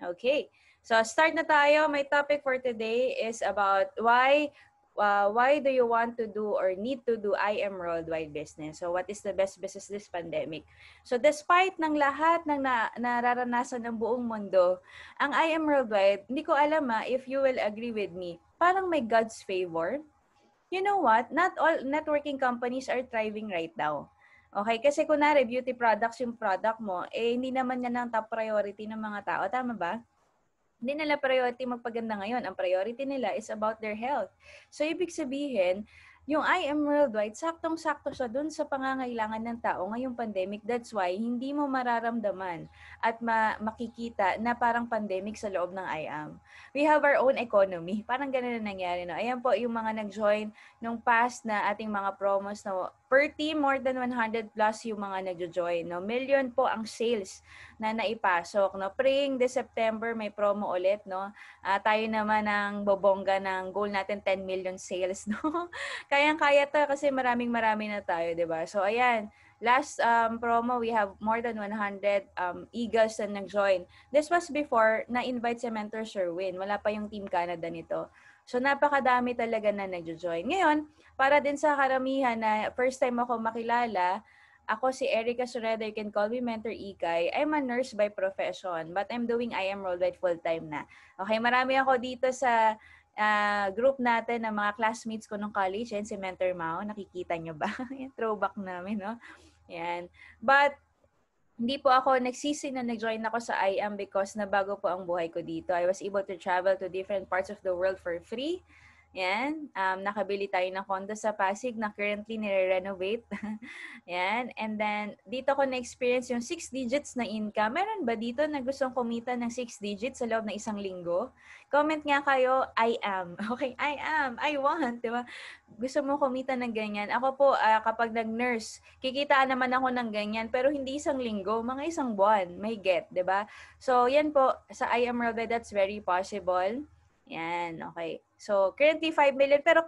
Okay. So start na tayo. My topic for today is about why do you want to do or need to do IM Worldwide business? So what is the best business this pandemic? So despite ng lahat ng nararanasan ng buong mundo, ang IM Worldwide, hindi ko alam if you will agree with me, parang may God's favor. You know what? Not all networking companies are thriving right now. Okay, kasi kunwari beauty products yung product mo, hindi naman yan ang top priority ng mga tao. Tama ba? Hindi nila priority magpaganda ngayon. Ang priority nila is about their health. So, ibig sabihin, yung IM Worldwide, saktong-sakto siya dun sa pangangailangan ng tao ngayong pandemic. That's why, hindi mo mararamdaman at makikita na parang pandemic sa loob ng IM. We have our own economy. Parang ganun na nangyari. No? Ayan po yung mga nag-join nung past na ating mga promos. No? Per team, more than 100 plus yung mga nag-join. No? Million po ang sales na naipasok. No? Praying this September, may promo ulit. No? Tayo naman ang bobongga ng goal natin, 10 million sales. No? Kayang-kaya to kasi marami na tayo, 'di ba? So ayan, last promo we have more than 100 Eagles na nag-join. This was before na-invite si Mentor Sherwin. Wala pa yung Team Canada nito. So napakadami talaga na nag-join. Ngayon, para din sa karamihan na first time ako makilala, ako si Erica Sureda, you can call me Mentor Ikay. I'm a nurse by profession, but I'm doing IM Worldwide full-time na. Okay, marami ako dito sa group natin ng mga classmates ko nung college. Yan si Mentor Mao. Nakikita nyo ba? Yung throwback namin, no? Yan. But, hindi po ako nagsisi na nag-join ako sa IM because nabago po ang buhay ko dito. I was able to travel to different parts of the world for free. Yan. Nakabili tayo ng condo sa Pasig na currently nire-renovate. Yan. And then, dito ko na-experience yung 6 digits na income. Meron ba dito na gustong kumita ng 6 digits sa loob ng isang linggo? Comment nga kayo, I am. Okay, I am. I want. Diba? Gusto mo kumita ng ganyan. Ako po, kapag nag-nurse, kikitaan naman ako ng ganyan. Pero hindi isang linggo, mga isang buwan. May get. Diba? So, yan po. Sa I am Realby, that's very possible. Yan, okay. So, currently 5 million, pero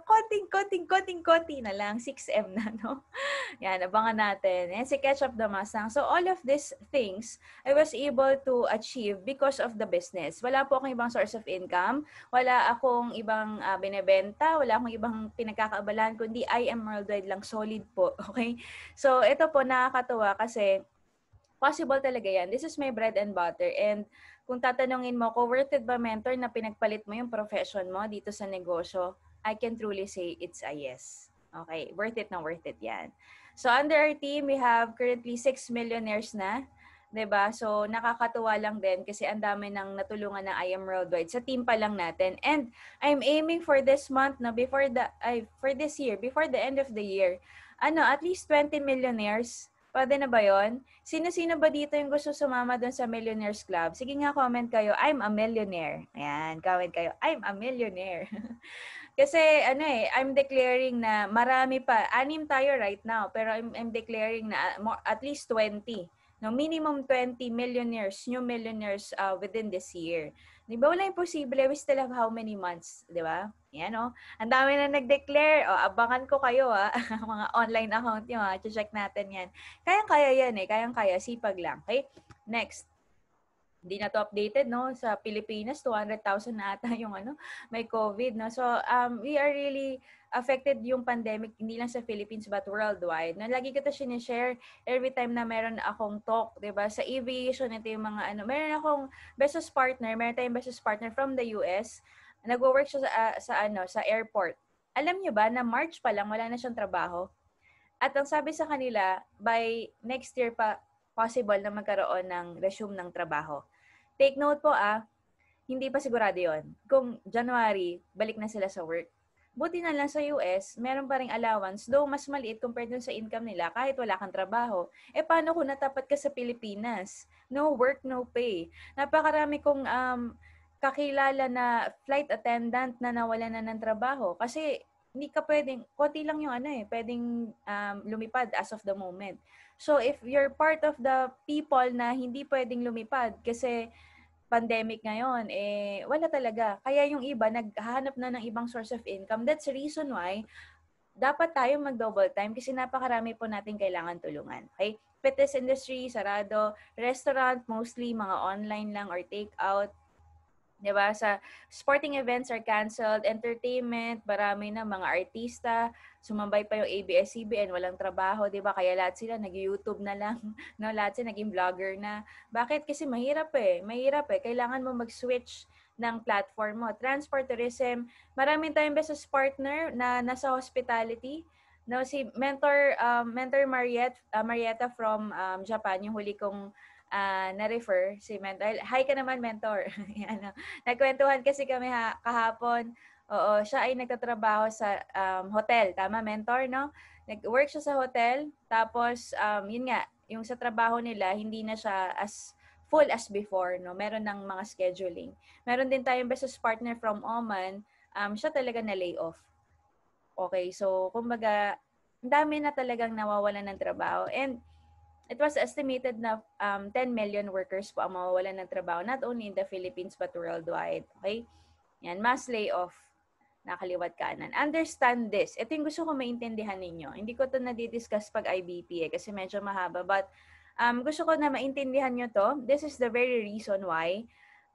konti na lang, 6M na, no? Yan, abangan natin. Yan, si Ketchup Damasang. So, all of these things, I was able to achieve because of the business. Wala po akong ibang source of income, wala akong ibang binebenta, wala akong ibang pinagkakaabalahan, kundi I am worldwide lang, solid po, okay? So, ito po, nakakatuwa kasi possible talaga yan. This is my bread and butter. And kung tatanungin mo ko, worth it ba mentor na pinagpalit mo yung profession mo dito sa negosyo? I can truly say it's a yes. Okay, worth it na worth it yan. So under our team, we have currently 6 millionaires na. 'Di ba? So nakakatuwa lang din kasi ang dami nang natulungan ng I Am Worldwide sa team pa lang natin. And I'm aiming for this month na for this year, before the end of the year. At least 20 millionaires. Pwede na ba yon? Sino-sino ba dito yung gusto sumama doon sa Millionaires Club? Sige nga, comment kayo, I'm a millionaire. Ayan, comment kayo, I'm a millionaire. Kasi I'm declaring na marami pa. 6 tayo right now, pero I'm declaring na at least 20. No, minimum 20 millionaires, new millionaires within this year. Di ba wala imposible? We still have how many months, di ba? Yan, no? Ang dami na nag-declare. Abangan ko kayo, mga online account nyo, check natin yan. Kayang-kaya yan, Kayang-kaya, sipag lang. Okay? Next. Hindi na to updated, no? Sa Pilipinas, 200,000 na ata yung may COVID, no? So, we are really affected yung pandemic, hindi lang sa Philippines, but worldwide. No? Lagi ko ito sinishare every time na meron akong talk, diba? Sa aviation, ito yung mga meron akong meron tayong business partner from the US. Nag-work siya sa airport. Alam niyo ba na March pa lang, wala na siyang trabaho? At ang sabi sa kanila, by next year pa, possible na magkaroon ng resume ng trabaho. Take note po hindi pa sigurado yon. Kung January, balik na sila sa work. Buti na lang sa US, meron pa ring allowance, though mas maliit compared dun sa income nila kahit wala kang trabaho. Paano kung natapat ka sa Pilipinas? No work, no pay. Napakarami kong kakilala na flight attendant na nawalan na ng trabaho kasi hindi ka pwedeng, konti lang yung pwedeng lumipad as of the moment. So if you're part of the people na hindi pwedeng lumipad kasi pandemic ngayon, wala talaga. Kaya yung iba, naghahanap na ng ibang source of income. That's the reason why dapat tayo mag-double time kasi napakarami po natin kailangan tulungan. Okay? Fitness industry, sarado. Restaurant, mostly mga online lang or take out. 'Di ba? Sa sporting events are canceled, entertainment, marami na mga artista, sumambay pa yung ABS-CBN, walang trabaho, 'di ba? Kaya lahat sila nag-YouTube na lang, no? Lahat sila naging vlogger na. Bakit? Kasi mahirap eh. Mahirap eh. Kailangan mo mag-switch ng platform mo. Transport, tourism, maraming tayong business partner na nasa hospitality. No, si Mentor Marietta from Japan, yung huli kong na-refer si Mentor. Hi ka naman, Mentor. Ano, nagkwentuhan kasi kami kahapon. Oo, siya ay nagtatrabaho sa hotel. Tama, Mentor, no? Nag-work siya sa hotel. Tapos, yun nga, yung sa trabaho nila, hindi na siya as full as before, no? Meron ng mga scheduling. Meron din tayong business partner from Oman. Siya talaga na lay off. Okay, so kumbaga, ang dami na talagang nawawalan ng trabaho. And it was estimated na 10 million workers po ang mawawalan ng trabaho, not only in the Philippines but worldwide. Okay? Yan, mass layoff na kaliwat kanan. Understand this. Ito yung gusto ko maintindihan ninyo. Hindi ko ito nadidiscuss pag IBP kasi medyo mahaba. But gusto ko na maintindihan nyo to. This is the very reason why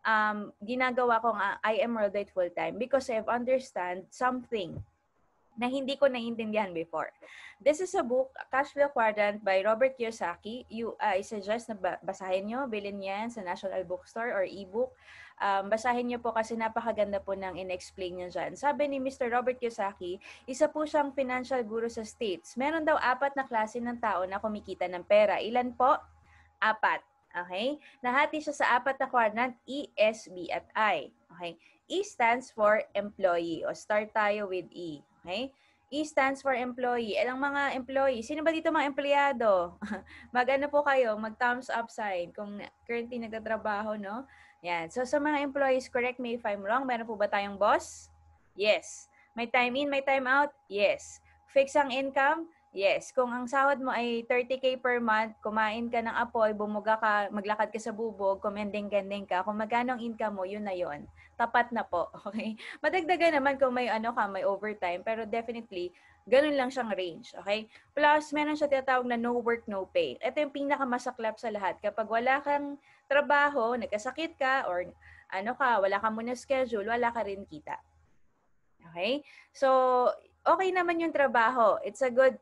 ginagawa kong I am Worldwide Full-Time because I have understand something na hindi ko naiintindihan before. This is a book, Cash Flow Quadrant by Robert Kiyosaki. I suggest na basahin nyo, bilhin yan sa National Bookstore or e-book. Basahin nyo po kasi napakaganda po ng in-explain niya dyan. Sabi ni Mr. Robert Kiyosaki, isa po siyang financial guru sa States. Meron daw 4 na klase ng tao na kumikita ng pera. Ilan po? 4. Okay? Nahati siya sa 4 na quadrant, E, S, B, at I. Okay? E stands for employee. O start tayo with E. Okay? E stands for employee. Ang mga employee, sino ba dito mga empleyado? Mag-ano po kayo, mag-thumbs up sign kung currently nagtatrabaho, no? Yan. So, sa mga employees, correct me if I'm wrong, meron po ba tayong boss? Yes. May time in, may time out? Yes. Fix ang income? Yes. Kung ang sahod mo ay 30K per month, kumain ka ng apoy, bumuga ka, maglakad ka sa bubog, kumending-gending ka, kung magkano ang income mo, yun na yun. Tapat na po. Okay? Madagdagan naman kung may may overtime, pero definitely, ganun lang siyang range. Okay? Plus, meron siya tinatawag na no work, no pay. Ito yung pinakamasaklap sa lahat. Kapag wala kang trabaho, nagkasakit ka, or wala ka muna schedule, wala ka rin kita. Okay? So, okay naman yung trabaho. It's a good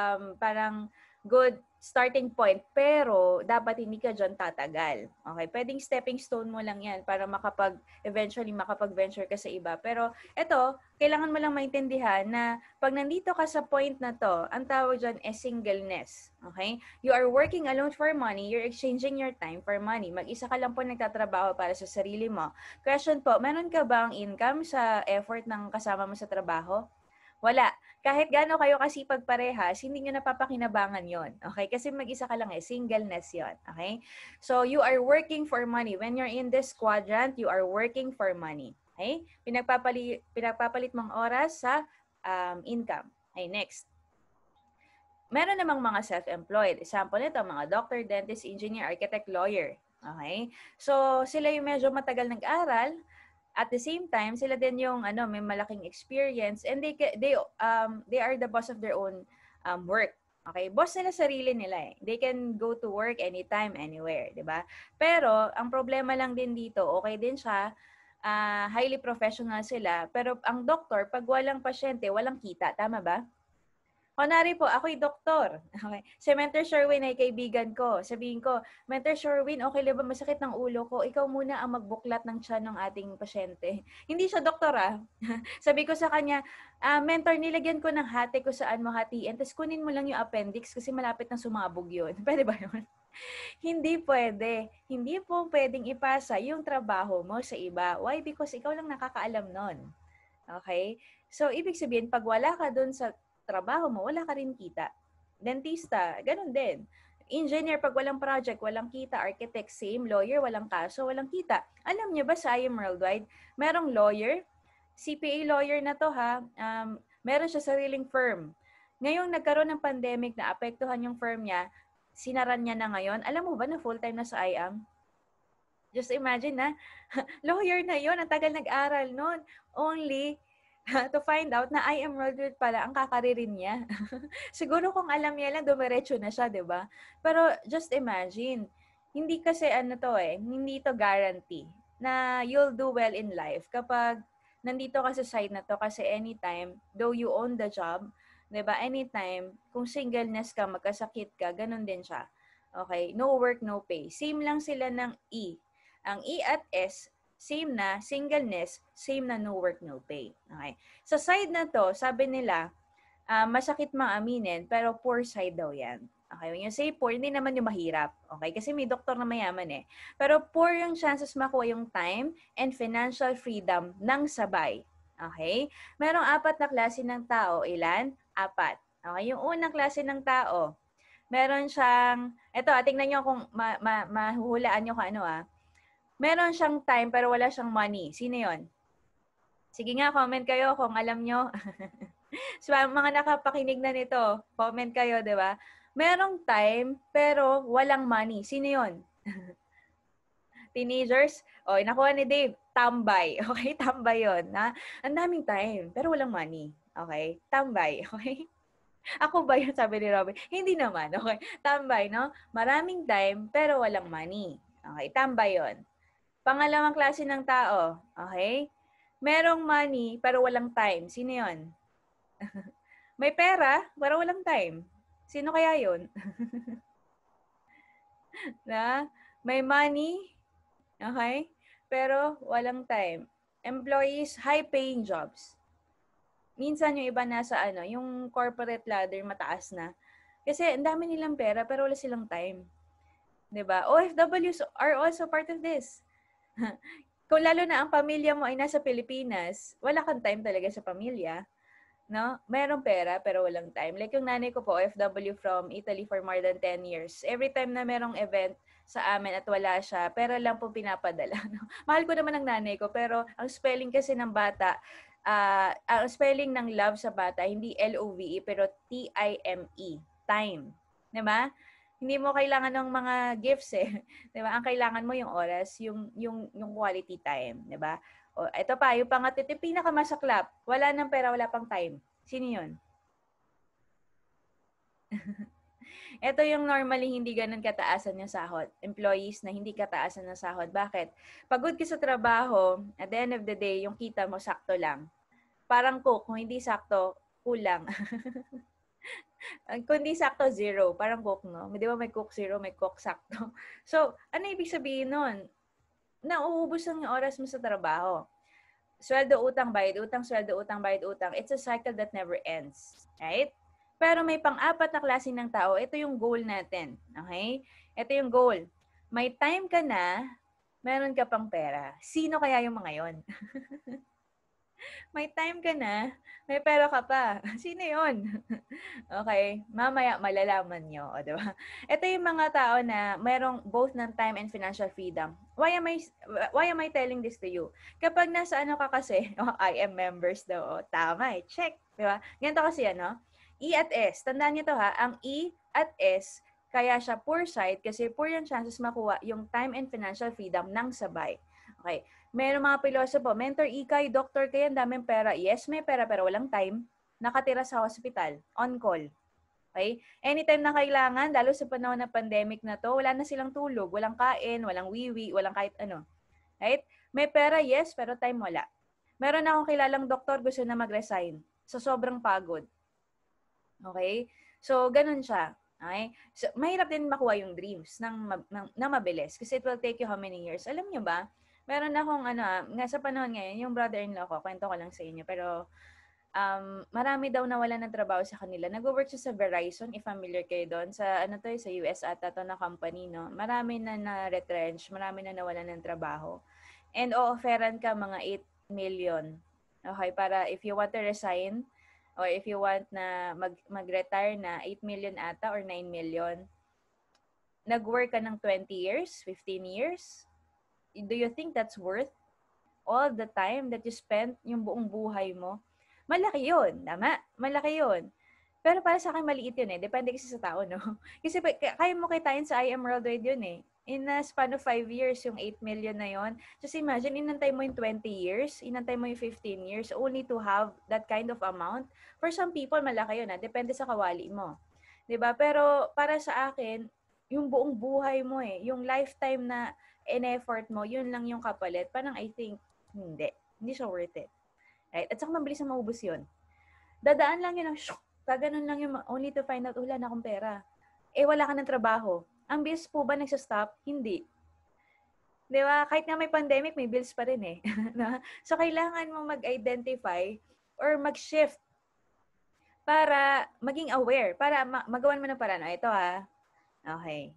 parang good starting point, pero dapat hindi ka dyan tatagal. Okay? Pwedeng stepping stone mo lang yan para eventually makapag-venture ka sa iba. Pero ito, kailangan mo lang maintindihan na pag nandito ka sa point na to, ang tawag dyan is singleness. Okay? You are working alone for money, you're exchanging your time for money. Mag-isa ka lang po nagtatrabaho para sa sarili mo. Question po, meron ka bang income sa effort ng kasama mo sa trabaho? Wala. Kahit gaano kayo kasipag parehas, hindi nyo napapakinabangan yon. Okay? Kasi mag-isa ka lang singleness yon. Okay? So, you are working for money. When you're in this quadrant, you are working for money. Okay? Pinagpapalit mong oras sa income. Okay, next. Meron namang mga self-employed. Example nito, mga doctor, dentist, engineer, architect, lawyer. Okay? So, sila yung medyo matagal nag-aral. At the same time, sila din yung may malaking experience and they are the boss of their own work. Okay, boss nila sarili nila eh. They can go to work anytime, anywhere, 'di ba? Pero ang problema lang din dito, okay din siya, highly professional sila, pero ang doktor pag walang pasyente, walang kita, tama ba? Kunwari po, ako'y doktor. Okay. Si Mentor Sherwin ay kaibigan ko. Sabihin ko, Mentor Sherwin, okay lang ba masakit ng ulo ko? Ikaw muna ang magbuklat ng tiyan ng ating pasyente. Hindi siya doktor Sabi ko sa kanya, Mentor, nilagyan ko ng hati ko saan mo hatiin. Tapos kunin mo lang yung appendix kasi malapit na sumabog yun. Pwede ba yun? Hindi pwede. Hindi po pwedeng ipasa yung trabaho mo sa iba. Why? Because ikaw lang nakakaalam nun. Okay? So, ibig sabihin, pag wala ka dun sa trabaho mo, wala ka rin kita. Dentista, ganun din. Engineer, pag walang project, walang kita. Architect, same. Lawyer, walang kaso, walang kita. Alam niyo ba sa I Am Worldwide, merong lawyer, CPA lawyer na to meron siya sariling firm. Ngayong nagkaroon ng pandemic na apektuhan yung firm niya, sinaran niya na ngayon. Alam mo ba na full-time na sa I Am? Just imagine na, lawyer na yon, ang tagal nag-aral noon. Only to find out na I Am Worldwide pala ang kakaririn niya. Siguro kung alam niya lang, dumiretso na siya, di ba? Pero just imagine, hindi kasi hindi to guarantee. na you'll do well in life kapag nandito ka sa side na to kasi anytime, though you own the job, 'di ba? Anytime, kung singleness ka, magkasakit ka, ganun din siya. Okay? No work, no pay. Same lang sila ng E. Ang E at S, same na singleness, same na no work, no pay. Okay? Sa side na to, sabi nila, masakit mang aminin, pero poor side daw yan. Okay, when you say poor, hindi naman yung mahirap. Okay, kasi may doktor na mayaman eh. Pero poor yung chances makuha yung time and financial freedom ng sabay. Okay? Merong apat na klase ng tao. Ilan? Apat. Okay, yung unang klase ng tao, meron siyang, eto, tingnan nyo kung mahuhulaan nyo kung ano Meron siyang time pero wala siyang money. Sino yon? Sige nga, comment kayo kung alam nyo. So, mga nakapakinig na nito, comment kayo, di ba? Merong time, pero walang money. Sino yun? Teenagers? O, nakuha ni Dave, tambay. Okay, tambay yun. Ang daming time, pero walang money. Okay, tambay. Okay? Ako ba yun, sabi ni Robin? Hindi naman. Okay, tambay, no? Maraming time, pero walang money. Okay, tambay yun. Pangalawang klase ng tao. Okay? Merong money, pero walang time. Sino yun? May pera, pero walang time. Sino kaya yun? Na? May money, okay? Pero walang time. Employees, high-paying jobs. Minsan yung iba nasa yung corporate ladder mataas na. Kasi ang dami nilang pera pero wala silang time. 'Di ba? OFWs are also part of this. Kung lalo na ang pamilya mo ay nasa Pilipinas, wala kang time talaga sa pamilya. No? Merong pera pero walang time. Like yung nanay ko po, OFW from Italy for more than 10 years. Every time na merong event sa amin at wala siya, pera lang po pinapadala. No? Mahal ko naman ang nanay ko, pero ang spelling kasi ng bata, ang spelling ng love sa bata, hindi L-O-V-E, pero T-I-M-E. Time. Diba? Hindi mo kailangan ng mga gifts eh. 'Di ba? Ang kailangan mo yung oras, yung quality time, 'di ba? O, ito pa, yung pangatlo, yung pinakamasaklap. Wala ng pera, wala pang time. Sino yun? Ito yung normally hindi ganun kataasan yung sahod. Employees na hindi kataasan ng sahod. Bakit? Pagod ka sa trabaho, at the end of the day, yung kita mo sakto lang. Parang cook, kung hindi sakto, kulang. Kung hindi sakto, zero. Parang cook, no? Di ba may cook zero, may cook sakto. So, ano ibig sabihin nun? Nauubos ang oras mo sa trabaho. Sweldo, utang, bayad, utang, sweldo, utang, bayad, utang. It's a cycle that never ends. Right? Pero may pang-apat na klase ng tao. Ito yung goal natin. Okay? Ito yung goal. May time ka na, meron ka pang pera. Sino kaya yung mga yon? May time ka na, may pera ka pa. Sino yon? Okay, mamaya malalaman nyo. O, diba? Ito yung mga tao na merong both ng time and financial freedom. Why am I telling this to you? Kapag nasa ano ka kasi, I am members daw. Tama eh, check. Diba? Ganito kasi E at S. Tandaan nyo to ha, ang E at S, kaya siya poor side kasi poor yung chances makuha yung time and financial freedom ng sabay. Okay. Meron mga pilosopo, mentor, ikay, doctor kayo, daming pera. Yes, may pera pero walang time. Nakatira sa hospital, on call. Okay? Anytime na kailangan, lalo sa panahon ng pandemic na to, wala na silang tulog, walang kain, walang wiwi, walang kahit ano. Right? May pera, yes, pero time wala. Meron akong kilalang doktor gusto na mag-resign sa sobrang pagod. Okay? So, ganun siya. Okay? So, mahirap din makuha yung dreams ng mabilis kasi it will take you how many years. Alam nyo ba, meron akong nga sa panahon ngayon, yung brother-in-law ko, kwento ko lang sa inyo, pero marami daw nawalan ng trabaho sa kanila. Nag-work siya sa Verizon, if familiar kayo doon. Sa sa US ata to na company, no? Marami na na-retrench, marami na nawalan ng trabaho. And offeran ka mga 8 million. Okay, para if you want to resign, or if you want na mag-retire na 8 million ata or 9 million, nag-work ka ng 20 years, 15 years, do you think that's worth all the time that you spent yung buong buhay mo? Malaki yun. Tama? Malaki yun. Pero para sa akin, maliit yun eh. Depende kasi sa tao, no? Kasi kaya mo kitain sa I Am Worldwide yun eh. In a span of 5 years, yung 8 million na yun. Just imagine, inantay mo yung 20 years, inantay mo yung 15 years, only to have that kind of amount. For some people, malaki yun. Depende sa kawali mo. 'Di ba? Pero para sa akin, yung buong buhay mo eh, yung lifetime na in-effort mo, yun lang yung kapalit. Parang I think, hindi siya worth it. Right? At saka mabilis na maubos yun. Dadaan lang yun ng kaganon lang yun, only to find out, wala na akong pera. Wala ka ng trabaho. Ang bills po ba nagsastop? Hindi. Di ba? Kahit nga may pandemic, may bills pa rin eh. So, kailangan mo mag-identify or mag-shift para maging aware, para magawan mo ng paraan. Ito ha. Okay.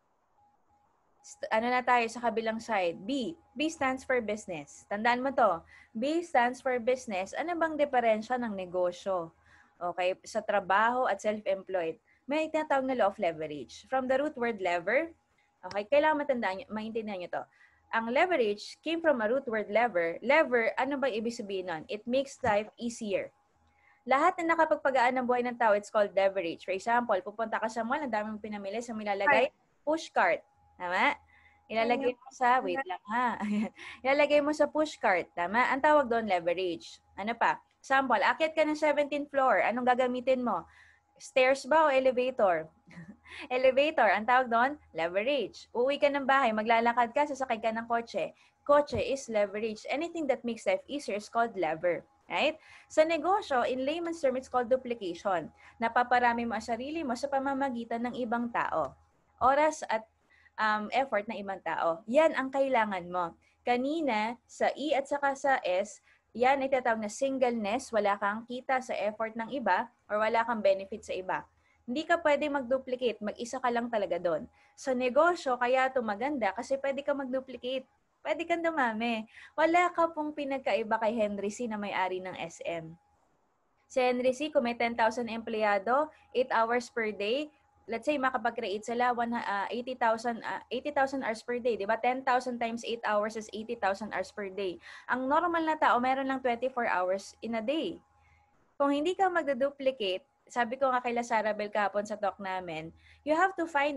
Ano na tayo sa kabilang side? B. B stands for business. Tandaan mo to. B stands for business. Ano bang diferensya ng negosyo? Okay, sa trabaho at self-employed. May tinatawag na law of leverage. From the root word lever, okay, kailangan maintindihan nyo to. Ang leverage came from a root word lever. Lever, ano ba ibig sabihin nun? It makes life easier. Lahat na nakapagpagaan ng buhay ng tao, it's called leverage. For example, pupunta ka sa mall, ang daming pinamili, sa milalagay, push cart. Tama? Ilalagay mo sa, wait lang ha. Ilalagay mo sa push cart. Tama? Ang tawag doon, leverage. Ano pa? Example, akyat ka ng 17th floor. Anong gagamitin mo? Stairs ba o elevator? Elevator. Ang tawag doon, leverage. Uuwi ka ng bahay, maglalakad ka, sasakay ka ng kotse. Kotse is leverage. Anything that makes life easier is called lever. Right? Sa negosyo, in layman's term, it's called duplication. Napaparami mo ang sarili mo sa pamamagitan ng ibang tao. Oras at effort ng ibang tao. Yan ang kailangan mo. Kanina, sa E at saka sa S, yan ay tinatawag na singleness, wala kang kita sa effort ng iba or wala kang benefit sa iba. Hindi ka pwede mag-duplicate, mag-isa ka lang talaga doon. Sa negosyo, kaya ito maganda kasi pwede ka mag-duplicate. Pwede kang dumami. Wala ka pong pinagkaiba kay Henry C. na may-ari ng SM. Si Henry C., kung may 10,000 empleyado, 8 hours per day, let's say makapag-create sila 80,000 hours per day, di ba? 10,000 times 8 hours is 80,000 hours per day. Ang normal na tao, meron lang 24 hours in a day. Kung hindi ka magduduplicate, sabi ko nga kay Sarah Bell kahapon sa talk namin, you have to find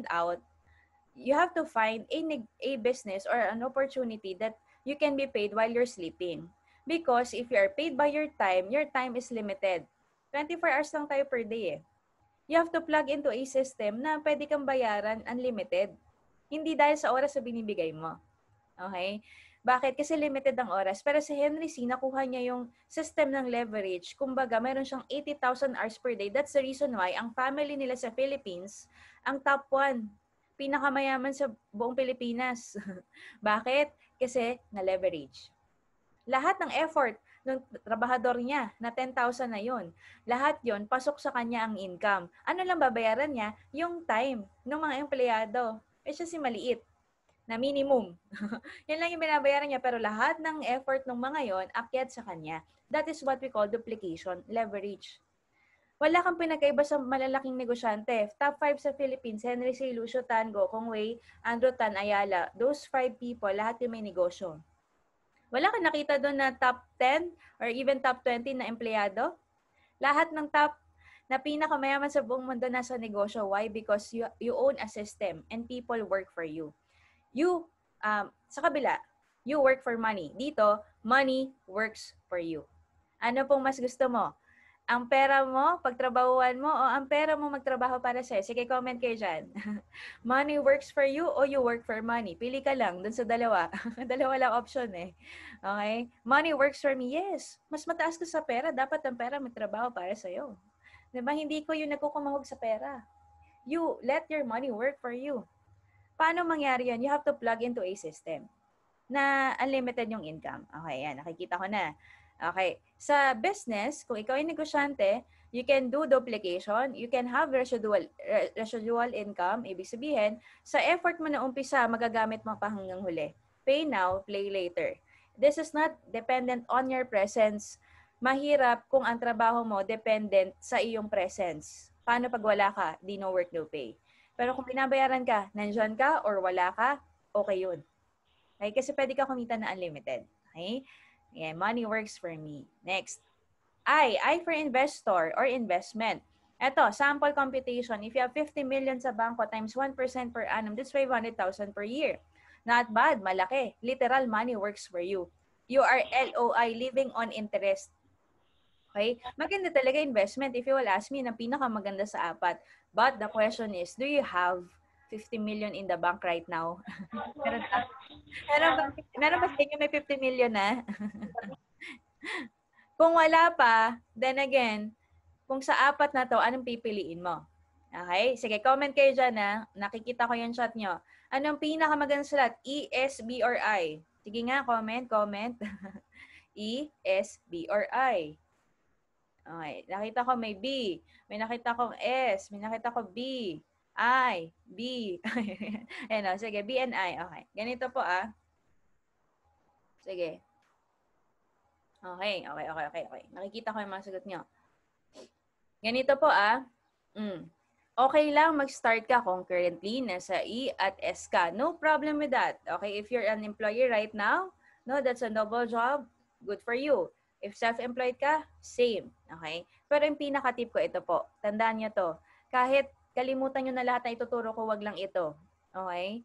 a business or an opportunity that you can be paid while you're sleeping. Because if you are paid by your time is limited. 24 hours lang tayo per day eh. You have to plug into a system na pwede kang bayaran unlimited. Hindi dahil sa oras na binibigay mo. Okay? Bakit? Kasi limited ang oras. Pero si Henry C., nakuha niya yung system ng leverage. Kumbaga, mayroon siyang 80,000 hours per day. That's the reason why ang family nila sa Philippines, ang top 1, pinakamayaman sa buong Pilipinas. Bakit? Kasi na-leverage. Lahat ng effort ng trabahador niya na 10,000 na yun, lahat yon pasok sa kanya ang income. Ano lang babayaran niya? Yung time ng mga empleyado. Siya si maliit na minimum. Yan lang yung binabayaran niya, pero lahat ng effort ng mga yon akyat sa kanya. That is what we call duplication, leverage. Wala kang pinagkaiba sa malalaking negosyante. Top 5 sa Philippines, Henry C. Lucio Tan, Go Kong Wei, Andrew Tan Ayala. Those 5 people, lahat yung may negosyo. Wala kang nakita doon na top 10 or even top 20 na empleyado? Lahat ng top na pinakamayaman sa buong mundo nasa negosyo. Why? Because you own a system and people work for you. Sa kabila, you work for money. Dito, money works for you. Ano pong mas gusto mo? Ang pera mo, pagtrabahuan mo, o ang pera mo magtrabaho para sa'yo? Sige, comment kayo dyan. Money works for you o you work for money? Pili ka lang dun sa dalawa. Dalawa lang option eh. Okay? Money works for me. Yes. Mas mataas ka sa pera. Dapat ang pera magtrabaho para sa'yo. Diba? Hindi ko yung nagkukumahog sa pera. You let your money work for you. Paano mangyari yan? You have to plug into a system na unlimited yung income. Okay, yan. Nakikita ko na. Okay. Sa business, kung ikaw ay negosyante, you can do duplication, you can have residual income. Ibig sabihin, sa effort mo na umpisa, magagamit mo pa hanggang huli. Pay now, play later. This is not dependent on your presence. Mahirap kung ang trabaho mo dependent sa iyong presence. Paano pag wala ka? Di no work, no pay. Pero kung binabayaran ka, nandyan ka or wala ka, okay yun. Okay? Kasi pwede ka kumita na unlimited. Okay? Yeah, money works for me. Next. I for investor or investment. Ito, sample computation. If you have 50 million sa bangko times 1% per annum, that's 500,000 per year. Not bad, malaki. Literal money works for you. You are LOI, living on interest. Okay? Maganda talaga investment. If you will ask me, na pinakamaganda sa apat. But the question is, do you have 50 million in the bank right now? Meron ba? Meron ba sa inyo may 50 million na? Kung wala pa, then again, kung sa apat na to, anong pipiliin mo? Okay? Sige, comment kayo dyan na. Nakikita ko yung chat nyo. Anong pinakamagandang sulat? E, S, B, or I? Sige nga, comment. E, S, B, or I? Okay. Nakita ko may B. May nakita kong S. May nakita ko B. I. B. Ayan o. Sige, B and I. Okay. Ganito po Sige. Okay. Nakikita ko yung mga sagot nyo. Ganito po Okay lang mag-start ka kung currently nasa E at S ka. No problem with that. Okay, if you're an employee right now, no, that's a noble job. Good for you. If self-employed ka, same. Okay? Pero yung pinaka-tip ko ito po. Tandaan nyo to. Kahit kalimutan nyo na lahat na ituturo ko, wag lang ito. Okay?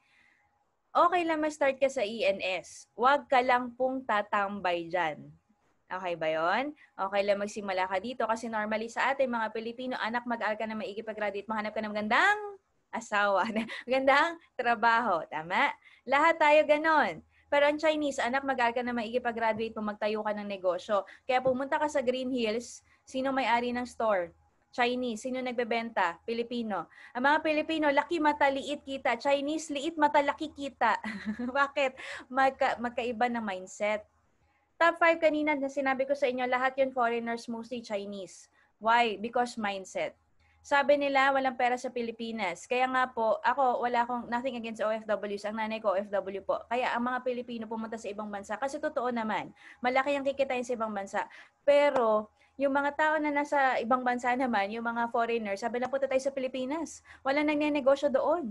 Okay lang mag-start ka sa E and S. Wag ka lang pong tatambay dyan. Okay ba yun? Okay lang magsimula ka dito kasi normally sa atin mga Pilipino, anak mag-aral ka na maigi pag-graduate, mahanap ka ng magandang asawa, magandang trabaho. Tama? Lahat tayo ganon. Pero ang Chinese, anak mag-aral ka na maigi pag-graduate, magtayo ka ng negosyo. Kaya pumunta ka sa Green Hills, sino may-ari ng store? Chinese. Sino nagbebenta? Pilipino. Ang mga Pilipino, laki mata, liit kita. Chinese, liit mata, laki kita. Bakit? Magkaiba ng mindset. Top 5 kanina na sinabi ko sa inyo, lahat yun foreigners, mostly Chinese. Why? Because mindset. Sabi nila, walang pera sa Pilipinas. Kaya nga po, ako, wala akong nothing against OFWs. Ang nanay ko, OFW po. Kaya ang mga Pilipino pumunta sa ibang bansa. Kasi totoo naman, malaki ang kikitain sa ibang bansa. Pero, yung mga tao na nasa ibang bansa naman, yung mga foreigners, sabi na punta tayo sa Pilipinas. Walang nagnenegosyo doon.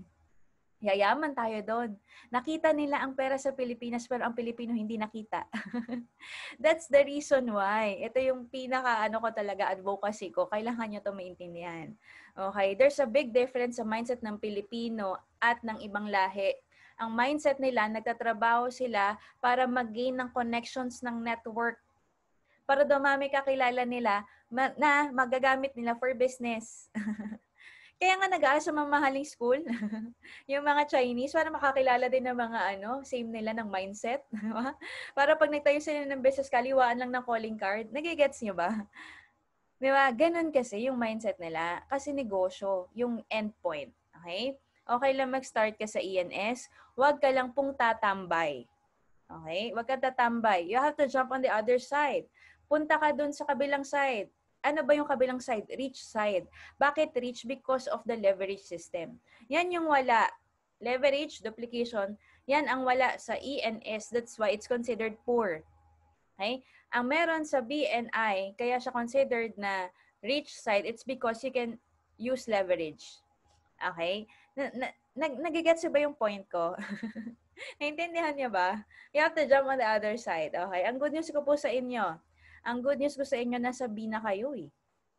Yayaman tayo doon. Nakita nila ang pera sa Pilipinas pero ang Pilipino hindi nakita. That's the reason why. Ito yung ko talaga, advocacy ko. Kailangan nyo ito maintindihan. Okay? There's a big difference sa mindset ng Pilipino at ng ibang lahi. Ang mindset nila, nagtatrabaho sila para mag-gain ng connections ng network. Para dumami kakilala nila na magagamit nila for business. Kaya nga nag-aaral sa mamahaling school, yung mga Chinese, para makakilala din ng mga same nila ng mindset. Para pag nagtayo sila ng business, kaliwaan lang ng calling card. Nagigets nyo ba? Di ba? Ganun kasi yung mindset nila. Kasi negosyo, yung endpoint. Okay? Okay lang mag-start ka sa ENS. Huwag ka lang pong tatambay. Okay? Huwag ka tatambay. You have to jump on the other side. Punta ka dun sa kabilang side. Ano ba yung kabilang side? Rich side. Bakit rich? Because of the leverage system. Yan yung wala. Leverage, duplication, yan ang wala sa E and S. That's why it's considered poor. Okay? Ang meron sa B and I, kaya siya considered na rich side, it's because you can use leverage. Okay? Nagigets ba yung point ko? Naintindihan niyo ba? You have to jump on the other side. Okay? Ang good news ko po sa inyo, nasa B na kayo eh.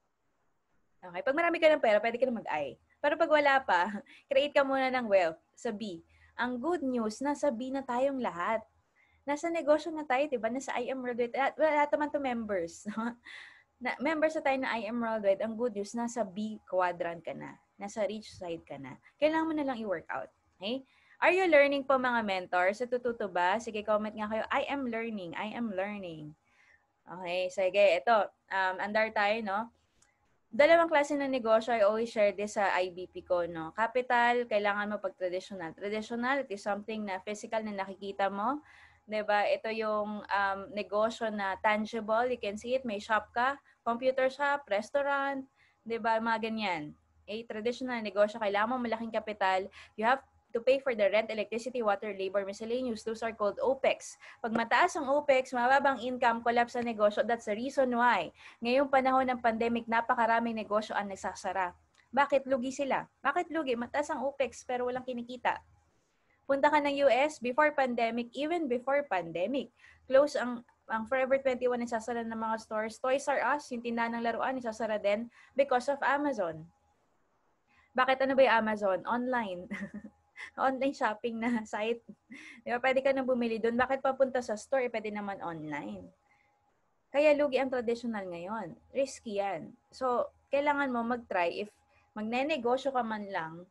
Okay? Pag marami ka ng pera, pwede ka na mag-I. Pero pag wala pa, create ka muna ng wealth sa B. Ang good news, nasa B na tayong lahat. Nasa negosyo na tayo, diba? Nasa I Am Worldwide. Lahat naman to members. Members na tayo na I Am Worldwide. Ang good news, nasa B quadrant ka na. Nasa rich side ka na. Kailangan mo na lang i-workout. Okay? Are you learning po mga mentors? Natututo ba? Sige, comment nga kayo. I am learning. I am learning. Okay, sige. Ito, andar tayo, no? Dalawang klase ng negosyo, I always share this sa IBP ko, no? Capital, kailangan mo pag traditional. Traditional, it is something na physical na nakikita mo. Diba? Ito yung negosyo na tangible. You can see it. May shop ka, computer shop, restaurant, diba? Mga ganyan. Traditional negosyo, kailangan mo malaking kapital. You have to pay for the rent, electricity, water, labor, miscellaneous. Those are called OPEX. Pag mataas ang OPEX, mababang income, collapse sa negosyo. That's the reason why. Ngayong panahon ng pandemic, napakaraming negosyo ang nagsasara. Bakit lugi sila? Bakit lugi? Mataas ang OPEX pero walang kinikita. Punta ka ng US, before pandemic, even before pandemic, close ang Forever 21 isasara ng mga stores. Toys R Us, yung tindahan ng laruan, isasara din because of Amazon. Bakit ano ba yung Amazon? Online. Online shopping na site. Di ba? Pwede ka nang bumili doon. Bakit papunta sa store? Pwede naman online. Kaya lugi ang traditional ngayon. Risky yan. So, kailangan mo mag-try if magne-negosyo ka man lang,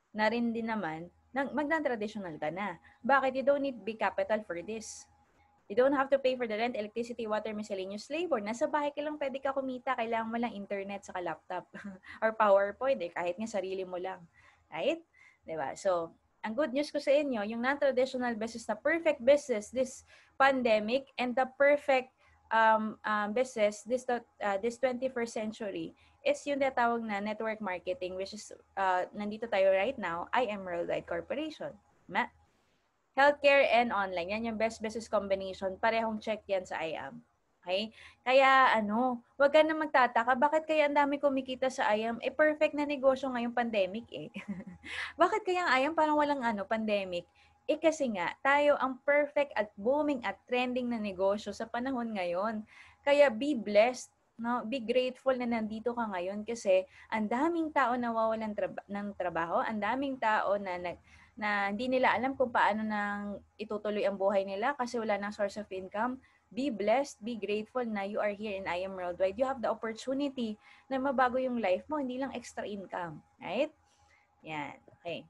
na rin din naman, magna-traditional ka na. Bakit? You don't need big capital for this. You don't have to pay for the rent, electricity, water, miscellaneous labor. Nasa bahay ka lang pwede ka kumita. Kailangan mo lang internet saka laptop. Or PowerPoint kahit nga sarili mo lang. Right? Diba? So, ang good news ko sa inyo, yung non-traditional business na perfect business this pandemic and the perfect business this 21st century is yung natawag na network marketing, which is nandito tayo right now, IM Worldwide Corporation. Healthcare and online. Yan yung best business combination. Parehong check yan sa IAM. Okay? Kaya wag ka na magtataka. Bakit kaya ang dami kumikita sa IAM? Perfect na negosyo ngayong pandemic Bakit kaya ang IAM parang walang pandemic? Kasi nga, tayo ang perfect at booming at trending na negosyo sa panahon ngayon. Kaya be blessed. No, be grateful na nandito ka ngayon kasi ang daming tao nawawalan ng trabaho, ang daming tao na hindi nila alam kung paano nang itutuloy ang buhay nila kasi wala nang source of income. Be blessed, be grateful na you are here in IM Worldwide. You have the opportunity na mabago yung life mo, hindi lang extra income. Right? Yan. Okay.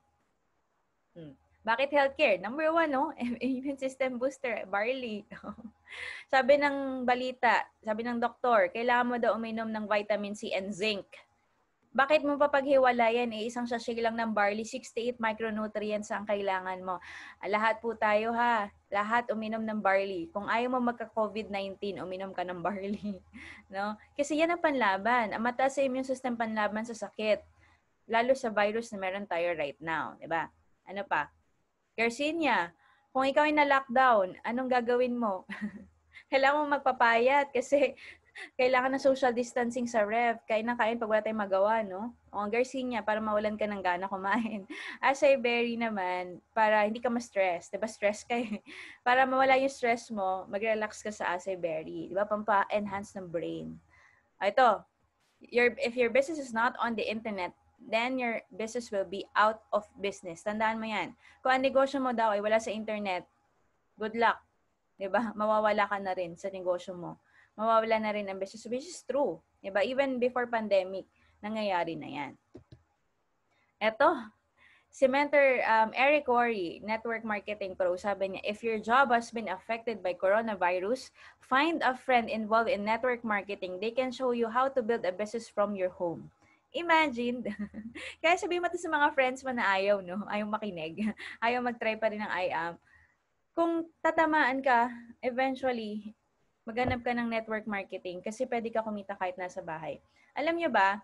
Bakit healthcare? Number 1, immune system booster, barley. Sabi ng balita, sabi ng doktor, kailangan mo daw uminom ng vitamin C and zinc. Bakit mo papaghiwalayan? Isang sachet lang ng barley, 68 micronutrients ang kailangan mo. Lahat po tayo lahat uminom ng barley. Kung ayaw mo magka-COVID-19, uminom ka ng barley. No? Kasi yan ang panlaban. Ang mataas sa immune system panlaban sa sakit. Lalo sa virus na meron tayo right now. Diba? Ano pa? Garcinia, kung ikaw ay na-lockdown, anong gagawin mo? Kailangan mo magpapayat kasi kailangan ng social distancing sa ref. Kain ng kain pag wala tayong magawa, no? O, Garcinia, para mawalan ka ng gana kumain. Acai berry naman, para hindi ka ma-stress. Diba, stress ka Para mawala yung stress mo, mag-relax ka sa acai berry. Diba, pampa-enhance ng brain. Ito, if your business is not on the internet, then your business will be out of business. Tandaan mo yan. Kung ang negosyo mo daw ay wala sa internet, good luck. Diba? Mawawala ka na rin sa negosyo mo. Mawawala na rin ang business, which is true. Diba? Even before pandemic, nangyayari na yan. Eto, si Mentor Eric Worre, Network Marketing Pro, sabi niya, if your job has been affected by coronavirus, find a friend involved in network marketing. They can show you how to build a business from your home. Imagine. Kaya sabihin mo ito sa mga friends mo na ayaw, no? Ayaw makinig. Ayaw mag-try pa rin ng IAM. Kung tatamaan ka, eventually, maghanap ka ng network marketing kasi pwede ka kumita kahit nasa bahay. Alam niyo ba,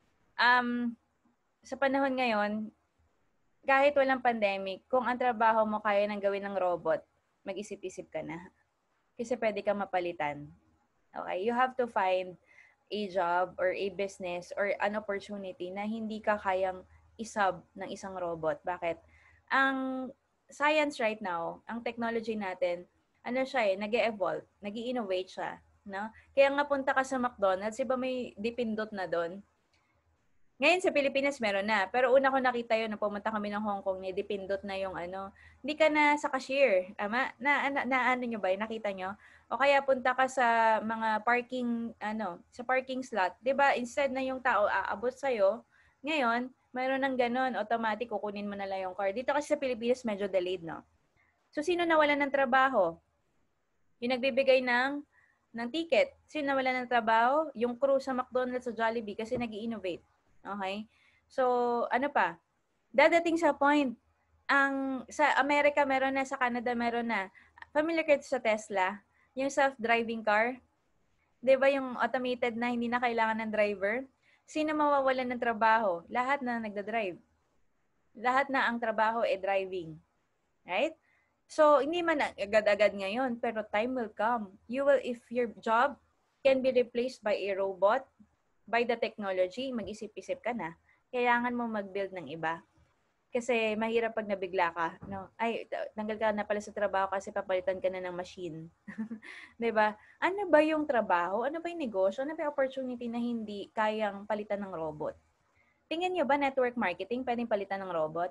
sa panahon ngayon, kahit walang pandemic, kung ang trabaho mo kaya nang gawin ng robot, mag-isip-isip ka na. Kasi pwede ka mapalitan. Okay? You have to find a job or a business or an opportunity na hindi ka kayang isub ng isang robot. Bakit? Ang science right now, ang technology natin, nag-e-evolve, nag-i-innovate siya. No? Kaya nga punta ka sa McDonald's, iba may dipindot na doon. Ngayon sa Pilipinas meron na. Pero una ko nakita yun, nung pumunta kami ng Hong Kong, dipindot na yung hindi ka na sa cashier. Ama, na nyo ba? Nakita nyo? O kaya punta ka sa mga parking, sa parking slot. 'Di ba? Instead na yung tao aabot sa'yo, ngayon, mayroon ng ganun, automatic, kukunin mo na lang yung car. Dito kasi sa Pilipinas, medyo delayed, no? So, sino nawalan ng trabaho? Yung nagbibigay ng ticket. Sino nawalan ng trabaho? Yung crew sa McDonald's o Jollibee kasi nag-i-innovate. Okay? So, ano pa? Dadating sa point, sa Amerika meron na, sa Canada meron na. Familiar kayo sa Tesla? Yung self-driving car? 'Di ba yung automated na hindi na kailangan ng driver? Sino mawawalan ng trabaho? Lahat na nagda-drive. Lahat na ang trabaho driving. Right? So, hindi man agad-agad ngayon, pero time will come. If your job can be replaced by a robot, by the technology, mag-isip-isip ka na. Kailangan mo mag-build ng iba. Kasi mahirap pag nabigla ka. No? Ay, tanggal ka na pala sa trabaho kasi papalitan ka na ng machine. 'Di ba? Ano ba yung trabaho? Ano ba yung negosyo? Ano ba yung opportunity na hindi kayang palitan ng robot? Tingin niyo ba network marketing pwedeng palitan ng robot?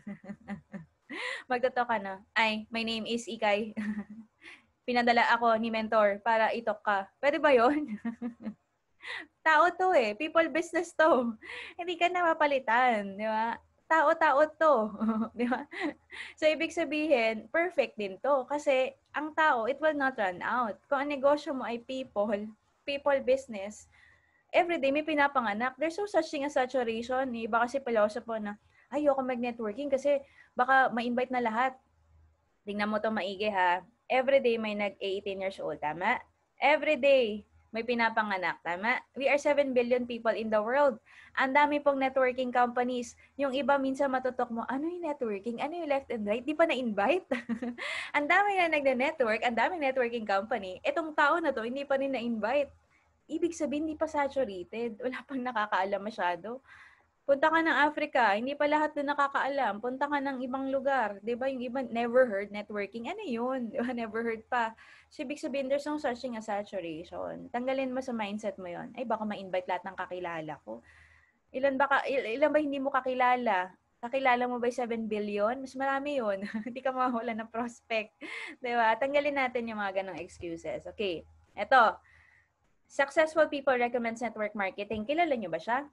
Magtotalk ka na. Ay, my name is Ikay. Pinadala ako ni mentor para itok ka. Pwede ba yun? Tao to People business to. Hindi ka na mapalitan, di ba? tao-tao to. Di ba? So, ibig sabihin, perfect din to. Kasi, ang tao, it will not run out. Kung ang negosyo mo ay people business, everyday may pinapanganak. There's no such thing as saturation. Iba kasi philosopher na, ayoko mag-networking kasi baka ma-invite na lahat. Tingnan mo to maigi ha. Everyday may nag-18 years old, tama? Everyday may pinapanganak, tama? We are 7 billion people in the world. Ang dami pong networking companies. Yung iba minsan matutok mo, ano yung networking? Ano yung left and right? Di pa na-invite? Ang dami na nagne-network, ang daming networking company. Etong tao na to, hindi pa rin na-invite. Ibig sabihin, hindi pa saturated. Wala pang nakakaalam masyado. Punta ka ng Africa, hindi pa lahat doon nakakaalam. Punta ka ng ibang lugar, 'di ba? Yung iba never heard networking. Ano 'yun? Never heard pa. So, ibig sabihin there's no such thing as saturation. Tanggalin mo sa mindset mo 'yon. Ay baka ma-invite lahat ng kakilala ko. Ilan ba hindi mo kakilala? Kakilala mo ba 7 billion? Mas marami 'yun. Hindi ka mawawala ng prospect. 'Di ba? Tanggalin natin yung mga ganong excuses. Okay. Eto. Successful people recommends network marketing. Kilala niyo ba siya?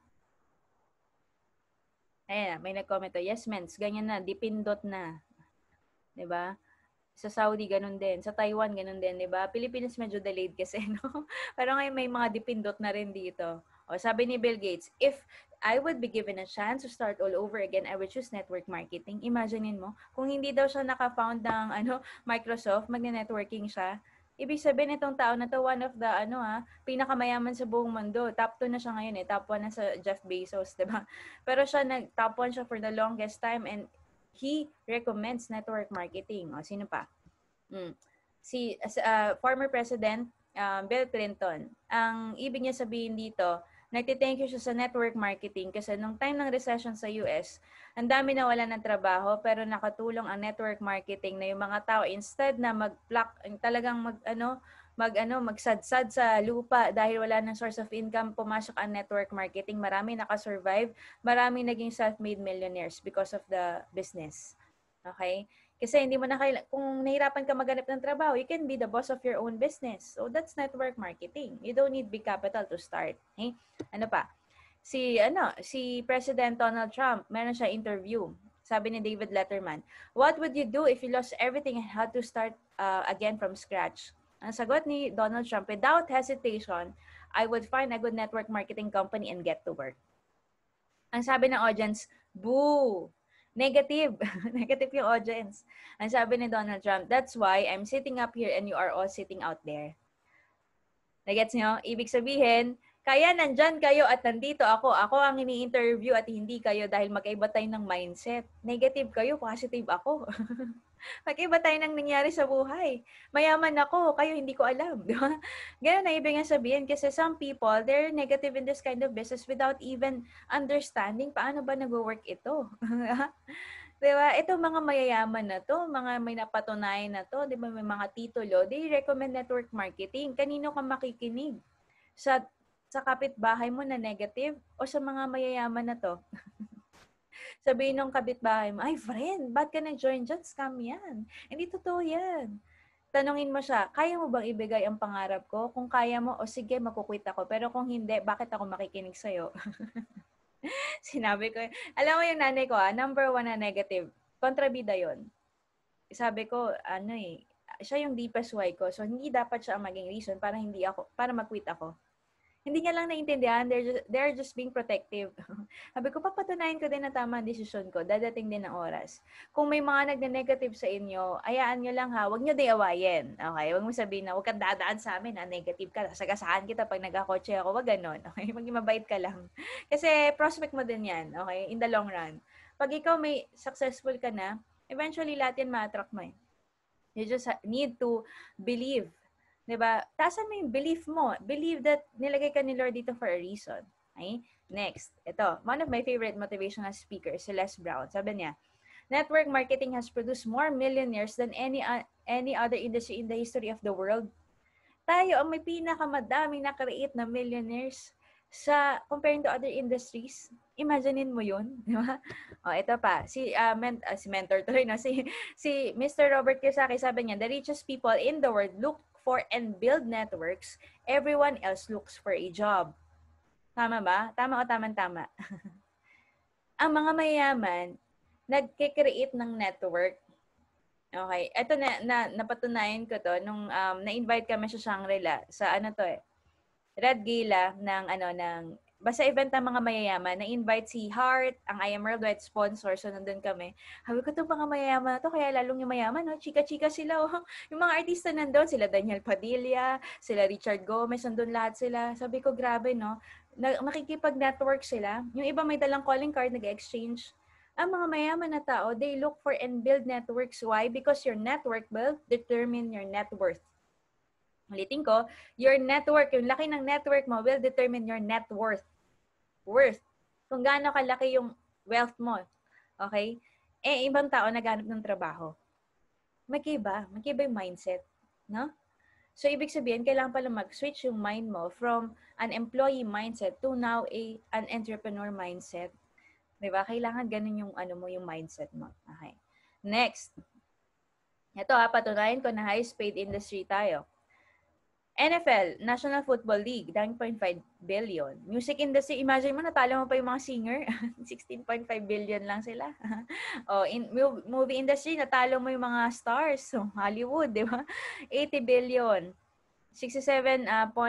Ayan, may nag-comment to, yes, mens, ganyan na, dipindot na. 'Di ba? Sa Saudi, ganun din. Sa Taiwan, ganun din, 'di ba? Pilipinas medyo delayed kasi, no? Pero ngayon may mga dipindot na rin dito. O, sabi ni Bill Gates, if I would be given a chance to start all over again, I would choose network marketing. Imaginein mo, kung hindi daw siya naka-found ng Microsoft, magne-networking siya. Ibig sabihin itong tao na to, one of the pinakamayaman sa buong mundo. Top 2 na siya ngayon eh. Top 1 na sa Jeff Bezos, 'di ba? Pero siya top 1 siya for the longest time and he recommends network marketing. O, sino pa? Si former President Bill Clinton. Ang ibig niya sabihin dito, nagtithank you siya sa network marketing kasi nung time ng recession sa US, ang dami na wala ng trabaho pero nakatulong ang network marketing na yung mga tao instead na talagang magsadsad sa lupa dahil wala ng source of income, pumasok ang network marketing, marami nakasurvive, marami naging self-made millionaires because of the business. Okay? Kasi hindi mo kung nahirapan ka maghanap ng trabaho, you can be the boss of your own business. So that's network marketing. You don't need big capital to start. Okay? Ano pa? Si President Donald Trump, meron siya interview. Sabi ni David Letterman, what would you do if you lost everything and had to start again from scratch? Ang sagot ni Donald Trump, without hesitation, I would find a good network marketing company and get to work. Ang sabi ng audience, boo! Negative. Negative yung audience. Ang sabi ni Donald Trump, that's why I'm sitting up here and you are all sitting out there. Nagets nyo? Ibig sabihin, kaya nandyan kayo at nandito ako. Ako ang ini-interview at hindi kayo dahil magkaiba tayo ng mindset. Negative kayo, positive ako. Magkaiba tayo ng nangyari sa buhay. Mayaman ako, kayo hindi ko alam. Di ba? Ganun na ibig nga sabihin kasi some people, they're negative in this kind of business without even understanding paano ba nag-work ito. Diba? Ito mga mayayaman na to, mga may napatunayan na to, di ba may mga titulo, they recommend network marketing. Kanino ka makikinig? Sa kapitbahay mo na negative o sa mga mayayaman na to? Sabihin nung kapitbahay mo, ay friend, ba't ka nag-join dyan? Scam yan. Hindi totoo yan. Tanungin mo siya, kaya mo bang ibigay ang pangarap ko? Kung kaya mo, o sige, makukwit ako. Pero kung hindi, bakit ako makikinig sa'yo? Sinabi ko, alam mo yung nanay ko, number 1 na negative. Kontrabida yon. Sabi ko, siya yung deepest why ko. So, hindi dapat siya ang maging reason para mag-quit ako. Hindi niya lang naintindihan. They're just being protective. Sabi ko, papatunayan ko din na tama ang desisyon ko. Dadating din ang oras. Kung may mga nagne-negative sa inyo, ayaan nyo lang ha. Huwag nyo di awayin. Okay? Huwag mo sabihin na, huwag kang dadaan sa amin. Negative ka. Sagasaan kita pag nagkakotse ako. Huwag ganon. Okay? Maging mabait ka lang. Kasi prospect mo din yan. Okay? In the long run. Pag ikaw may successful ka na, eventually lahat yan ma-attract mo eh. You just need to believe. Diba? Taasan mo yung belief mo. Believe that nilagay ka ni Lord dito for a reason. Okay? Next. Ito. One of my favorite motivational speakers, si Les Brown. Sabi niya, network marketing has produced more millionaires than any other industry in the history of the world. Tayo ang may pinakamadaming na-create na millionaires comparing to other industries. Imaginein mo yun. Diba? O, ito pa. Si mentor tuloy, no? Si Mr. Robert Kiyosaki, sabi niya, the richest people in the world look for and build networks, everyone else looks for a job. Tama ba? Tama o tama-tama? Ang mga mayayaman, nagke-create ng network. Okay. Ito napatunayan ko to nung na-invite kami sa Shangri-La sa ano to Red Gala ng basta event ng mga mayayaman. Na-invite si Heart, ang I Am Worldwide sponsor. So, nandun kami. Sabi ko, itong mga mayayaman na to, kaya lalong yung mayaman, no? Chika-chika sila, oh. Yung mga artista nandun, sila Daniel Padilla, sila Richard Gomez, nandun lahat sila. Sabi ko, grabe, no? Makikipag-network sila. Yung iba may dalang calling card, nag-exchange. Ang mga mayaman na tao, they look for and build networks. Why? Because your network will determine your net worth. Ulitin ko, your network, yung laki ng network mo will determine your net worth. Worth. Kung gaano kalaki yung wealth mo. Okay? Ibang tao naghanap ng trabaho. Magkiba yung mindset. No? So, ibig sabihin, kailangan pala mag-switch yung mind mo from an employee mindset to now an entrepreneur mindset. Diba? Kailangan ganun yung, yung mindset mo. Okay. Next. Ito patunayan ko na highest paid industry tayo. NFL, National Football League, 9.5 billion. Music industry, imagine mo, natalo mo pa yung mga singer. 16.5 billion lang sila. Movie industry, natalo mo yung mga stars. So, Hollywood, di ba? 80 billion. 67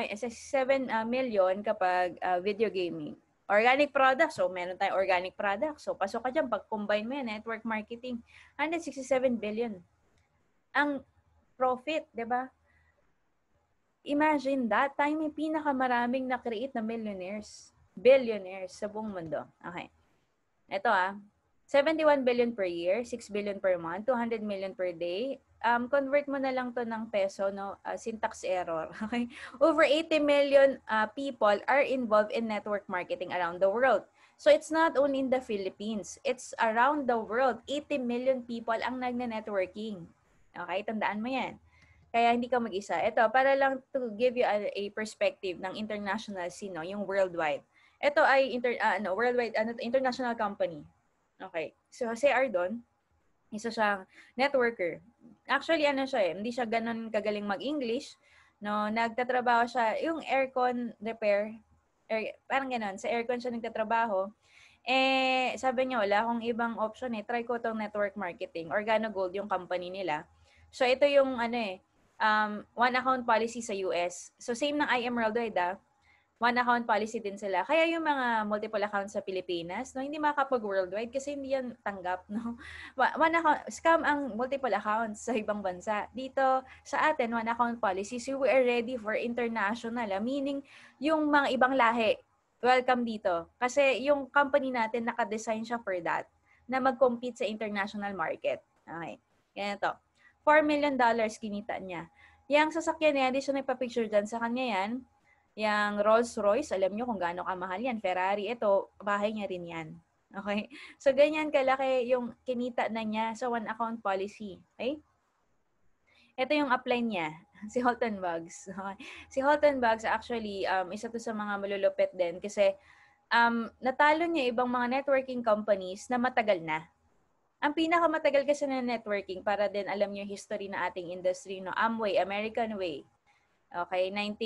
million kapag video gaming. Organic products, so meron tayong organic products. So, pasok ka dyan, pag-combine mo yan, network marketing, 167 billion. Ang profit, di ba? Imagine that, tayo may pinakamaraming na-create na billionaires sa buong mundo. Okay. Ito 71 billion per year, 6 billion per month, 200 million per day. Convert mo na lang to ng peso, no? Syntax error. Okay. Over 80 million people are involved in network marketing around the world. So it's not only in the Philippines, it's around the world. 80 million people ang nagne-networking. Okay, tandaan mo yan. Kaya hindi ka mag-isa. Ito, para lang to give you a perspective ng international scene, no? Yung worldwide. Ito ay worldwide, international company. Okay. So, si Ardon, isa siyang networker. Actually, hindi siya ganun kagaling mag-English. No? Nagtatrabaho siya, yung aircon repair, parang ganun, sa aircon siya nagtatrabaho. Sabi niya, wala akong ibang option try ko tong network marketing. Organo Gold yung company nila. So, ito yung one account policy sa US. So, same ng I Am Worldwide, one account policy din sila. Kaya yung mga multiple accounts sa Pilipinas, no, hindi makakapag-worldwide kasi hindi yan tanggap, no. One account, scam ang multiple accounts sa ibang bansa. Dito, sa atin, one account policy, so we are ready for international. Meaning, yung mga ibang lahi, welcome dito. Kasi yung company natin, naka-design siya for that, na mag-compete sa international market. Okay. Ganito. $4 million kinita niya. Yang sasakyan niya, hindi siya nagpa-picture dyan. Sa kanya yan, yung Rolls Royce, alam niyo kung gaano kamahal yan. Ferrari, ito, bahay niya rin yan. Okay? So, ganyan kalaki yung kinita na niya sa one account policy. Okay? Ito yung upline niya, si Halton Bugs. Okay? Si Halton Bugs, actually, isa to sa mga malulupit din kasi natalo niya ibang mga networking companies na matagal na. Ang pinakamatagal kasi na networking, para din alam niyo yung history na ating industry, no? Amway, American Way. Okay,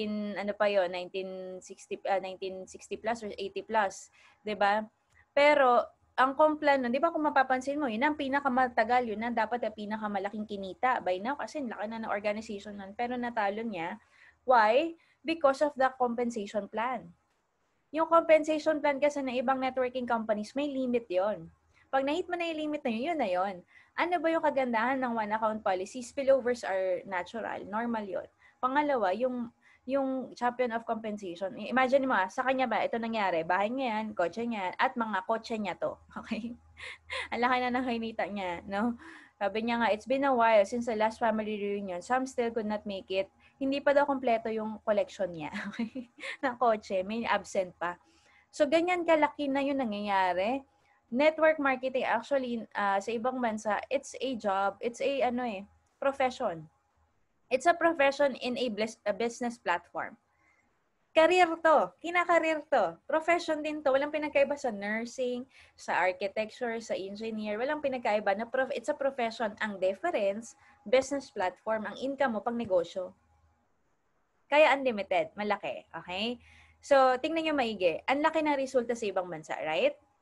1960 plus or 80 plus, 'di ba? Pero ang Complan nun, 'di ba kung mapapansin mo, yun ang pinakamatagal, yun ang dapat ang pinakamalaking kinita by now kasi laki na ng organization nun, pero natalo niya. Why? Because of the compensation plan. Yung compensation plan kasi ng ibang networking companies, may limit 'yon. Pag na-hit mo na yung limit na yun na yun. Ano ba yung kagandahan ng one account policy? Spillovers are natural. Normal yun. Pangalawa, yung champion of compensation. Imagine mo, sa kanya ba, ito nangyari, bahay niya yan, kotse niya, at mga kotse niya to. Okay? Ang laki na nakinita niya, no? Sabi niya nga, it's been a while since the last family reunion. Some still could not make it. Hindi pa daw kompleto yung collection niya. Okay? Ng kotse, may absent pa. So, ganyan kalaki na yun nangyayari. Network marketing actually sa ibang bansa, it's a job, it's a profession. It's a profession in a business platform. Career to, kinakareer to. Profession din to, walang pinagkaiba sa nursing, sa architecture, sa engineer, walang pinagkaiba na it's a profession. Ang difference, business platform, ang income mo pang negosyo. Kaya unlimited, malaki, okay? So, tingnan nyo maigi. Ang laki na resulta sa ibang bansa, right?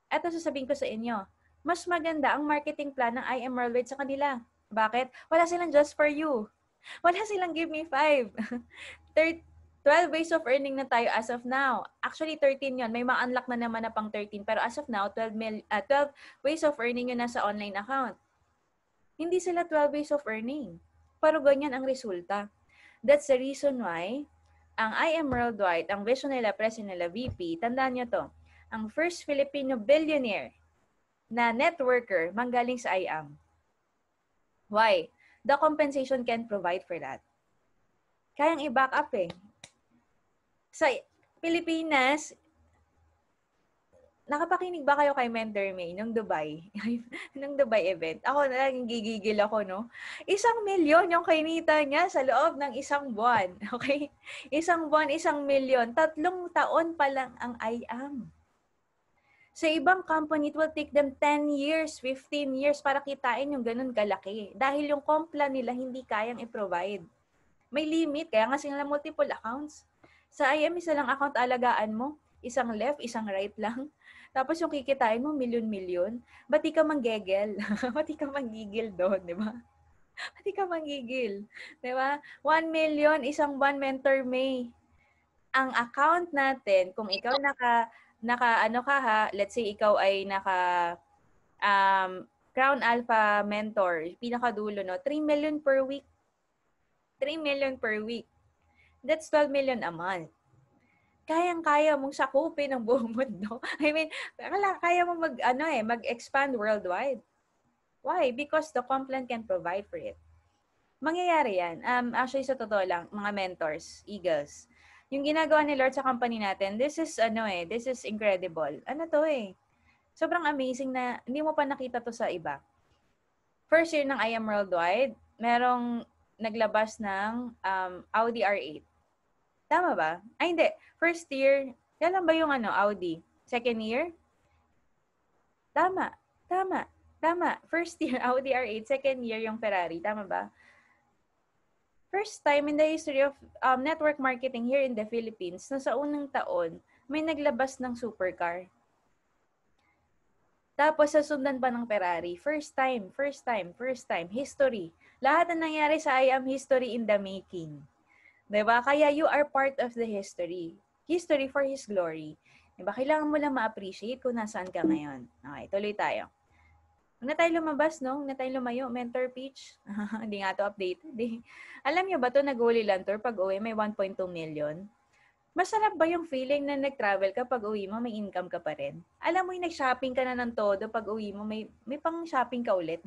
Eto sasabihin ko sa inyo, mas maganda ang marketing plan ng I Am Worldwide sa kanila. Bakit? Wala silang just for you. Wala silang give me 5. 12 ways of earning na tayo as of now. Actually, 13 yun. May ma-unlock na naman na pang 13. Pero as of now, 12 ways of earning yun nasa online account. Hindi sila 12 ways of earning. Pero ganyan ang resulta. That's the reason why ang I Am Worldwide, ang vision nila, president nila, VP, tandaan nyo to, ang first Filipino billionaire na networker manggaling sa I Am. Why? The compensation can provide for that. Kayang i-back up eh. Sa Pilipinas, nakapakinig ba kayo kay Mentor May nung Dubai? Nung Dubai event? Ako na lang gigigil ako, no? 1,000,000 yung kinita niya sa loob ng isang buwan. Okay? Isang buwan, 1,000,000. 3 taon pa lang ang I Am. Sa ibang company, it will take them 10 years, 15 years para kitain yung ganun kalaki. Dahil yung compla nila hindi kayang i-provide. May limit, kaya nga sila multiple accounts. Sa IM, isa lang account alagaan mo. Isang left, isang right lang. Tapos yung kikitain mo, milyon-milyon. Ba't di ka manggegel? Ba't di ka manggigil doon, di ba? Ba't di ka manggigil? Di ba? 1 million, isang buwan, Mentor May. Ang account natin, kung ikaw ano ka ha, let's say ikaw ay Crown Alpha Mentor, pinakadulo, no? 3 million per week. 3 million per week. That's 12 million a month. Kayang-kaya mong sakupin ang buong mundo. I mean, kaya mo mag-expand worldwide. Why? Because the Complan can provide for it. Mangyayari yan. Actually, sa totoo lang, mga mentors, eagles, yung ginagawa ni Lord sa company natin, this is incredible. Ano to eh? Sobrang amazing na hindi mo pa nakita to sa iba. First year ng I Am Worldwide, merong naglabas ng Audi R8. Tama ba? Ay, hindi. First year, kailan ba yung Audi? Second year? Tama. First year, Audi R8. Second year, yung Ferrari. Tama ba? First time in the history of network marketing here in the Philippines na sa unang taon, may naglabas ng supercar. Tapos sasundan pa ng Ferrari. First time. History. Lahat na nangyari sa I Am history in the making. Diba? Kaya you are part of the history. History for His glory. Diba? Kailangan mo lang ma-appreciate kung nasaan ka ngayon. Okay, tuloy tayo. Huwag na tayo lumabas, no? Huwag na tayo lumayo. Mentor pitch. Hindi nga to updated. Alam niyo ba to nag-uli lang tour pag uwi may 1.2 million? Masarap ba yung feeling na nag-travel ka pag uwi mo may income ka pa rin? Alam mo yung nag-shopping ka na ng todo pag uwi mo may pang-shopping ka ulit.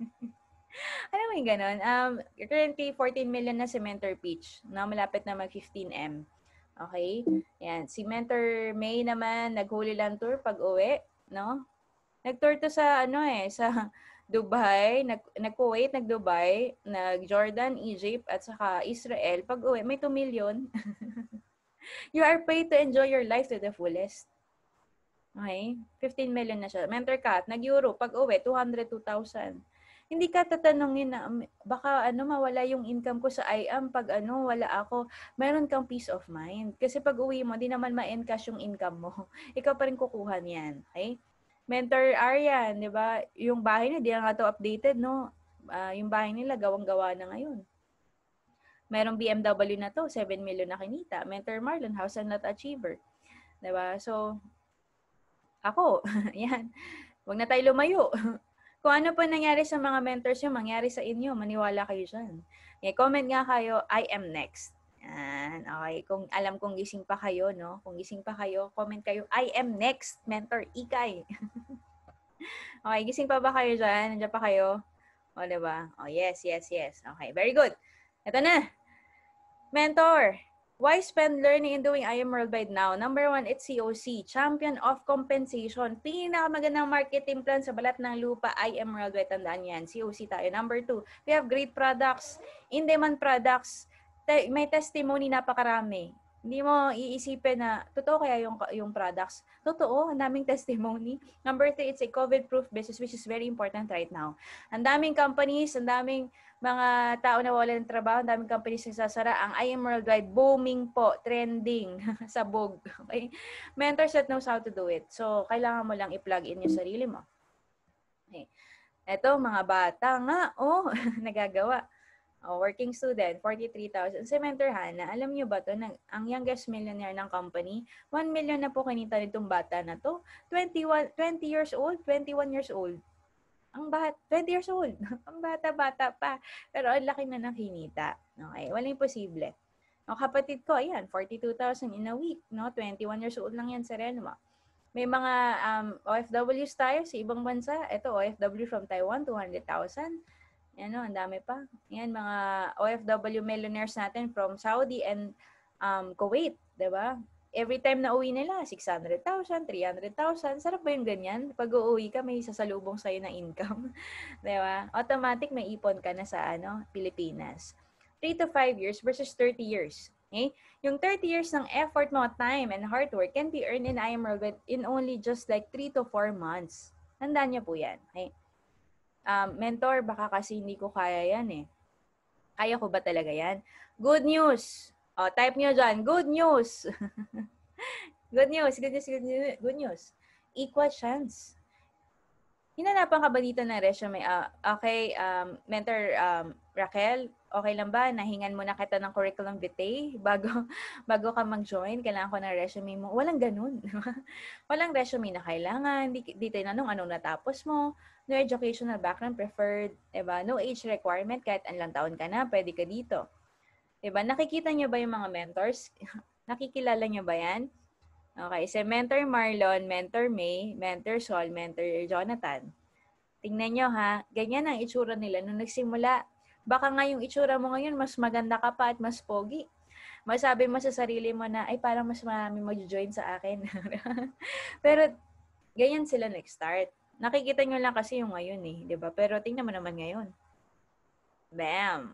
Alam mo yung ganun? Currently, 14 million na si Mentor Peach. No? Malapit na mag-15M. Okay? Yan. Si Mentor May naman, naghuli lang tour pag uwi. No? Nag-tour to sa, sa Dubai, nag-Kuwait, nag-Dubai, nag-Jordan, Egypt, at saka Israel. Pag uwi, may 2 million. You are paid to enjoy your life to the fullest. Okay? 15 million na siya. Mentor Kat, nag-Euro, pag uwi, 202,000. Hindi ka tatanungin na, baka mawala yung income ko sa IAM pag wala ako. Meron kang peace of mind. Kasi pag uwi mo, di naman ma-encash yung income mo. Ikaw pa rin kukuha niyan. Okay? Mentor Aryan, di ba? Yung bahay niya, di na nga to updated, no? Yung bahay nila, gawang-gawa na ngayon. Merong BMW na to, 7 million na kinita. Mentor Marlon, house and lot achiever. Di ba? So, ako, yan. Huwag na tayo lumayo. Kung ano po nangyari sa mga mentors nyo, mangyari sa inyo. Maniwala kayo dyan. Okay, comment nga kayo, I am next. Yan. Okay. Kung alam kong gising pa kayo, no? Kung gising pa kayo, comment kayo, I am next, Mentor Ikay. Okay, gising pa ba kayo dyan? Nandiyan pa kayo? O, diba? Oh, yes. Okay, very good. Ito na. Mentor, why spend learning and doing I Am Worldwide now? Number 1, it's COC, Champion of Compensation. Pinakamagandang marketing plan sa balat ng lupa, I Am Worldwide. Tandaan yan, COC tayo. Number 2, we have great products, in-demand products. May testimony napakarami. Hindi mo iisipin na, totoo kaya yung products? Totoo, ang daming testimony. Number 3, it's a COVID-proof business which is very important right now. Ang daming companies, ang daming mga tao na wala ng trabaho, ang daming companies nagsasara. Ang I Am Worldwide, booming po, trending, sabog. Okay? Mentors that knows how to do it. So, kailangan mo lang i-plug in yung sarili mo. Okay. Ito, mga bata nga, nagagawa. Working student, 43,000. Si Mentor Hannah, alam niyo ba to, ang youngest millionaire ng company, 1 million na po kinita nitong bata na to. 20 years old, 21 years old. 20 years old. Ang bata-bata pa. Pero ang laki na ng kinita. Okay, walang imposible. Ang kapatid ko, ayan, 42,000 in a week. No? 21 years old lang yan sa Renma. May mga OFWs tayo sa ibang bansa. Ito, OFW from Taiwan, 200,000. Yan, ang dami pa. Yan, mga OFW millionaires natin from Saudi and Kuwait, diba? Every time na uwi nila, 600,000, 300,000. Sarap ba yung ganyan? Pag uuwi ka, may sasalubong sa'yo na income. Diba? Automatic may ipon ka na sa Pilipinas. 3 to 5 years versus 30 years. Okay? Yung 30 years ng effort mo, time, and hard work can be earned in IMRL in only just like 3 to 4 months. Tandaan niyo po yan. Okay? Mentor, baka kasi hindi ko kaya yan eh. Kaya ko ba talaga yan? Good news! Type nyo dyan, good news! Good news, good news, good news. Equal chance. Hinanapan ka ba dito ng resume? Okay, Mentor Raquel, okay lang ba? Nahingan mo na kita ng curriculum vitae bago ka mag-join? Kailangan ko ng resume mo. Walang ganun. Walang resume na kailangan. Di tinanong anong natapos mo. No educational background preferred. Diba? No age requirement. Kahit anlang taon ka na, pwede ka dito. Diba? Nakikita nyo ba yung mga mentors? Nakikilala nyo ba yan? Okay, so Mentor Marlon, Mentor May, Mentor Sol, Mentor Jonathan. Tingnan nyo ha, ganyan ang itsura nila nung nagsimula. Baka nga yung itsura mo ngayon, mas maganda ka pa at mas pogi. Masabi mo sa sarili mo na, ay parang mas marami mag-join sa akin. Pero ganyan sila nag-start. Nakikita nyo lang kasi yung ngayon eh, di ba? Pero tingnan mo naman ngayon. Bam!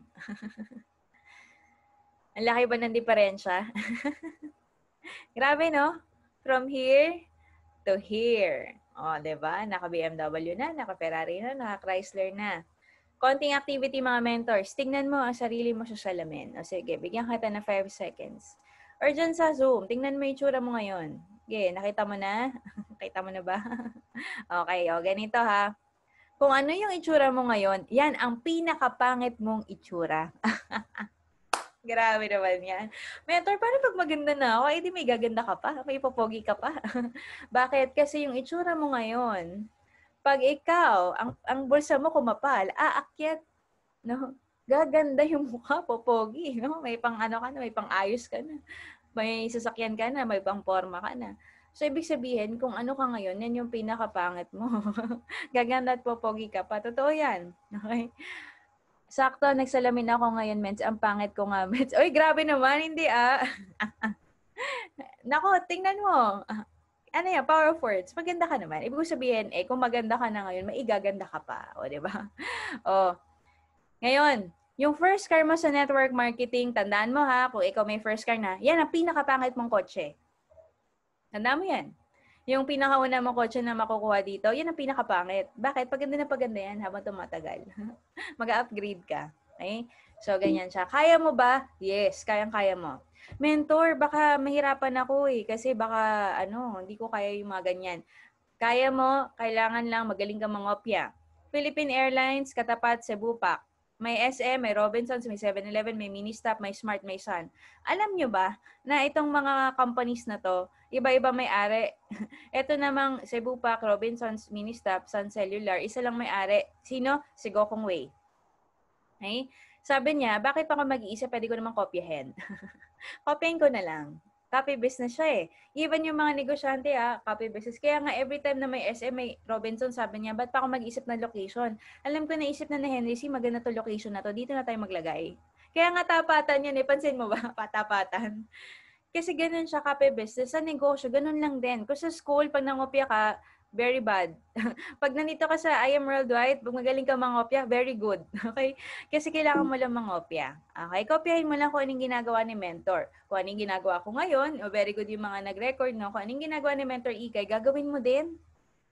Ang laki ba ng diferensya? Grabe, no? From here to here. Diba? Naka-BMW na, naka-Ferrari na, naka-Chrysler na. Konting activity, mga mentors. Tingnan mo ang sarili mo sa salamin. Sige, bigyan kita na 5 seconds. Or dyan sa Zoom, tingnan mo yung tsura mo ngayon. Okay, nakita mo na? Nakita mo na ba? Okay, ganito ha. Kung ano yung itsura mo ngayon, yan ang pinakapangit mong itsura. Grabe naman yan. Mentor, paano pag maganda na ako? Ay, di may gaganda ka pa. May popogi ka pa. Bakit? Kasi yung itsura mo ngayon, pag ikaw, ang bulsa mo kumapal, aakyat, no? Gaganda yung mukha, popogi, no? May pang ano ka na, may pang ayos ka na. May sasakyan ka na, may pang forma ka na. So, ibig sabihin, kung ano ka ngayon, yan yung pinakapangit mo. Gaganda at popogi ka pa. Totoo yan. Okay? Sakto, nagsalamin ako ngayon, mens. Ang pangit ko nga, mens. Uy, grabe naman, hindi Nako, tingnan mo. Ano yan, power of words. Maganda ka naman. Ibig sabihin, kung maganda ka na ngayon, maigaganda ka pa. O, di ba? Ngayon, yung first car mo sa network marketing, tandaan mo ha, kung ikaw may first car na, yan ang pinakapangit mong kotse. Tandaan mo yan. Yung pinakauna mong kotse na makukuha dito, yan ang pinakapangit. Bakit? Paganda na paganda yan habang tumatagal. Mag-upgrade ka. Okay? So, ganyan siya. Kaya mo ba? Yes, kayang-kaya mo. Mentor, baka mahirapan ako kasi baka, hindi ko kaya yung mga ganyan. Kaya mo, kailangan lang magaling kang mangopya. Philippine Airlines, katapat, Cebu Pac. May SM, may Robinsons, may 7-Eleven, may Ministop, may Smart, may Sun. Alam nyo ba na itong mga companies na to, iba-iba may-ari. Ito namang Cebu Pac, Robinsons, Ministop, Sun Cellular, isa lang may-ari. Sino? Si Gokong Wei. Okay? Sabi niya, bakit pa ako mag-iisip? Pwede ko naman kopyahin. Kopyahin ko na lang. Copy business siya Even yung mga negosyante, copy business. Kaya nga, every time na may SM, may Robinson, sabi niya, ba't pa ako mag-isip ng location? Alam ko, naisip na Henry C, maganda to location na to. Dito na tayo maglagay. Kaya nga, tapatan yan Pansin mo ba? Patapatan. Kasi ganun siya, copy business. Sa negosyo, ganun lang din. Kasi sa school, pag nangopya ka, very bad. Pag nandito ka sa I Am Worldwide, pag magaling ka mangopya, very good. Okay? Kasi kailangan mo lang mangopya. Okay? Kopyahin mo lang kung anong ginagawa ni mentor. Kung anong ginagawa ko ngayon, very good yung mga nag-record, no? Kung anong ginagawa ni mentor Ikay, gagawin mo din.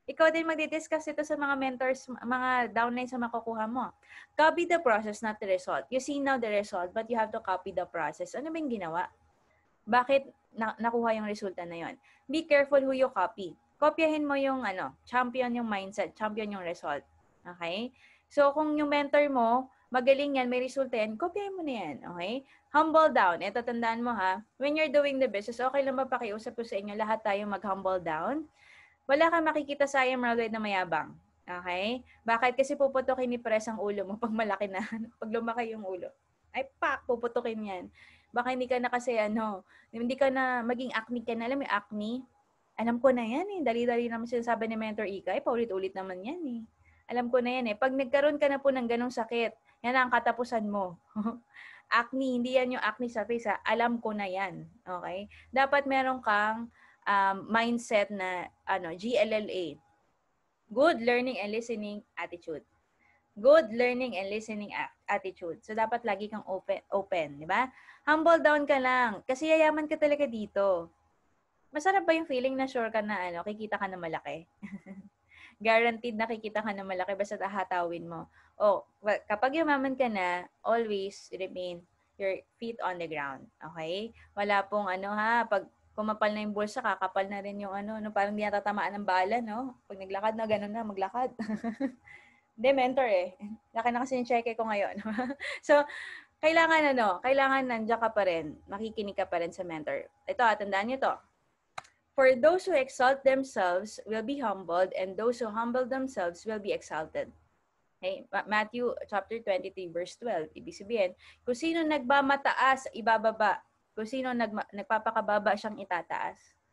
Ikaw din magdi-discuss ito sa mga mentors, mga downlines na makukuha mo. Copy the process, not the result. You see now the result, but you have to copy the process. Ano ba yung ginawa? Bakit nakuha yung resulta na yon? Be careful who you copy. Kopyahin mo yung champion yung mindset, champion yung result. Okay? So, kung yung mentor mo, magaling yan, may resulta yan, kopyahin mo na yan. Okay? Humble down. Ito, tandaan mo ha. When you're doing the business, okay lang mapakiusap ko sa inyo, lahat tayo mag-humble down. Wala kang makikita sa IM Worldwide na mayabang. Okay? Bakit? Kasi puputokin ni Pres ang ulo mo pag malaki na. Pag lumaki yung ulo. Ay, pak! Puputokin yan. Baka hindi ka na kasi hindi ka na maging acne ka na. Alam mo yung acne? Alam ko na yan eh. Dali-dali naman sinasabi ni Mentor Ika. Paulit-ulit naman yan eh. Alam ko na yan eh. Pag nagkaroon ka na po ng ganong sakit, yan ang katapusan mo. Acne, hindi yan yung acne sa face ha. Alam ko na yan. Okay? Dapat meron kang mindset na GLLA. Good Learning and Listening Attitude. Good learning and listening attitude. So, dapat lagi kang open, di ba? Humble down ka lang. Kasi yayaman ka talaga dito. Masarap ba yung feeling na sure ka na kikita ka na malaki? Guaranteed na kikita ka na malaki basta hahatawin mo. Kapag yumaman ka na, always remain your feet on the ground. Okay? Wala pong pag kumapal na yung bulsa, kakapal na rin yung parang di natatamaan ng bala, no? Pag naglakad na, ganun na, maglakad. Hindi, mentor eh. Laki na kasi yung cheque ko ngayon. So, kailangan nandiyan ka pa rin. Makikinig ka pa rin sa mentor. Ito, tandaan nyo to. For those who exalt themselves will be humbled, and those who humble themselves will be exalted. Okay? Matthew chapter 23, verse 12. Ibig sabihin, kung sino nagbamataas, ibababa. Kung sino nagpapakababa, siyang itataas.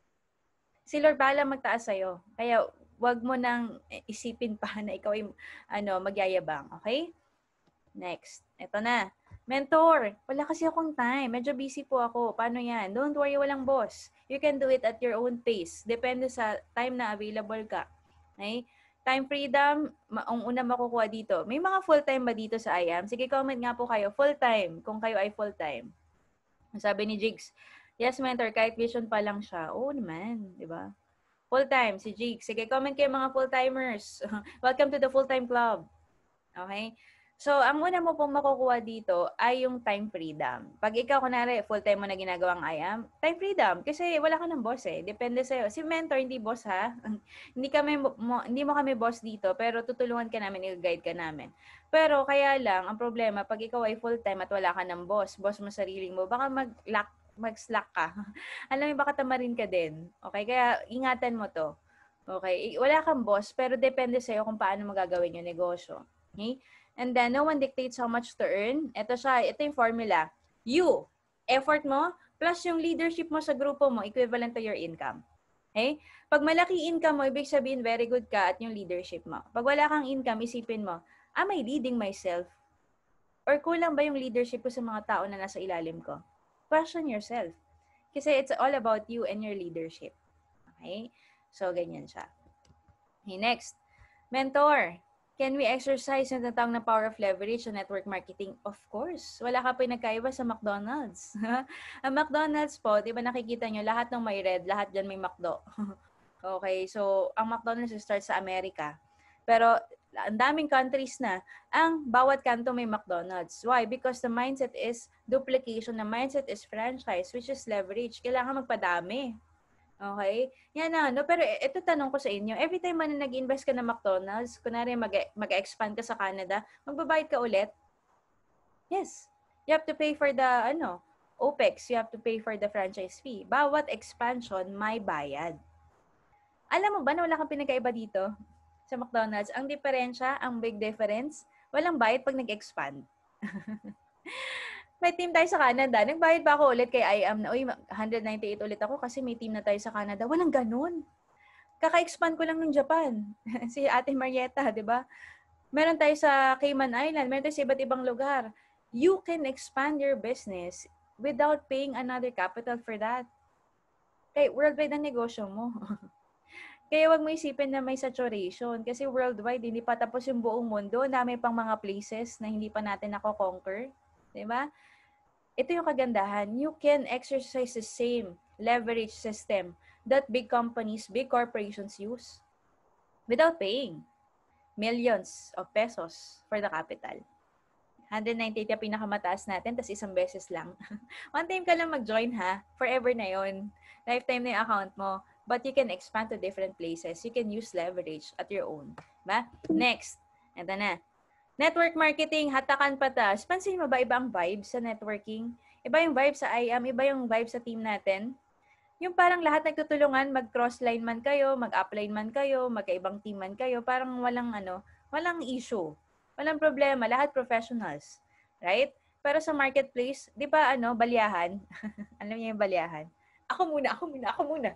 Si Lord bahala magtaas sa'yo. Kaya, wag mo nang isipin pa na ikaw ay magyayabang. Okay? Next. Ito na. Mentor, wala kasi akong time. Medyo busy po ako. Paano yan? Don't worry, walang boss. You can do it at your own pace. Depende sa time na available ka. Okay? Time freedom, ang una makukuha dito. May mga full-time ba dito sa IAM? Sige, comment nga po kayo. Full-time, kung kayo ay full-time. Sabi ni Jigs, yes, mentor, kahit vision pa lang siya. Oo naman, di ba? Full-time, si Jigs. Sige, comment kayo mga full-timers. Welcome to the full-time club. Okay? So, ang una mo pong makukuha dito ay yung time freedom. Pag ikaw, kunwari, full-time mo na ginagawang IAM, time freedom. Kasi wala ka ng boss eh. Depende sa'yo. Si mentor, hindi boss ha. Hindi mo kami boss dito, pero tutulungan ka namin, i-guide ka namin. Pero kaya lang, ang problema, pag ikaw ay full-time at wala ka ng boss mo sariling mo, baka mag-slack ka. Alam mo, baka tamarin ka din. Okay? Kaya ingatan mo to. Okay? Wala kang boss, pero depende sa'yo kung paano magagawin yung negosyo. Okay? And then, no one dictates how much to earn. Ito yung formula. You, effort mo, plus yung leadership mo sa grupo mo, equivalent to your income. Okay? Pag malaki income mo, ibig sabihin, very good ka at yung leadership mo. Pag wala kang income, isipin mo, am I leading myself? Or kulang ba yung leadership ko sa mga tao na nasa ilalim ko? Question yourself. Kasi it's all about you and your leadership. Okay? So, ganyan siya. Okay, next. Mentor. Can we exercise yung tatawag na power of leverage sa network marketing? Of course. Wala ka pinagkaiba sa McDonald's. Ang McDonald's po, di ba nakikita nyo, lahat ng may red, lahat dyan may McDo. Okay, so ang McDonald's starts sa Amerika. Pero ang daming countries na, ang bawat kanto may McDonald's. Why? Because the mindset is duplication. The mindset is franchise, which is leverage. Kailangan magpadami. Okay? Yan na. No? Pero ito tanong ko sa inyo. Every time man nag-invest ka na McDonald's, kunwari mag-expand ka sa Canada, magbabayad ka ulit? Yes. You have to pay for the OPEX. You have to pay for the franchise fee. Bawat expansion, may bayad. Alam mo ba na wala kang pinagkaiba dito sa McDonald's? Ang diferensya, ang big difference, walang bayad pag nag-expand. May team tayo sa Canada. Nagbayad ba ako ulit kay IAM na, 198 ulit ako kasi may team na tayo sa Canada. Walang ganun. Kaka-expand ko lang ng Japan. Si Ate Marietta, di ba? Meron tayo sa Cayman Island. Meron tayo sa iba't ibang lugar. You can expand your business without paying another capital for that. Kaya worldwide ang negosyo mo. Kaya wag mo isipin na may saturation. Kasi worldwide, hindi pa tapos yung buong mundo. Dami pang mga places na hindi pa natin nako-conquer. Diba? Ito yung kagandahan. You can exercise the same leverage system that big companies, big corporations use. without paying millions of pesos for the capital. 198 yung pinakamataas natin, tas isang beses lang. One time ka lang mag-join ha, forever na yon. Lifetime na yung account mo. But you can expand to different places. You can use leverage at your own. Ba? Next, ito na. Network marketing, hatakan patas. Pansin mo ba iba ang vibe sa networking? Iba yung vibe sa IAM, iba yung vibe sa team natin. Yung parang lahat nagtutulungan, mag-cross-line man kayo, mag-upline man kayo, magkaibang team man kayo, parang walang issue. Walang problema, lahat professionals. Right? Pero sa marketplace, di ba balyahan? Alam niyo yung balyahan? Ako muna.